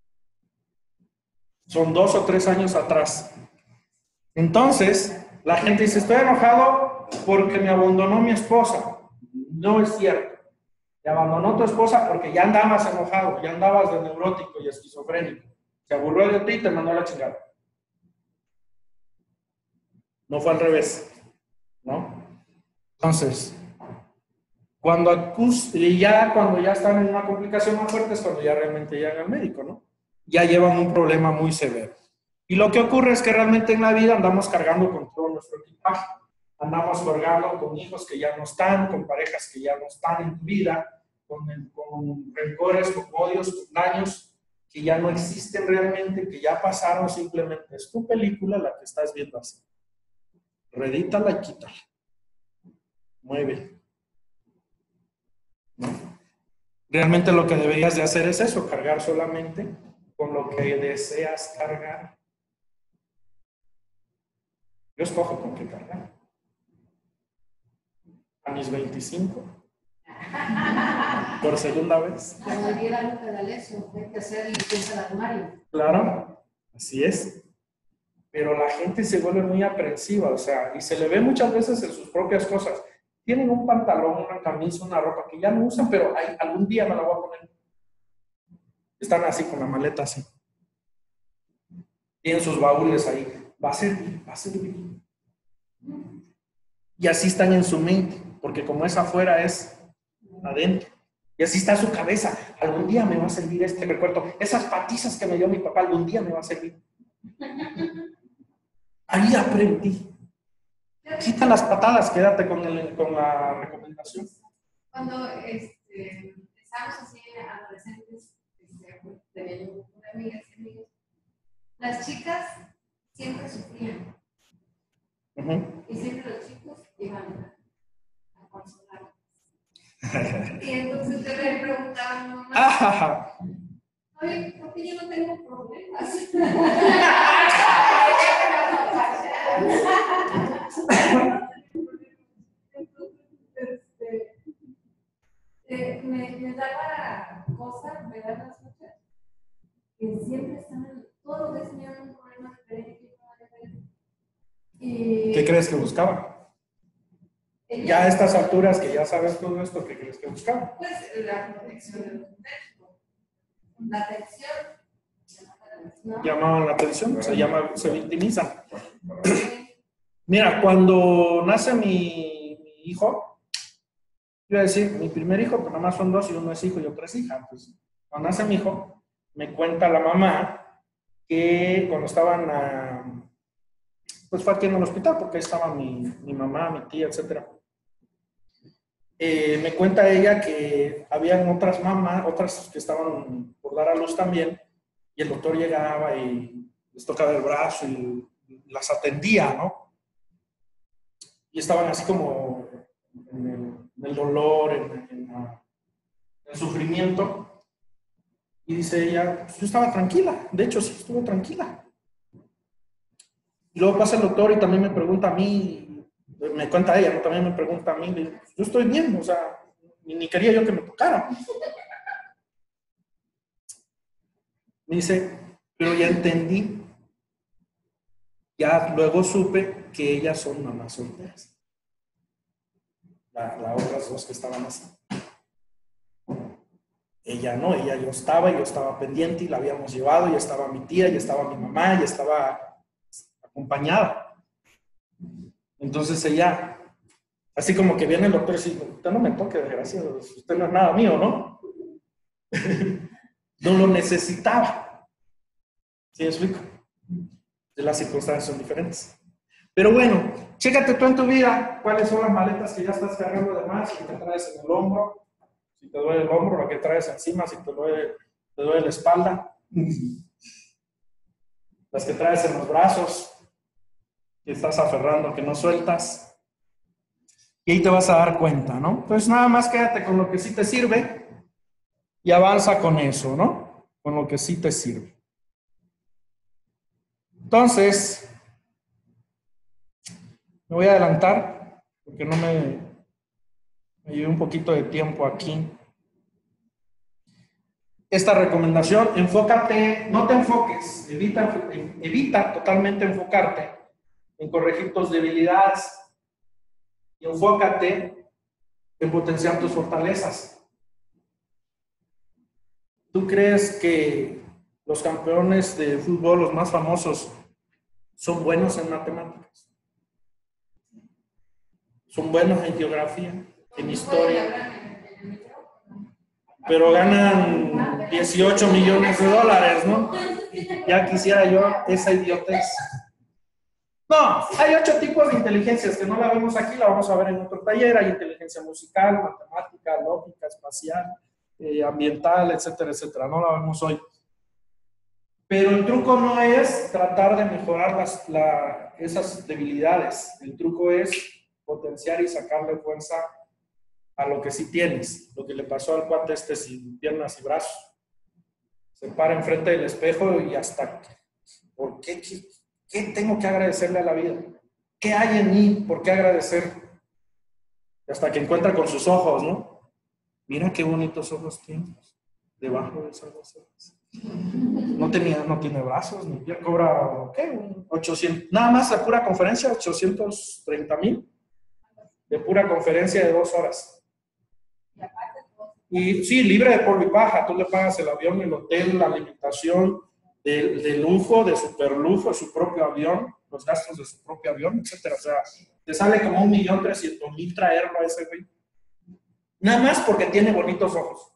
Son dos o tres años atrás. Entonces, la gente dice, estoy enojado porque me abandonó mi esposa. No es cierto. Te abandonó tu esposa porque ya andabas enojado, ya andabas de neurótico y esquizofrénico. Se aburrió de ti y te mandó a la chingada. No fue al revés, ¿no? Entonces, cuando acus y ya cuando ya están en una complicación más fuerte es cuando ya realmente llegan al médico, ¿no? Ya llevan un problema muy severo. Y lo que ocurre es que realmente en la vida andamos cargando con todo nuestro equipaje. Andamos cargando con hijos que ya no están, con parejas que ya no están en tu vida, con, con rencores, con odios, con daños que ya no existen realmente, que ya pasaron, simplemente es tu película la que estás viendo así. Redítala y quítala. mueve. ¿No? Realmente lo que deberías de hacer es eso, cargar solamente con lo que deseas cargar. Yo escojo con qué cargar. A mis veinticinco. Por segunda vez. Cuando diera un pedalezo, hay que hacer limpieza de armario. Claro, así es. Pero la gente se vuelve muy aprensiva, o sea, y se le ve muchas veces en sus propias cosas. Tienen un pantalón, una camisa, una ropa que ya no usan, pero hay, algún día me la voy a poner. Están así con la maleta así. Tienen sus baúles ahí. Va a servir, va a servir. Y así están en su mente, porque como es afuera, es adentro. Y así está su cabeza. Algún día me va a servir este recuerdo. Esas patizas que me dio mi papá, algún día me va a servir. Ahí aprendí. Quita las patadas, quédate con, el, con la recomendación. Cuando este, estábamos así adolescentes, este, tenía una amiga y amigos, las chicas siempre sufrían. Uh-huh. Y siempre los chicos iban a, a consolar. Y entonces te le preguntaban a mamá, ah, oye, ¿por qué yo no tengo problemas? este, eh, me, me daba cosas, me daban las muchas, que siempre estaban, todos los días tenían un problema diferente. Y, ¿qué crees que buscaba? Ya a estas alturas que ya sabes todo esto, ¿qué crees que buscaba? Pues la protección del contexto, la atención. ¿No? Llamaban la atención, se, llama, se victimizan. Mira, cuando nace mi, mi hijo, iba a decir, mi primer hijo, pues nada más son dos y uno es hijo y otro es hija. Pues, cuando nace mi hijo, me cuenta la mamá que cuando estaban, a, pues fue aquí en el hospital, porque ahí estaba mi, mi mamá, mi tía, etcétera. Eh, me cuenta ella que habían otras mamás, otras que estaban por dar a luz también, y el doctor llegaba y les tocaba el brazo y las atendía, ¿no? Y estaban así como en el, en el dolor, en, en, en el sufrimiento. Y dice ella, pues yo estaba tranquila, de hecho sí estuvo tranquila. Y luego pasa el doctor y también me pregunta a mí, me cuenta ella, ¿no? También me pregunta a mí, digo, yo estoy bien, o sea, ni, ni quería yo que me tocara. Me dice, pero ya entendí, ya luego supe que ellas son mamás solteras. Las la otras dos que estaban así. Ella no, ella yo estaba, yo estaba pendiente y la habíamos llevado, ya estaba mi tía, ya estaba mi mamá, ya estaba acompañada. Entonces ella, así como que viene el doctor y dice, usted no me toque, desgraciado, usted no es nada mío, ¿no? No lo necesitaba. ¿Sí me explico? Las circunstancias son diferentes. Pero bueno, chécate tú en tu vida cuáles son las maletas que ya estás cargando de más, si te traes en el hombro, si te duele el hombro, lo que traes encima, si te duele, te duele la espalda, las que traes en los brazos, que estás aferrando, que no sueltas. Y ahí te vas a dar cuenta, ¿no? Entonces nada más quédate con lo que sí te sirve y avanza con eso, ¿no? Con lo que sí te sirve. Entonces, me voy a adelantar porque no me, me llevé un poquito de tiempo aquí. Esta recomendación, enfócate, no te enfoques, evita, evita totalmente enfocarte en corregir tus debilidades y enfócate en potenciar tus fortalezas. ¿Tú crees que los campeones de fútbol, los más famosos, son buenos en matemáticas? ¿Son buenos en geografía, en historia? Pero ganan dieciocho millones de dólares, ¿no? Ya quisiera yo esa idiotez. No, hay ocho tipos de inteligencias que no la vemos aquí, la vamos a ver en otro taller. Hay inteligencia musical, matemática, lógica, espacial, eh, ambiental, etcétera, etcétera. No la vemos hoy. Pero el truco no es tratar de mejorar las, la, esas debilidades. El truco es potenciar y sacarle fuerza a lo que sí tienes. Lo que le pasó al cuate este sin piernas y brazos. Se para enfrente del espejo y hasta, ¿por qué? ¿Qué, qué tengo que agradecerle a la vida? ¿Qué hay en mí? ¿Por qué agradecer? Hasta que encuentra con sus ojos, ¿no? Mira qué bonitos ojos tienes debajo de esas dos ojos. No, tenía, no tiene brazos, ni piel, cobra, ¿qué? ochocientos, nada más la pura conferencia, ochocientos treinta mil, de pura conferencia de dos horas. Y sí, libre de polvo y paja, tú le pagas el avión, el hotel, la alimentación, de, de lujo, de super lujo, su propio avión, los gastos de su propio avión, etcétera. O sea, te sale como un millón trescientos mil traerlo a ese güey. Nada más porque tiene bonitos ojos.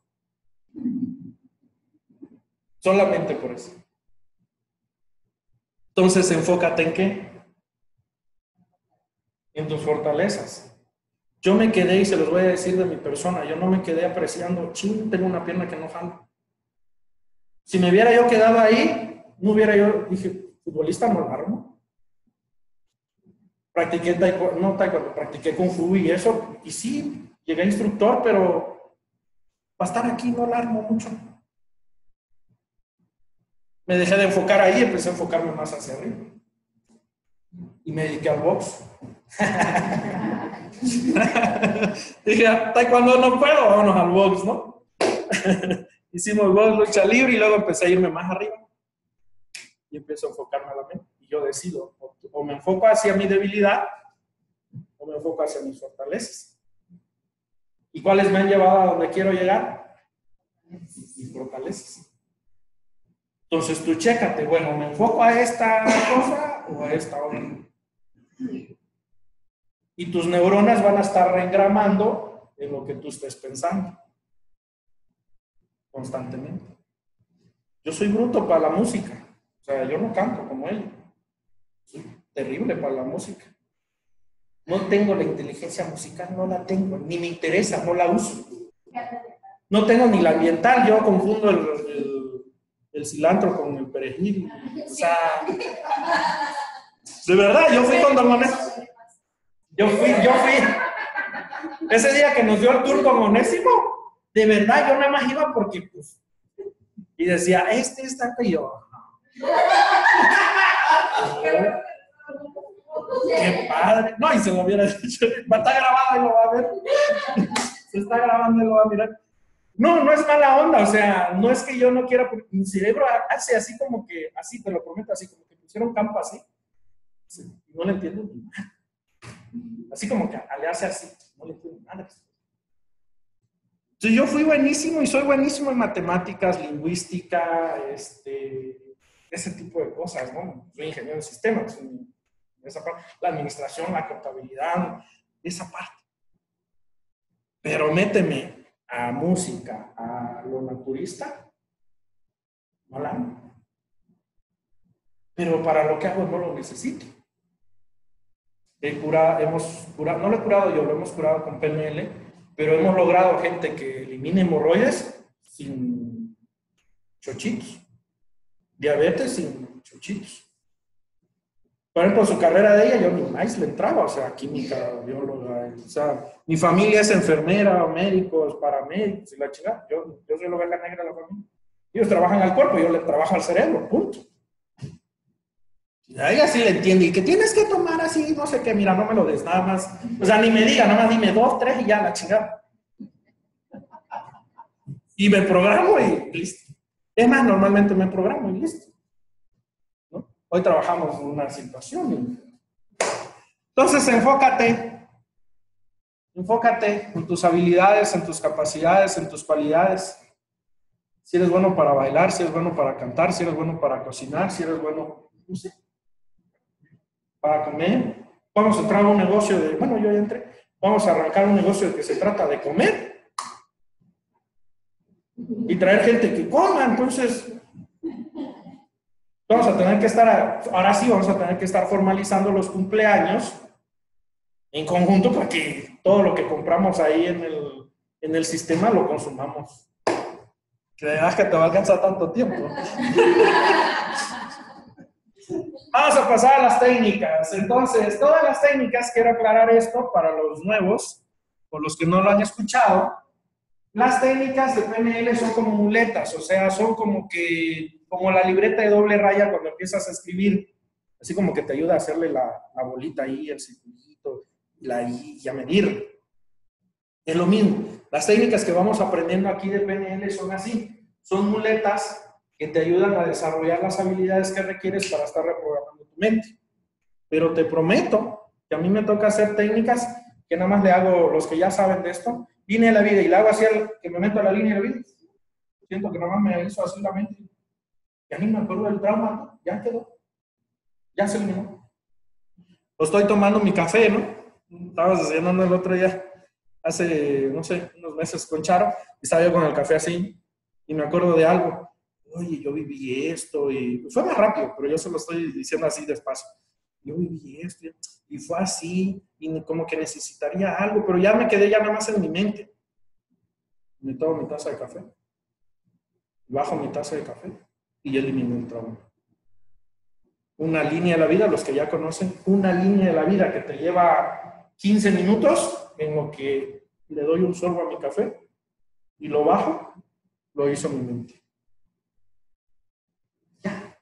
Solamente por eso. Entonces, enfócate en qué? En tus fortalezas. Yo me quedé, y se los voy a decir de mi persona, yo no me quedé apreciando, ching, tengo una pierna que no jala. Si me hubiera yo quedado ahí, no hubiera yo, dije, futbolista no largo. Practiqué taekwondo, no taekwondo, practiqué kung fu y eso, y sí, llegué a instructor, pero para estar aquí no largo mucho. Me dejé de enfocar ahí, empecé a enfocarme más hacia arriba. Y me dediqué al box. Dije, taekwondo no puedo, vámonos al box, ¿no? Hicimos box, lucha libre, y luego empecé a irme más arriba. Y empiezo a enfocarme a la mente. Y yo decido, o, o me enfoco hacia mi debilidad, o me enfoco hacia mis fortalezas. ¿Y cuáles me han llevado a donde quiero llegar? Mis fortalezas. Entonces tú chécate, bueno, ¿me enfoco a esta cosa o a esta otra? Y tus neuronas van a estar reengramando en lo que tú estés pensando constantemente. Yo soy bruto para la música, o sea, yo no canto como él. Soy terrible para la música. No tengo la inteligencia musical, no la tengo, ni me interesa, no la uso. No tengo ni la ambiental, yo confundo el, el, el cilantro con el perejil. O sea, de verdad, yo fui con Don Onésimo. Yo fui, yo fui. Ese día que nos dio el tour con Onésimo, de verdad, yo nada más iba porque, pues, y decía, este está peor. Qué padre. No, y se lo hubiera dicho. Está grabado y lo va a ver. Se está grabando y lo va a mirar. No, no es mala onda. O sea, no es que yo no quiera. Porque mi cerebro hace así como que, así te lo prometo, así como que pusieron campo así. No le entiendo ni nada. Así como que le hace así. No le entiendo nada. Entonces yo fui buenísimo y soy buenísimo en matemáticas, lingüística, este, ese tipo de cosas, ¿no? Soy ingeniero de sistemas. Esa parte, la administración, la contabilidad, esa parte. Pero méteme a música, a lo naturista, no la amo. Pero para lo que hago no lo necesito. He curado, hemos curado, no lo he curado yo, lo hemos curado con P N L, pero hemos logrado gente que elimine hemorroides sin chochitos, diabetes sin chochitos. Por ejemplo, su carrera de ella, yo ni más le entraba, o sea, química, bióloga, o sea, mi familia es enfermera, médicos, paramédicos, y la chingada. Yo, yo soy la oveja negra de la familia. Ellos trabajan al cuerpo, yo le trabajo al cerebro, punto. Y a ella sí le entiende, y que tienes que tomar así, no sé qué, mira, no me lo des, nada más. O sea, ni me diga, nada más dime dos, tres y ya, la chingada. Y me programo y listo. Es más, normalmente me programo y listo. Hoy trabajamos en una situación. Entonces, enfócate. Enfócate en tus habilidades, en tus capacidades, en tus cualidades. Si eres bueno para bailar, si eres bueno para cantar, si eres bueno para cocinar, si eres bueno, no sé, para comer. Vamos a entrar a un negocio de, bueno, yo ya entré. Vamos a arrancar un negocio de que se trata de comer. Y traer gente que coma, entonces... Vamos a tener que estar, ahora sí vamos a tener que estar formalizando los cumpleaños en conjunto para que todo lo que compramos ahí en el, en el sistema lo consumamos. Que de verdad que te va a alcanzar tanto tiempo. Vamos a pasar a las técnicas. Entonces, todas las técnicas, quiero aclarar esto para los nuevos, o los que no lo han escuchado. Las técnicas de P N L son como muletas, o sea, son como que, como la libreta de doble raya cuando empiezas a escribir, así como que te ayuda a hacerle la, la bolita ahí, el circulito, y, la, y a medir. Es lo mismo. Las técnicas que vamos aprendiendo aquí de P N L son así, son muletas que te ayudan a desarrollar las habilidades que requieres para estar reprogramando tu mente. Pero te prometo que a mí me toca hacer técnicas que nada más le hago, los que ya saben de esto, línea de la vida, y le hago así, al, que me meto a la línea de la vida. Siento que nada más me hizo así la mente. Y a mí me acuerdo del trauma, ya quedó. Ya se eliminó. Lo estoy tomando mi café, ¿no? Estabas desayunando el otro día, hace, no sé, unos meses con Charo, y estaba yo con el café así, y me acuerdo de algo. Oye, yo viví esto, y fue más rápido, pero yo se lo estoy diciendo así despacio. Yo viví esto, y fue así, y como que necesitaría algo, pero ya me quedé ya nada más en mi mente. Me tomo mi taza de café, bajo mi taza de café, y elimino el trauma. Una línea de la vida, los que ya conocen, una línea de la vida que te lleva quince minutos, en lo que le doy un sorbo a mi café, y lo bajo, lo hizo mi mente. Ya.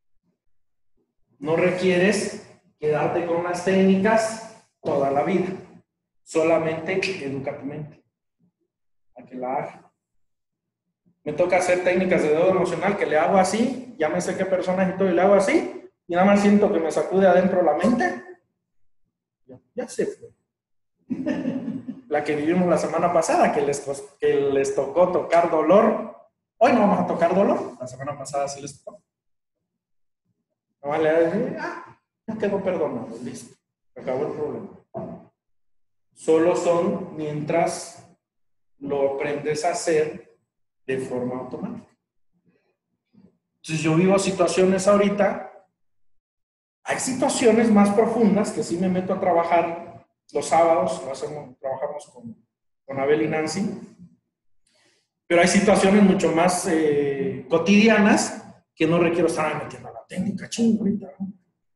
No requieres quedarte con las técnicas toda la vida. Solamente educa tu mente a que la haga. Me toca hacer técnicas de dedo emocional que le hago así, ya me sé qué personaje y todo, y le hago así, y nada más siento que me sacude adentro la mente. Ya, ya se fue. La que vivimos la semana pasada, que les, que les tocó tocar dolor. Hoy no vamos a tocar dolor. La semana pasada sí les tocó. Nomás le decir, ah, ya quedó perdonado, listo. Acabó el problema. Solo son mientras lo aprendes a hacer de forma automática. Entonces yo vivo situaciones ahorita. Hay situaciones más profundas que sí me meto a trabajar los sábados, lo hacemos, trabajamos con, con Abel y Nancy, pero hay situaciones mucho más eh, cotidianas que no requiero estar metiendo la técnica, ching, ahorita, ¿no?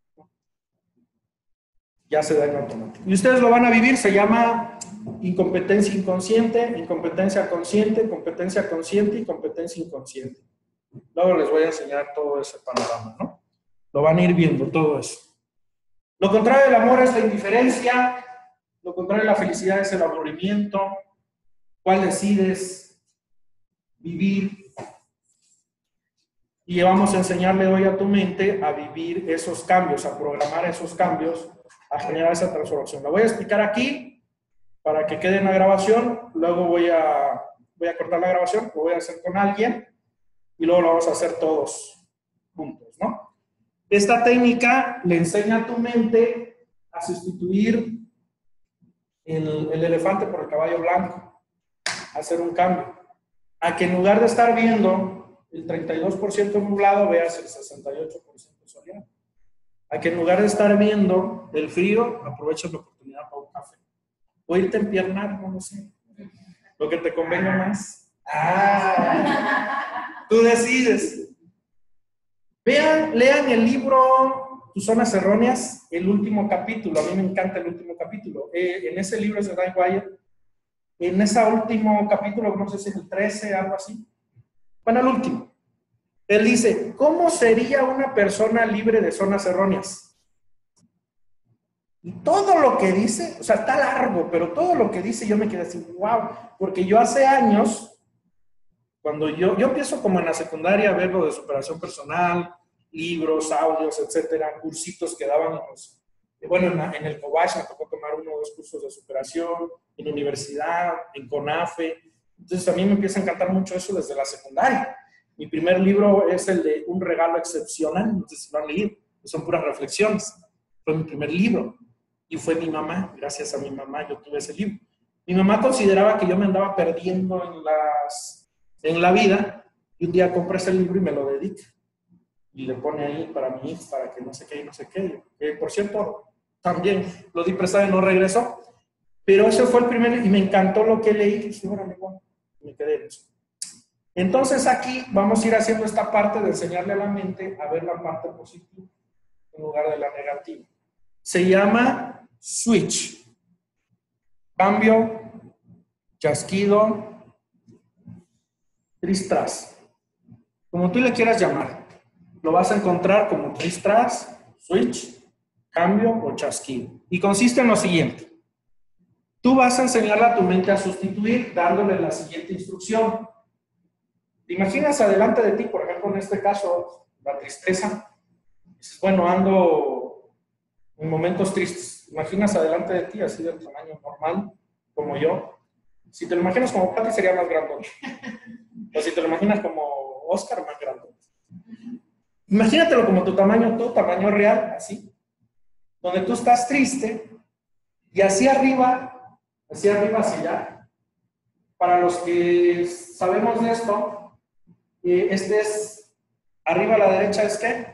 Ya se da en automático. Y ustedes lo van a vivir, se llama incompetencia inconsciente, incompetencia consciente, competencia consciente y competencia inconsciente. Luego les voy a enseñar todo ese panorama, ¿no? Lo van a ir viendo todo eso. Lo contrario del amor es la indiferencia, lo contrario de la felicidad es el aburrimiento. ¿Cuál decides vivir? Y vamos a enseñarle hoy a tu mente a vivir esos cambios, a programar esos cambios, a generar esa transformación. La voy a explicar aquí para que quede en la grabación, luego voy a, voy a cortar la grabación, lo voy a hacer con alguien y luego lo vamos a hacer todos juntos, ¿no? Esta técnica le enseña a tu mente a sustituir el, el elefante por el caballo blanco, a hacer un cambio, a que en lugar de estar viendo el treinta y dos por ciento nublado, veas el sesenta y ocho por ciento soleado. A que en lugar de estar viendo el frío, aproveches la oportunidad para un café. O irte a empiernar, no lo sé. Lo que te convenga más. Ah, tú decides. Vean, lean el libro Tus Zonas Erróneas, el último capítulo. A mí me encanta el último capítulo. Eh, en ese libro es de Dan Wyatt. En ese último capítulo, no sé si es el trece, algo así. Bueno, el último. Él dice, ¿cómo sería una persona libre de zonas erróneas? Y todo lo que dice, o sea, está largo, pero todo lo que dice yo me quedé así, wow, porque yo hace años, cuando yo, yo empiezo como en la secundaria a ver lo de superación personal, libros, audios, etcétera, cursitos que daban los, bueno, en, la, en el Cobach me tocó tomar uno o dos cursos de superación, en la universidad, en CONAFE, entonces a mí me empieza a encantar mucho eso desde la secundaria. Mi primer libro es el de Un regalo excepcional, no sé si lo han leído, son puras reflexiones. Fue mi primer libro y fue mi mamá, gracias a mi mamá yo tuve ese libro. Mi mamá consideraba que yo me andaba perdiendo en, las, en la vida y un día compré ese libro y me lo dedica. Y le pone ahí para mi hija, para que no sé qué y no sé qué. Que, por cierto, también lo di prestado y no regresó. Pero ese fue el primer y me encantó lo que leí y dije, órale, bueno, me quedé en eso. Entonces aquí vamos a ir haciendo esta parte de enseñarle a la mente a ver la parte positiva. en lugar de la negativa. Se llama switch. Cambio, chasquido, tris-tras. Como tú le quieras llamar. Lo vas a encontrar como tris-tras, switch, cambio o chasquido. Y consiste en lo siguiente. Tú vas a enseñarle a tu mente a sustituir dándole la siguiente instrucción. ¿Te imaginas adelante de ti, por ejemplo, en este caso, la tristeza? Dices, bueno, ando en momentos tristes. ¿Imaginas adelante de ti, así de tamaño normal, como yo? Si te lo imaginas como Pati, sería más grande. O si te lo imaginas como Oscar, más grande. Imagínatelo como tu tamaño, tu tamaño real, así. Donde tú estás triste y hacia arriba, hacia arriba, hacia allá. Para los que sabemos de esto, eh, este es, arriba a la derecha es ¿qué?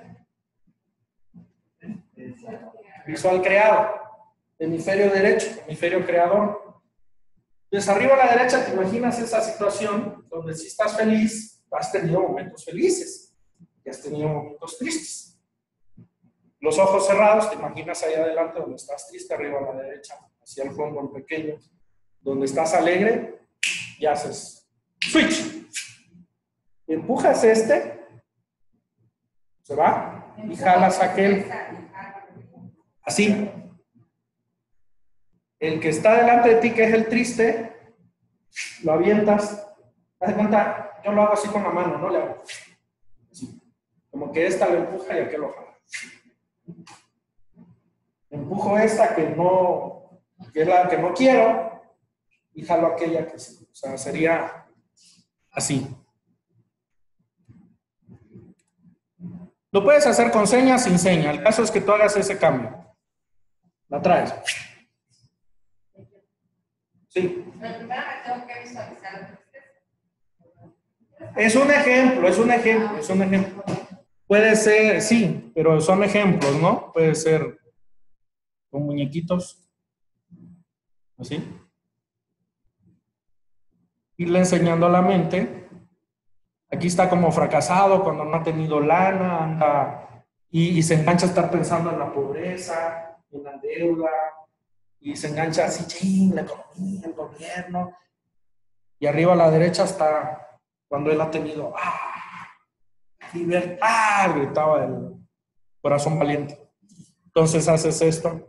Visual creado. Hemisferio derecho, hemisferio creador. Entonces, arriba a la derecha te imaginas esa situación donde si estás feliz, has tenido momentos felices y has tenido momentos tristes. Los ojos cerrados, te imaginas ahí adelante donde estás triste, arriba a la derecha, hacia el fondo el pequeño, donde estás alegre y haces switch. Empujas este, se va y jalas aquel. Así. El que está delante de ti, que es el triste, lo avientas. Haz de cuenta, yo lo hago así con la mano, ¿no? Le hago así. Como que esta lo empuja y aquel lo jala. Empujo esta que no, que es la que no quiero, y jalo aquella que sí. O sea, sería así. Lo puedes hacer con seña, sin seña. El caso es que tú hagas ese cambio. La traes. Sí. Pero primero me tengo que visualizar. Es un ejemplo, es un ejemplo, es un ejemplo. Puede ser, sí, pero son ejemplos, ¿no? Puede ser con muñequitos. Así. Irle enseñando a la mente. Aquí está como fracasado cuando no ha tenido lana, anda y, y se engancha a estar pensando en la pobreza, en la deuda, y se engancha así, ching, la economía, el gobierno. Y arriba a la derecha está cuando él ha tenido, ¡ah! ¡Libertad! Gritaba el corazón valiente. Entonces haces esto.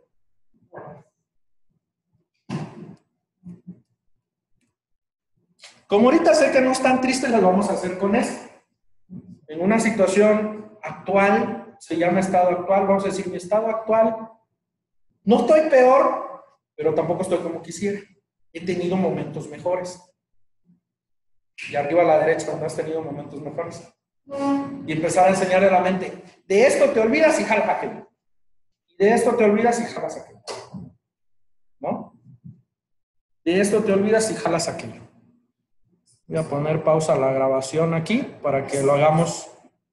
Como ahorita sé que no están tristes, lo vamos a hacer con esto. En una situación actual, se llama estado actual, vamos a decir mi estado actual. No estoy peor, pero tampoco estoy como quisiera. He tenido momentos mejores. Y arriba a la derecha, cuando has tenido momentos mejores. Y empezar a enseñarle a la mente, de esto te olvidas y jalas aquello. Y de esto te olvidas y jalas aquello. ¿No? De esto te olvidas y jalas aquello. Voy a poner pausa a la grabación aquí para que lo hagamos.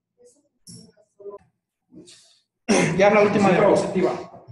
Ya la última diapositiva.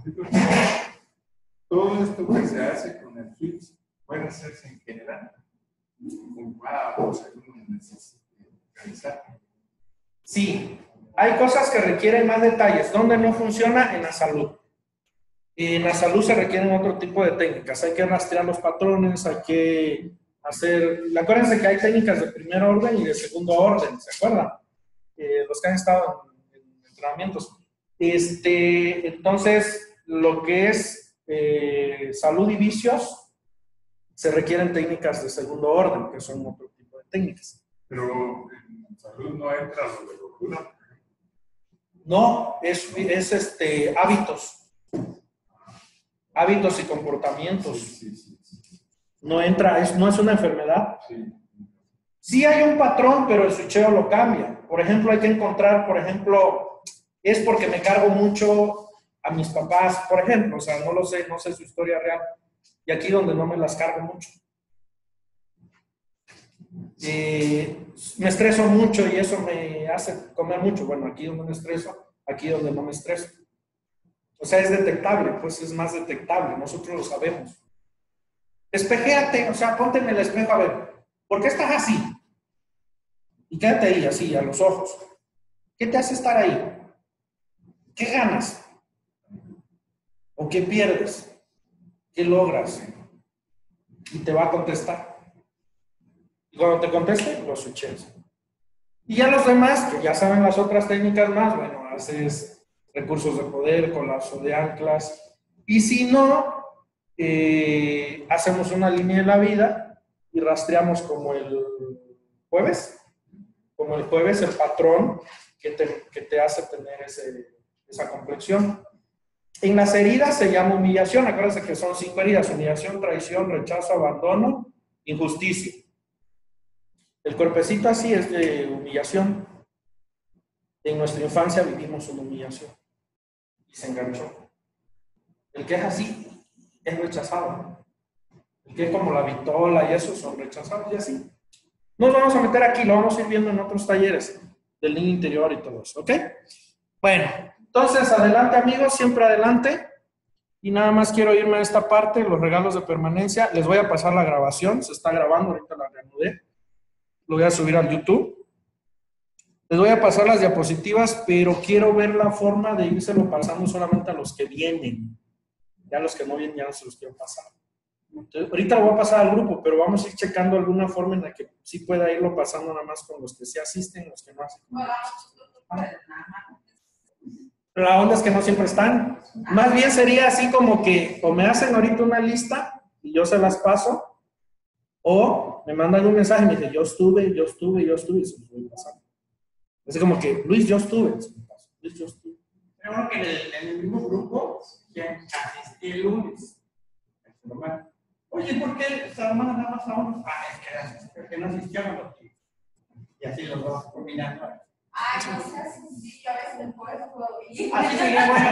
Todo esto que se hace con el switch puede hacerse en general. Wow, según necesite realizar. Sí, hay cosas que requieren más detalles. ¿Dónde no funciona? En la salud. Y en la salud se requieren otro tipo de técnicas. Hay que rastrear los patrones, hay que hacer... Acuérdense que hay técnicas de primer orden y de segundo orden, ¿se acuerdan? Eh, los que han estado en, en entrenamientos. Este, entonces, lo que es eh, salud y vicios, se requieren técnicas de segundo orden, que son otro tipo de técnicas. Pero en salud no entra lo de locura. No, es, es este, hábitos. Hábitos y comportamientos. Sí, sí, sí, sí. No entra, es, no es una enfermedad. Sí. Sí hay un patrón, pero el switcheo lo cambia. Por ejemplo, hay que encontrar, por ejemplo, es porque me cargo mucho a mis papás, por ejemplo, o sea, no lo sé, no sé su historia real. Y aquí donde no me las cargo mucho. Eh, me estreso mucho y eso me hace comer mucho. Bueno, aquí donde me estreso, aquí donde no me estreso. O sea, es detectable, pues es más detectable, nosotros lo sabemos. Espejéate, o sea, ponte en el espejo a ver, ¿por qué estás así? Y quédate ahí, así, a los ojos. ¿Qué te hace estar ahí? ¿qué ganas? ¿O qué pierdes? ¿Qué logras? Y te va a contestar. Y cuando te conteste, lo switches. Y ya los demás, que ya saben las otras técnicas más, bueno, haces recursos de poder, colapso de anclas. Y si no, eh, hacemos una línea de la vida y rastreamos como el jueves, como el jueves el patrón que te, que te hace tener ese, esa complexión. En las heridas se llama humillación. Acuérdense que son cinco heridas: humillación, traición, rechazo, abandono, injusticia. El cuerpecito así es de humillación. En nuestra infancia vivimos una humillación y se enganchó. El que es así es rechazado. El que es como la vitola y eso son rechazados y así. Nos vamos a meter aquí, lo vamos a ir viendo en otros talleres del niño interior y todo eso, ¿ok? Bueno, entonces adelante amigos, siempre adelante. Y nada más quiero irme a esta parte, los regalos de permanencia. Les voy a pasar la grabación, se está grabando, ahorita la reanudé. Lo voy a subir al YouTube. Les voy a pasar las diapositivas, pero quiero ver la forma de írselo pasando solamente a los que vienen. Ya los que no vienen ya no se los quiero pasar. Entonces, ahorita lo voy a pasar al grupo, pero vamos a ir checando alguna forma en la que sí pueda irlo pasando nada más con los que sí asisten, los que no asisten. La onda es que no siempre están. Más bien sería así como que o me hacen ahorita una lista y yo se las paso, o me mandan un mensaje y me dicen, yo estuve, yo estuve, yo estuve, y se los voy pasando. Así como que, Luis, yo estuve. Luis, yo estuve. Pero uno que en el, en el mismo grupo ya asistí el lunes. Es normal. Oye, ¿por qué esta hermana nada más a uno? Ah, es que, que no asistieron los tíos. Y así los vamos combinando. Ay, no seas sencillo, a veces el jueves puedo ir. Así sería bueno.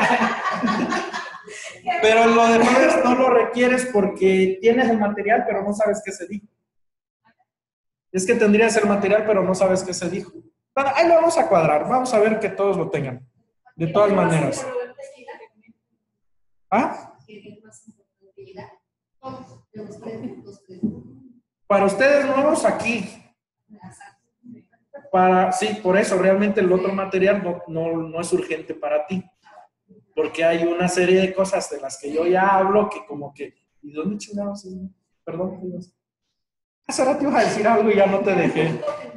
Pero lo de jueves no lo requieres porque tienes el material, pero no sabes qué se dijo. Es que tendrías el material, pero no sabes qué se dijo. Bueno, ahí lo vamos a cuadrar. Vamos a ver que todos lo tengan. De todas maneras. ¿Ah? Para ustedes nuevos aquí. Para, sí, por eso realmente el otro material no, no, no es urgente para ti. Porque hay una serie de cosas de las que yo ya hablo que como que... ¿Y dónde chingados es? Perdón, Dios. Hace rato ibas a decir algo y ya no te dejé.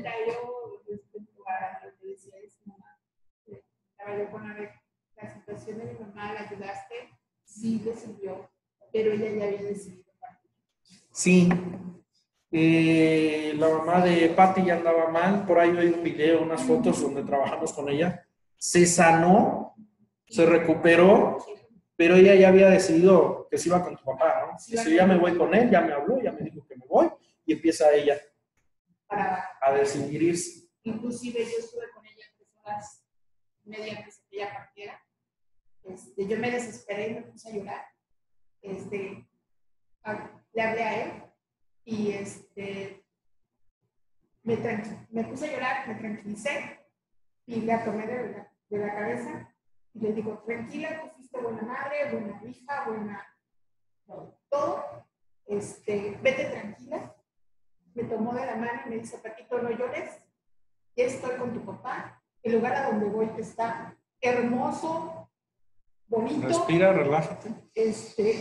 La situación de mi mamá, la ayudaste, sí le sirvió, pero ella ya había decidido partir. Sí. Eh, la mamá de Patti ya andaba mal. Por ahí hay un video, unas fotos donde trabajamos con ella. Se sanó, se recuperó, pero ella ya había decidido que se iba con tu papá, ¿no? Si sí, ya me voy con él, ya me habló, ya me dijo que me voy, y empieza ella Para, a decidir irse. Inclusive yo estuve con ella tres horas y media antes de que ella partiera. Este, yo me desesperé y me puse a llorar. Este, a, le hablé a él y este, me, me puse a llorar, me tranquilicé y la tomé de la, de la cabeza y le digo, tranquila, tú fuiste buena madre, buena hija, buena todo, este, vete tranquila. Me tomó de la mano y me dice, Patito, no llores, ya estoy con tu papá, el lugar a donde voy está hermoso, bonito. Respira, relájate. Este,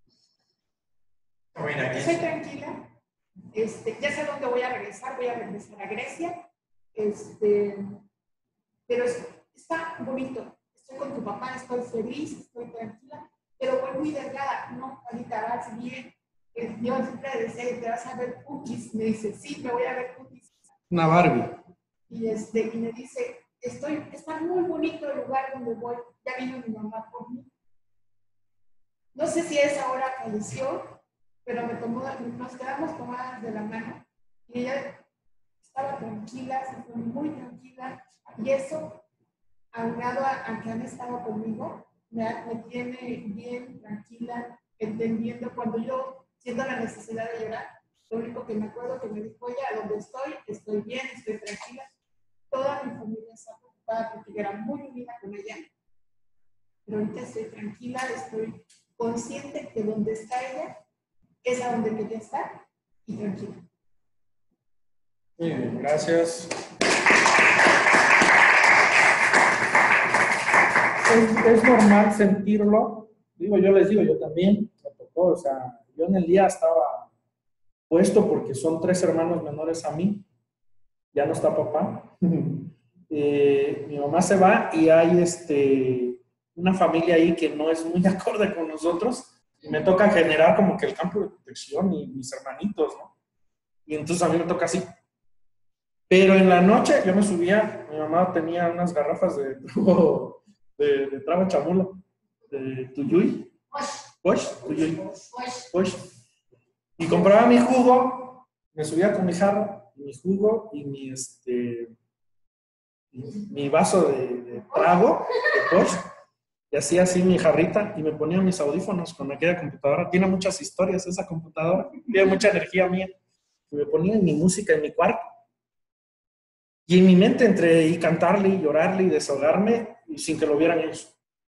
Mira, estoy tranquila, este, ya sé dónde voy a regresar, voy a regresar a Grecia, este, pero es, está bonito, estoy con tu papá, estoy feliz, estoy tranquila, pero voy muy delgada, no, ahorita vas bien. Yo siempre decía, te vas a ver cookies, me dice, sí, me voy a ver cookies. Una Barbie. Y, este, y me dice, estoy, está muy bonito el lugar donde voy, ya vino mi mamá por mí. No sé si a esa hora falleció, pero me tomó, nos quedamos tomadas de la mano y ella estaba tranquila, se fue muy tranquila, y eso, aunado a, a que han estado conmigo, me, me tiene bien tranquila, entendiendo cuando yo siento la necesidad de llorar. Lo único que me acuerdo que me dijo ella, a donde estoy, estoy bien, estoy tranquila. Toda mi familia está preocupada porque yo era muy unida con ella. Pero ahorita estoy tranquila, estoy consciente que donde está ella es a donde quería estar y tranquila. Muy bien, gracias. es, es normal sentirlo. Digo, yo les digo, yo también me tocó, o sea, yo en el día estaba puesto porque son tres hermanos menores a mí, ya no está papá. eh, mi mamá se va y hay este, una familia ahí que no es muy acorde con nosotros y me toca generar como que el campo de protección y mis hermanitos, ¿no? Y entonces a mí me toca así. Pero en la noche yo me subía, mi mamá tenía unas garrafas de trago, de, de trago chamula, de Tuyuy, Bosch, Tuyuy, Bosch. Y compraba mi jugo, me subía con mi jarro, mi jugo y mi, este, mi vaso de, de trago de Bosch, y hacía así mi jarrita y me ponía mis audífonos con aquella computadora. Tiene muchas historias esa computadora, tiene mucha energía mía. Y me ponía mi música en mi cuarto. Y en mi mente entre y cantarle y llorarle y desahogarme y sin que lo vieran ellos.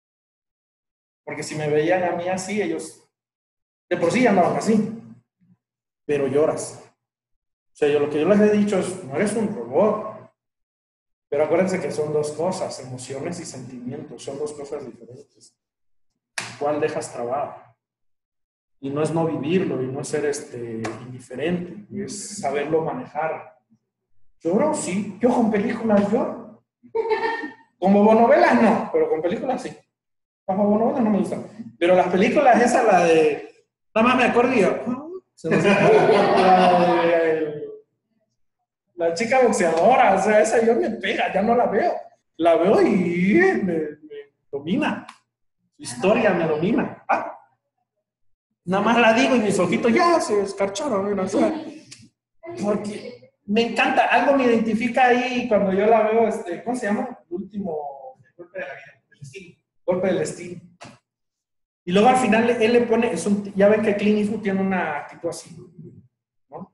Porque si me veían a mí así, ellos de por sí ya andaban así. Pero lloras. O sea, yo lo que yo les he dicho es, no eres un robot. Pero acuérdense que son dos cosas, emociones y sentimientos, son dos cosas diferentes. ¿Cuál dejas trabado? Y no es no vivirlo, y no es ser este, indiferente, es saberlo manejar. ¿Lloro? Sí. ¿Yo con películas lloro? Con bobonovelas no, pero con películas sí. Las bobonovelas no me gustan. Pero las películas, esa, la de... Nada más me acuerdo y yo... Se me la, de, la chica boxeadora, o sea, esa yo me pega, ya no la veo. La veo y me, me domina. Su historia me domina. Ah, nada más la digo y mis ojitos ya se escarcharon. O sea, porque... Me encanta, algo me identifica ahí cuando yo la veo, este, ¿cómo se llama? El último golpe de la vida, el destino, golpe del destino. Y luego al final él le pone, es un, ya ven que Clint Eastwood tiene una actitud así, ¿no?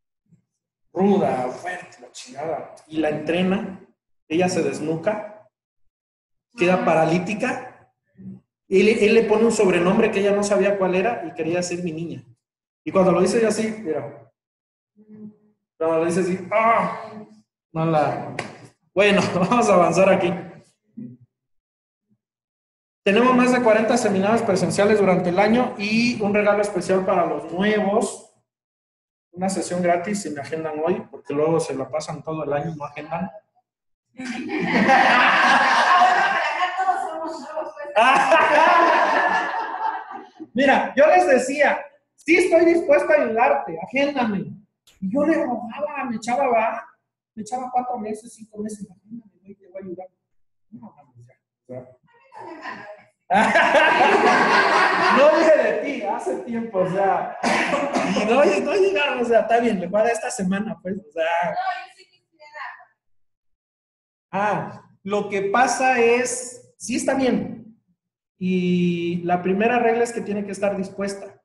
Ruda, fuerte, la chingada. Y la entrena, ella se desnuca, queda paralítica. Él, él le pone un sobrenombre que ella no sabía cuál era y quería ser mi niña. Y cuando lo dice ella así, mira. Cuando lo dice así, ¡ah! No la... Bueno, vamos a avanzar aquí. Tenemos más de cuarenta seminarios presenciales durante el año y un regalo especial para los nuevos. Una sesión gratis si me agendan hoy, porque luego se la pasan todo el año y no agendan. Mira, yo les decía, sí estoy dispuesta a ayudarte, agéndame. Y yo le rogaba, me echaba, va, me echaba cuatro meses, cinco meses, agéndame, güey, te voy a ayudar. No, vamos ya. No dije de ti, hace tiempo, o sea. Y no, no llegaron, o sea, está bien, le voy a dar esta semana, pues, o sea. No, yo sí quisiera. Ah, lo que pasa es, sí está bien. Y la primera regla es que tiene que estar dispuesta.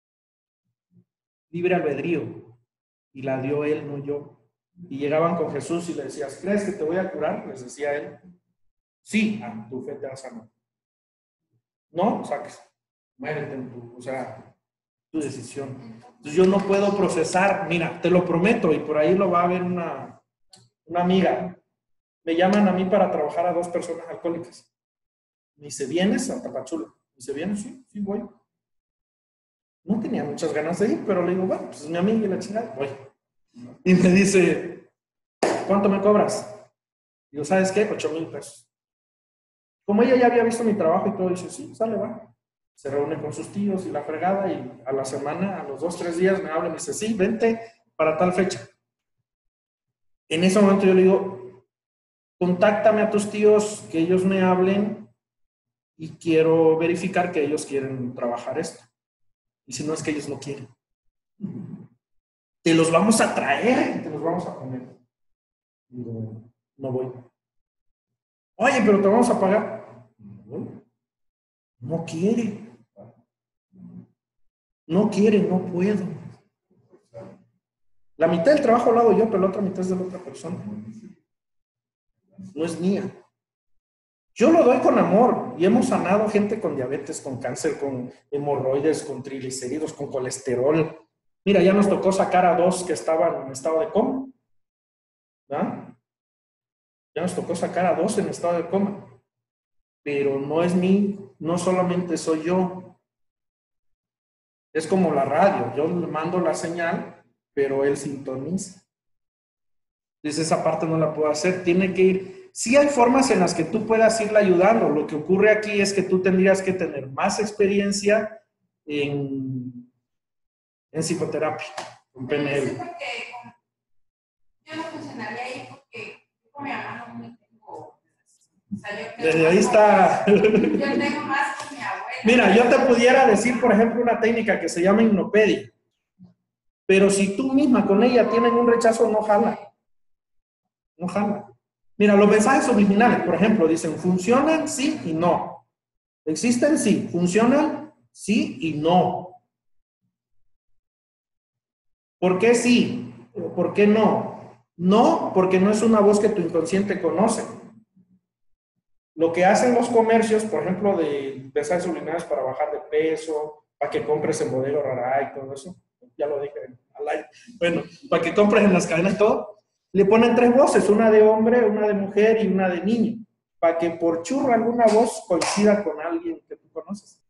Libre albedrío. Y la dio él, no yo. Y llegaban con Jesús y le decías, ¿crees que te voy a curar? Les decía él, sí, a tu fe te va a sanar. No, saques, muérete en tu, o sea, tu decisión. Entonces yo no puedo procesar, mira, te lo prometo, y por ahí lo va a ver una, una amiga. Me llaman a mí para trabajar a dos personas alcohólicas. Me dice, ¿vienes a Tapachula? Me dice, ¿vienes? Sí, sí, voy. No tenía muchas ganas de ir, pero le digo, bueno, pues es mi amiga y la chingada, voy. Y me dice, ¿cuánto me cobras? Digo, ¿sabes qué? Ocho mil pesos. Como ella ya había visto mi trabajo y todo, dice, sí, sale, va. Se reúne con sus tíos y la fregada, y a la semana, a los dos, tres días me habla y me dice, sí, vente para tal fecha. En ese momento yo le digo, contáctame a tus tíos, que ellos me hablen y quiero verificar que ellos quieren trabajar esto. Y si no, es que ellos no quieren. Te los vamos a traer y te los vamos a poner. Digo, no voy. Oye, pero te vamos a pagar. No, no quiere. No quiere, no puedo. La mitad del trabajo lo hago yo, pero la otra mitad es de la otra persona. No es mía. Yo lo doy con amor y hemos sanado gente con diabetes, con cáncer, con hemorroides, con triglicéridos, con colesterol. Mira, ya nos tocó sacar a dos que estaban en estado de coma. ¿Ah? Ya nos tocó sacar a dos en estado de coma. pero no es mí, no solamente soy yo. Es como la radio, yo le mando la señal, pero él sintoniza. Entonces esa parte no la puedo hacer, tiene que ir. Sí hay formas en las que tú puedas irle ayudando. Lo que ocurre aquí es que tú tendrías que tener más experiencia en, en psicoterapia, en P N L. Yo no funcionaría ahí porque yo con mi mamá no me tengo. O sea, yo Desde ahí está. Yo tengo más con mi abuela. Mira, yo te pudiera decir, por ejemplo, una técnica que se llama hipnopedia. Pero si tú misma con ella tienen un rechazo, no jala. No jala. Mira, los mensajes subliminales, por ejemplo, dicen, funcionan sí y no. ¿Existen? Sí. ¿Funcionan? Sí y no. ¿Por qué sí? ¿Por qué no? No, porque no es una voz que tu inconsciente conoce. Lo que hacen los comercios, por ejemplo, de mensajes subliminales para bajar de peso, para que compres en Bodega Aurrerá y todo eso, ya lo dije al aire. Bueno, para que compres en las cadenas y todo, le ponen tres voces, una de hombre, una de mujer y una de niño, para que por churro alguna voz coincida con alguien que tú conoces.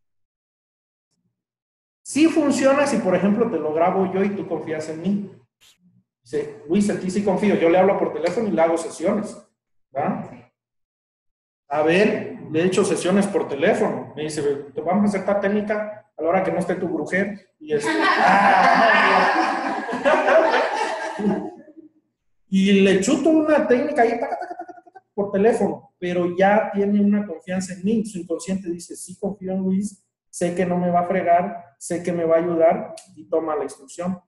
Sí funciona si, por ejemplo, te lo grabo yo y tú confías en mí. Dice, Luis, en ti sí confío, yo le hablo por teléfono y le hago sesiones, ¿verdad? A ver, le he hecho sesiones por teléfono. Me dice, te vamos a hacer esta técnica a la hora que no esté tu brujer. Y, es, ¡ah! Y le chuto una técnica ahí taca, taca, taca, taca, por teléfono, pero ya tiene una confianza en mí. Su inconsciente dice, sí confío en Luis, sé que no me va a fregar, sé que me va a ayudar y toma la instrucción.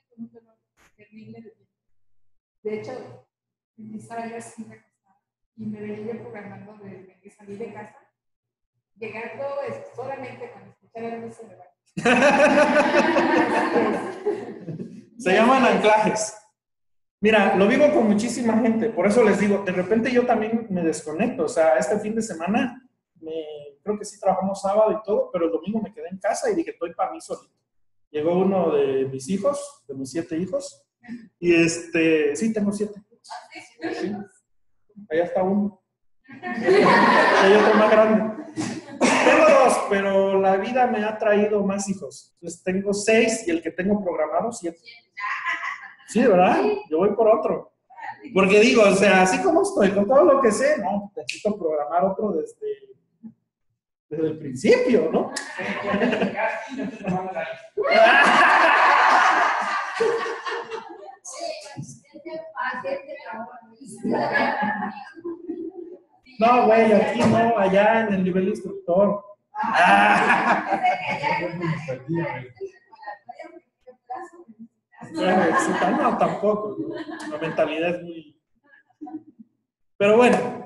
De hecho, estaba yo así y me venía programando desde que salí de casa, llegando solamente con escuchar el música de baile. Se llaman anclajes. Mira, lo vivo con muchísima gente, por eso les digo, de repente yo también me desconecto, o sea, este fin de semana, me, creo que sí trabajamos sábado y todo, pero el domingo me quedé en casa y dije, estoy para mí solito. Llegó uno de mis hijos, de mis siete hijos, y este, sí, tengo siete. Sí. Allá está uno. Hay otro más grande. Tengo dos, pero la vida me ha traído más hijos. Entonces tengo seis y el que tengo programado, siete. Sí, ¿verdad? Yo voy por otro. Porque digo, o sea, así como estoy, con todo lo que sé, no, necesito programar otro desde, desde el principio, ¿no? No, güey, aquí no, allá en el nivel instructor. Ah. No, tampoco. La mentalidad es muy... Pero bueno.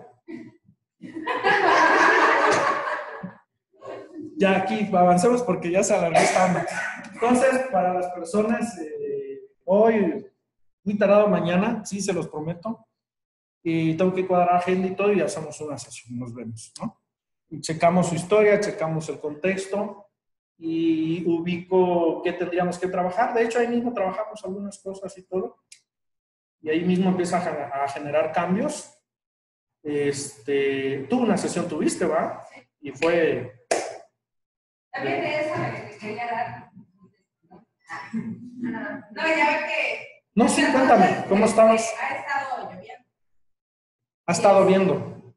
Ya aquí avancemos porque ya se alargó esta onda. Entonces, para las personas, eh, hoy, muy tardado mañana, sí se los prometo. Y tengo que cuadrar agenda y todo y hacemos una sesión, nos vemos, ¿no? Y checamos su historia, checamos el contexto y ubico qué tendríamos que trabajar. De hecho, ahí mismo trabajamos algunas cosas y todo. Y ahí mismo empieza a, a generar cambios. Este, tú una sesión tuviste, ¿va? Y fue... También de eso me quería dar. No, ya ve que... No, sí, cuéntame, ¿cómo estabas? Ha estado lloviendo. Ha estado viendo.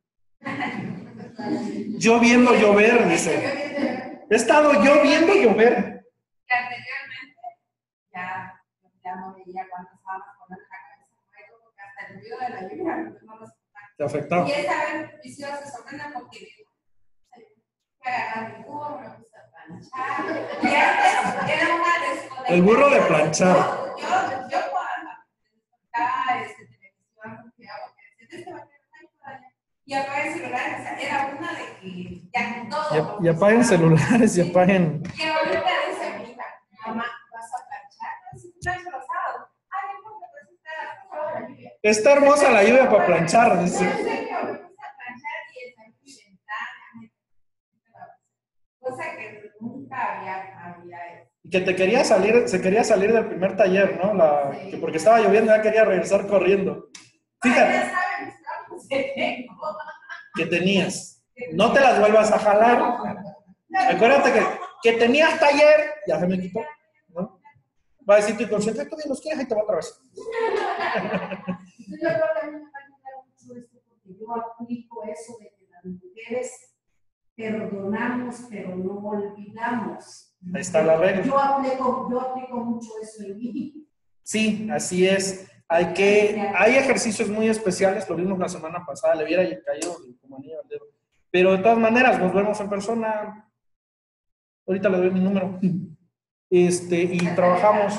Lloviendo, llover, dice. He estado yo viendo llover. Que anteriormente ya, ya no veía cuántas sábanas poner en la cabeza, porque hasta el ruido de la lluvia no los ¿Te afectaba? Y esa vez mis hijos se sorprenden porque me agarran mi burro, me puse a planchar. Y antes era una desconexión. El burro de planchar. Yo, yo, yo cuando estaba este, televisión, que hago, que decía, este va a quedar por allá. Y apaguen celulares, o sea, era una de que ya todo. Y, y apaguen celulares y apaguen. Y ahorita dice mi hija, mamá, ¿vas a planchar? No, si plancho los sábados. Ay, no, pues está toda la lluvia. Está hermosa la lluvia para planchar, dice. En serio, me puse a planchar y está en mi ventana. Cosa que nunca había, había hecho. Y que te quería salir, se quería salir del primer taller, ¿no? La, Sí. que porque estaba lloviendo ya quería regresar corriendo. Ay, Fíjate, ya saben mis trabajos que tengo. que tenías. No te las vuelvas a jalar. Acuérdate que, que tenías taller, ya se me quitó, ¿no? Va a decir tu inconsciente, tú bien los quieres y te va otra vez. Yo creo que a mí me va a ayudar mucho esto porque yo aplico eso de que las mujeres perdonamos, pero no olvidamos. Ahí está la regla. Yo aplico, yo aplico mucho eso en mí. Sí, así es. Hay que, hay ejercicios muy especiales, lo vimos la semana pasada, le hubiera caído como anillo al dedo. Pero de todas maneras, nos vemos en persona. Ahorita le doy mi número. Este, y trabajamos.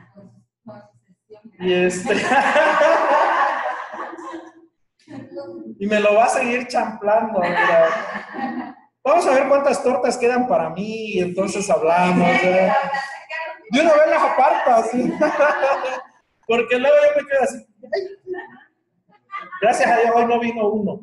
Y este. Y me lo va a seguir champlando. Mira. Vamos a ver cuántas tortas quedan para mí y entonces hablamos. ¿eh? De una vez las aparto así. Porque luego yo me quedo así. Gracias a Dios hoy no vino uno.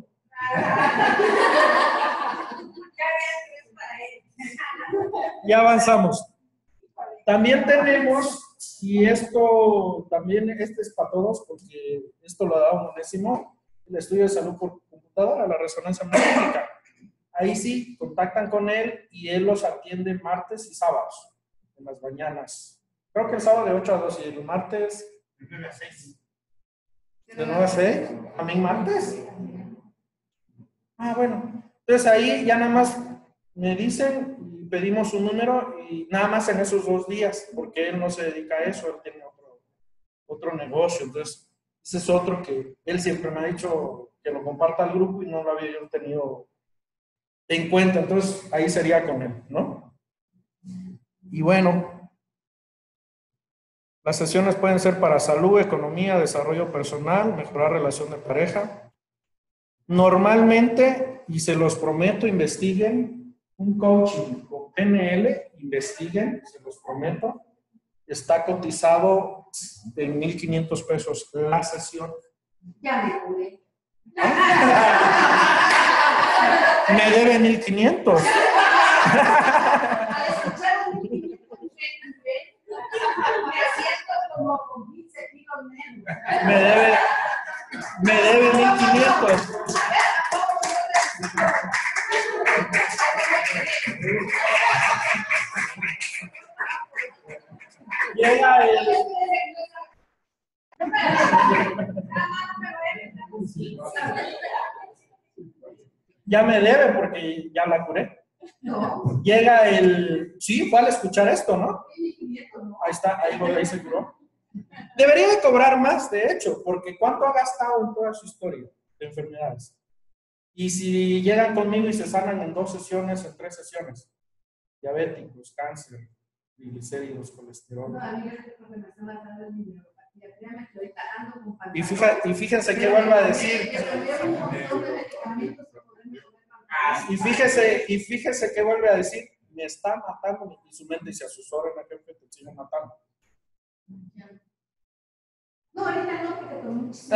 Ya avanzamos. También tenemos, y esto también, este es para todos, porque esto lo da un onésimo, el estudio de salud por computadora, la resonancia magnética. Ahí sí, contactan con él y él los atiende martes y sábados, en las mañanas. Creo que el sábado de ocho a dos y el martes De nueve a seis. de nueve a seis. ¿También martes? Ah, bueno. Entonces ahí ya nada más me dicen y pedimos un número y nada más en esos dos días, porque él no se dedica a eso, él tiene otro, otro negocio. Entonces, ese es otro que él siempre me ha dicho que lo comparta al grupo y no lo había yo tenido en cuenta. Entonces, ahí sería con él, ¿no? Y bueno, las sesiones pueden ser para salud, economía, desarrollo personal, mejorar relación de pareja. Normalmente, y se los prometo, investiguen un coaching con P N L, investiguen, se los prometo, está cotizado en mil quinientos pesos la sesión. Ya me pude. Me debe mil quinientos. Al escuchar un me siento como con quince kilos menos. Me debe, me debe mil quinientos. Llega el... Ya me debe porque ya la curé. No. Llega el... Sí, fue al escuchar esto, ¿no? mil quinientos, no. Ahí está, ahí, lo, ahí se curó. Debería de cobrar más, de hecho, porque ¿cuánto ha gastado en toda su historia de enfermedades? Y si llegan conmigo y se sanan en dos sesiones, en tres sesiones, diabéticos, cáncer, triglicéridos, colesterol. No, a mí yo creo que me están matando en mi neuropatía. Créame que ahorita ando con Y, pantalón. fija, y fíjense qué vuelvo a decir. Y fíjese, y fíjese qué vuelve a decir. Me está matando, y su mente dice a sus órdenes, que te siguen matando. No, ahorita no, porque con muchísimo.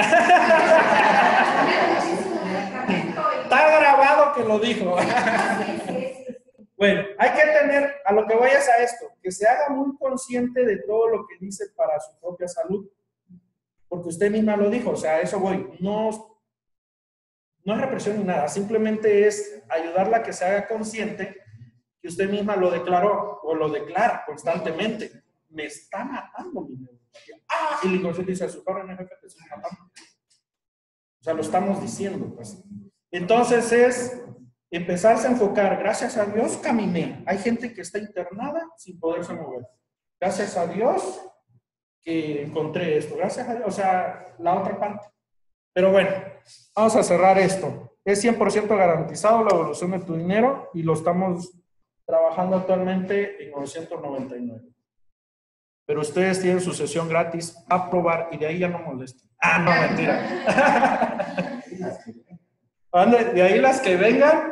Está grabado que lo dijo. Bueno, hay que tener, a lo que voy es a esto, que se haga muy consciente de todo lo que dice para su propia salud. Porque usted misma lo dijo, o sea, a eso voy. No, no es represión ni nada, simplemente es ayudarla a que se haga consciente que usted misma lo declaró o lo declara constantemente. Me está matando mi neuropatía. Ah, y el inconsciente dice a su padre, no, jefe, te estoy matando. O sea, lo estamos diciendo, pues. Entonces es empezarse a enfocar. Gracias a Dios caminé. Hay gente que está internada sin poderse mover. Gracias a Dios que encontré esto. Gracias a Dios, o sea, la otra parte. Pero bueno, vamos a cerrar esto. Es cien por ciento garantizado la evolución de tu dinero y lo estamos trabajando actualmente en novecientos noventa y nueve. Pero ustedes tienen su sesión gratis a probar y de ahí ya no molesten. Ah, no, mentira. De ahí las que vengan,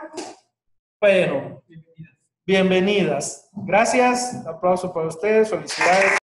pero bienvenidas. Gracias, aplauso para ustedes, felicidades.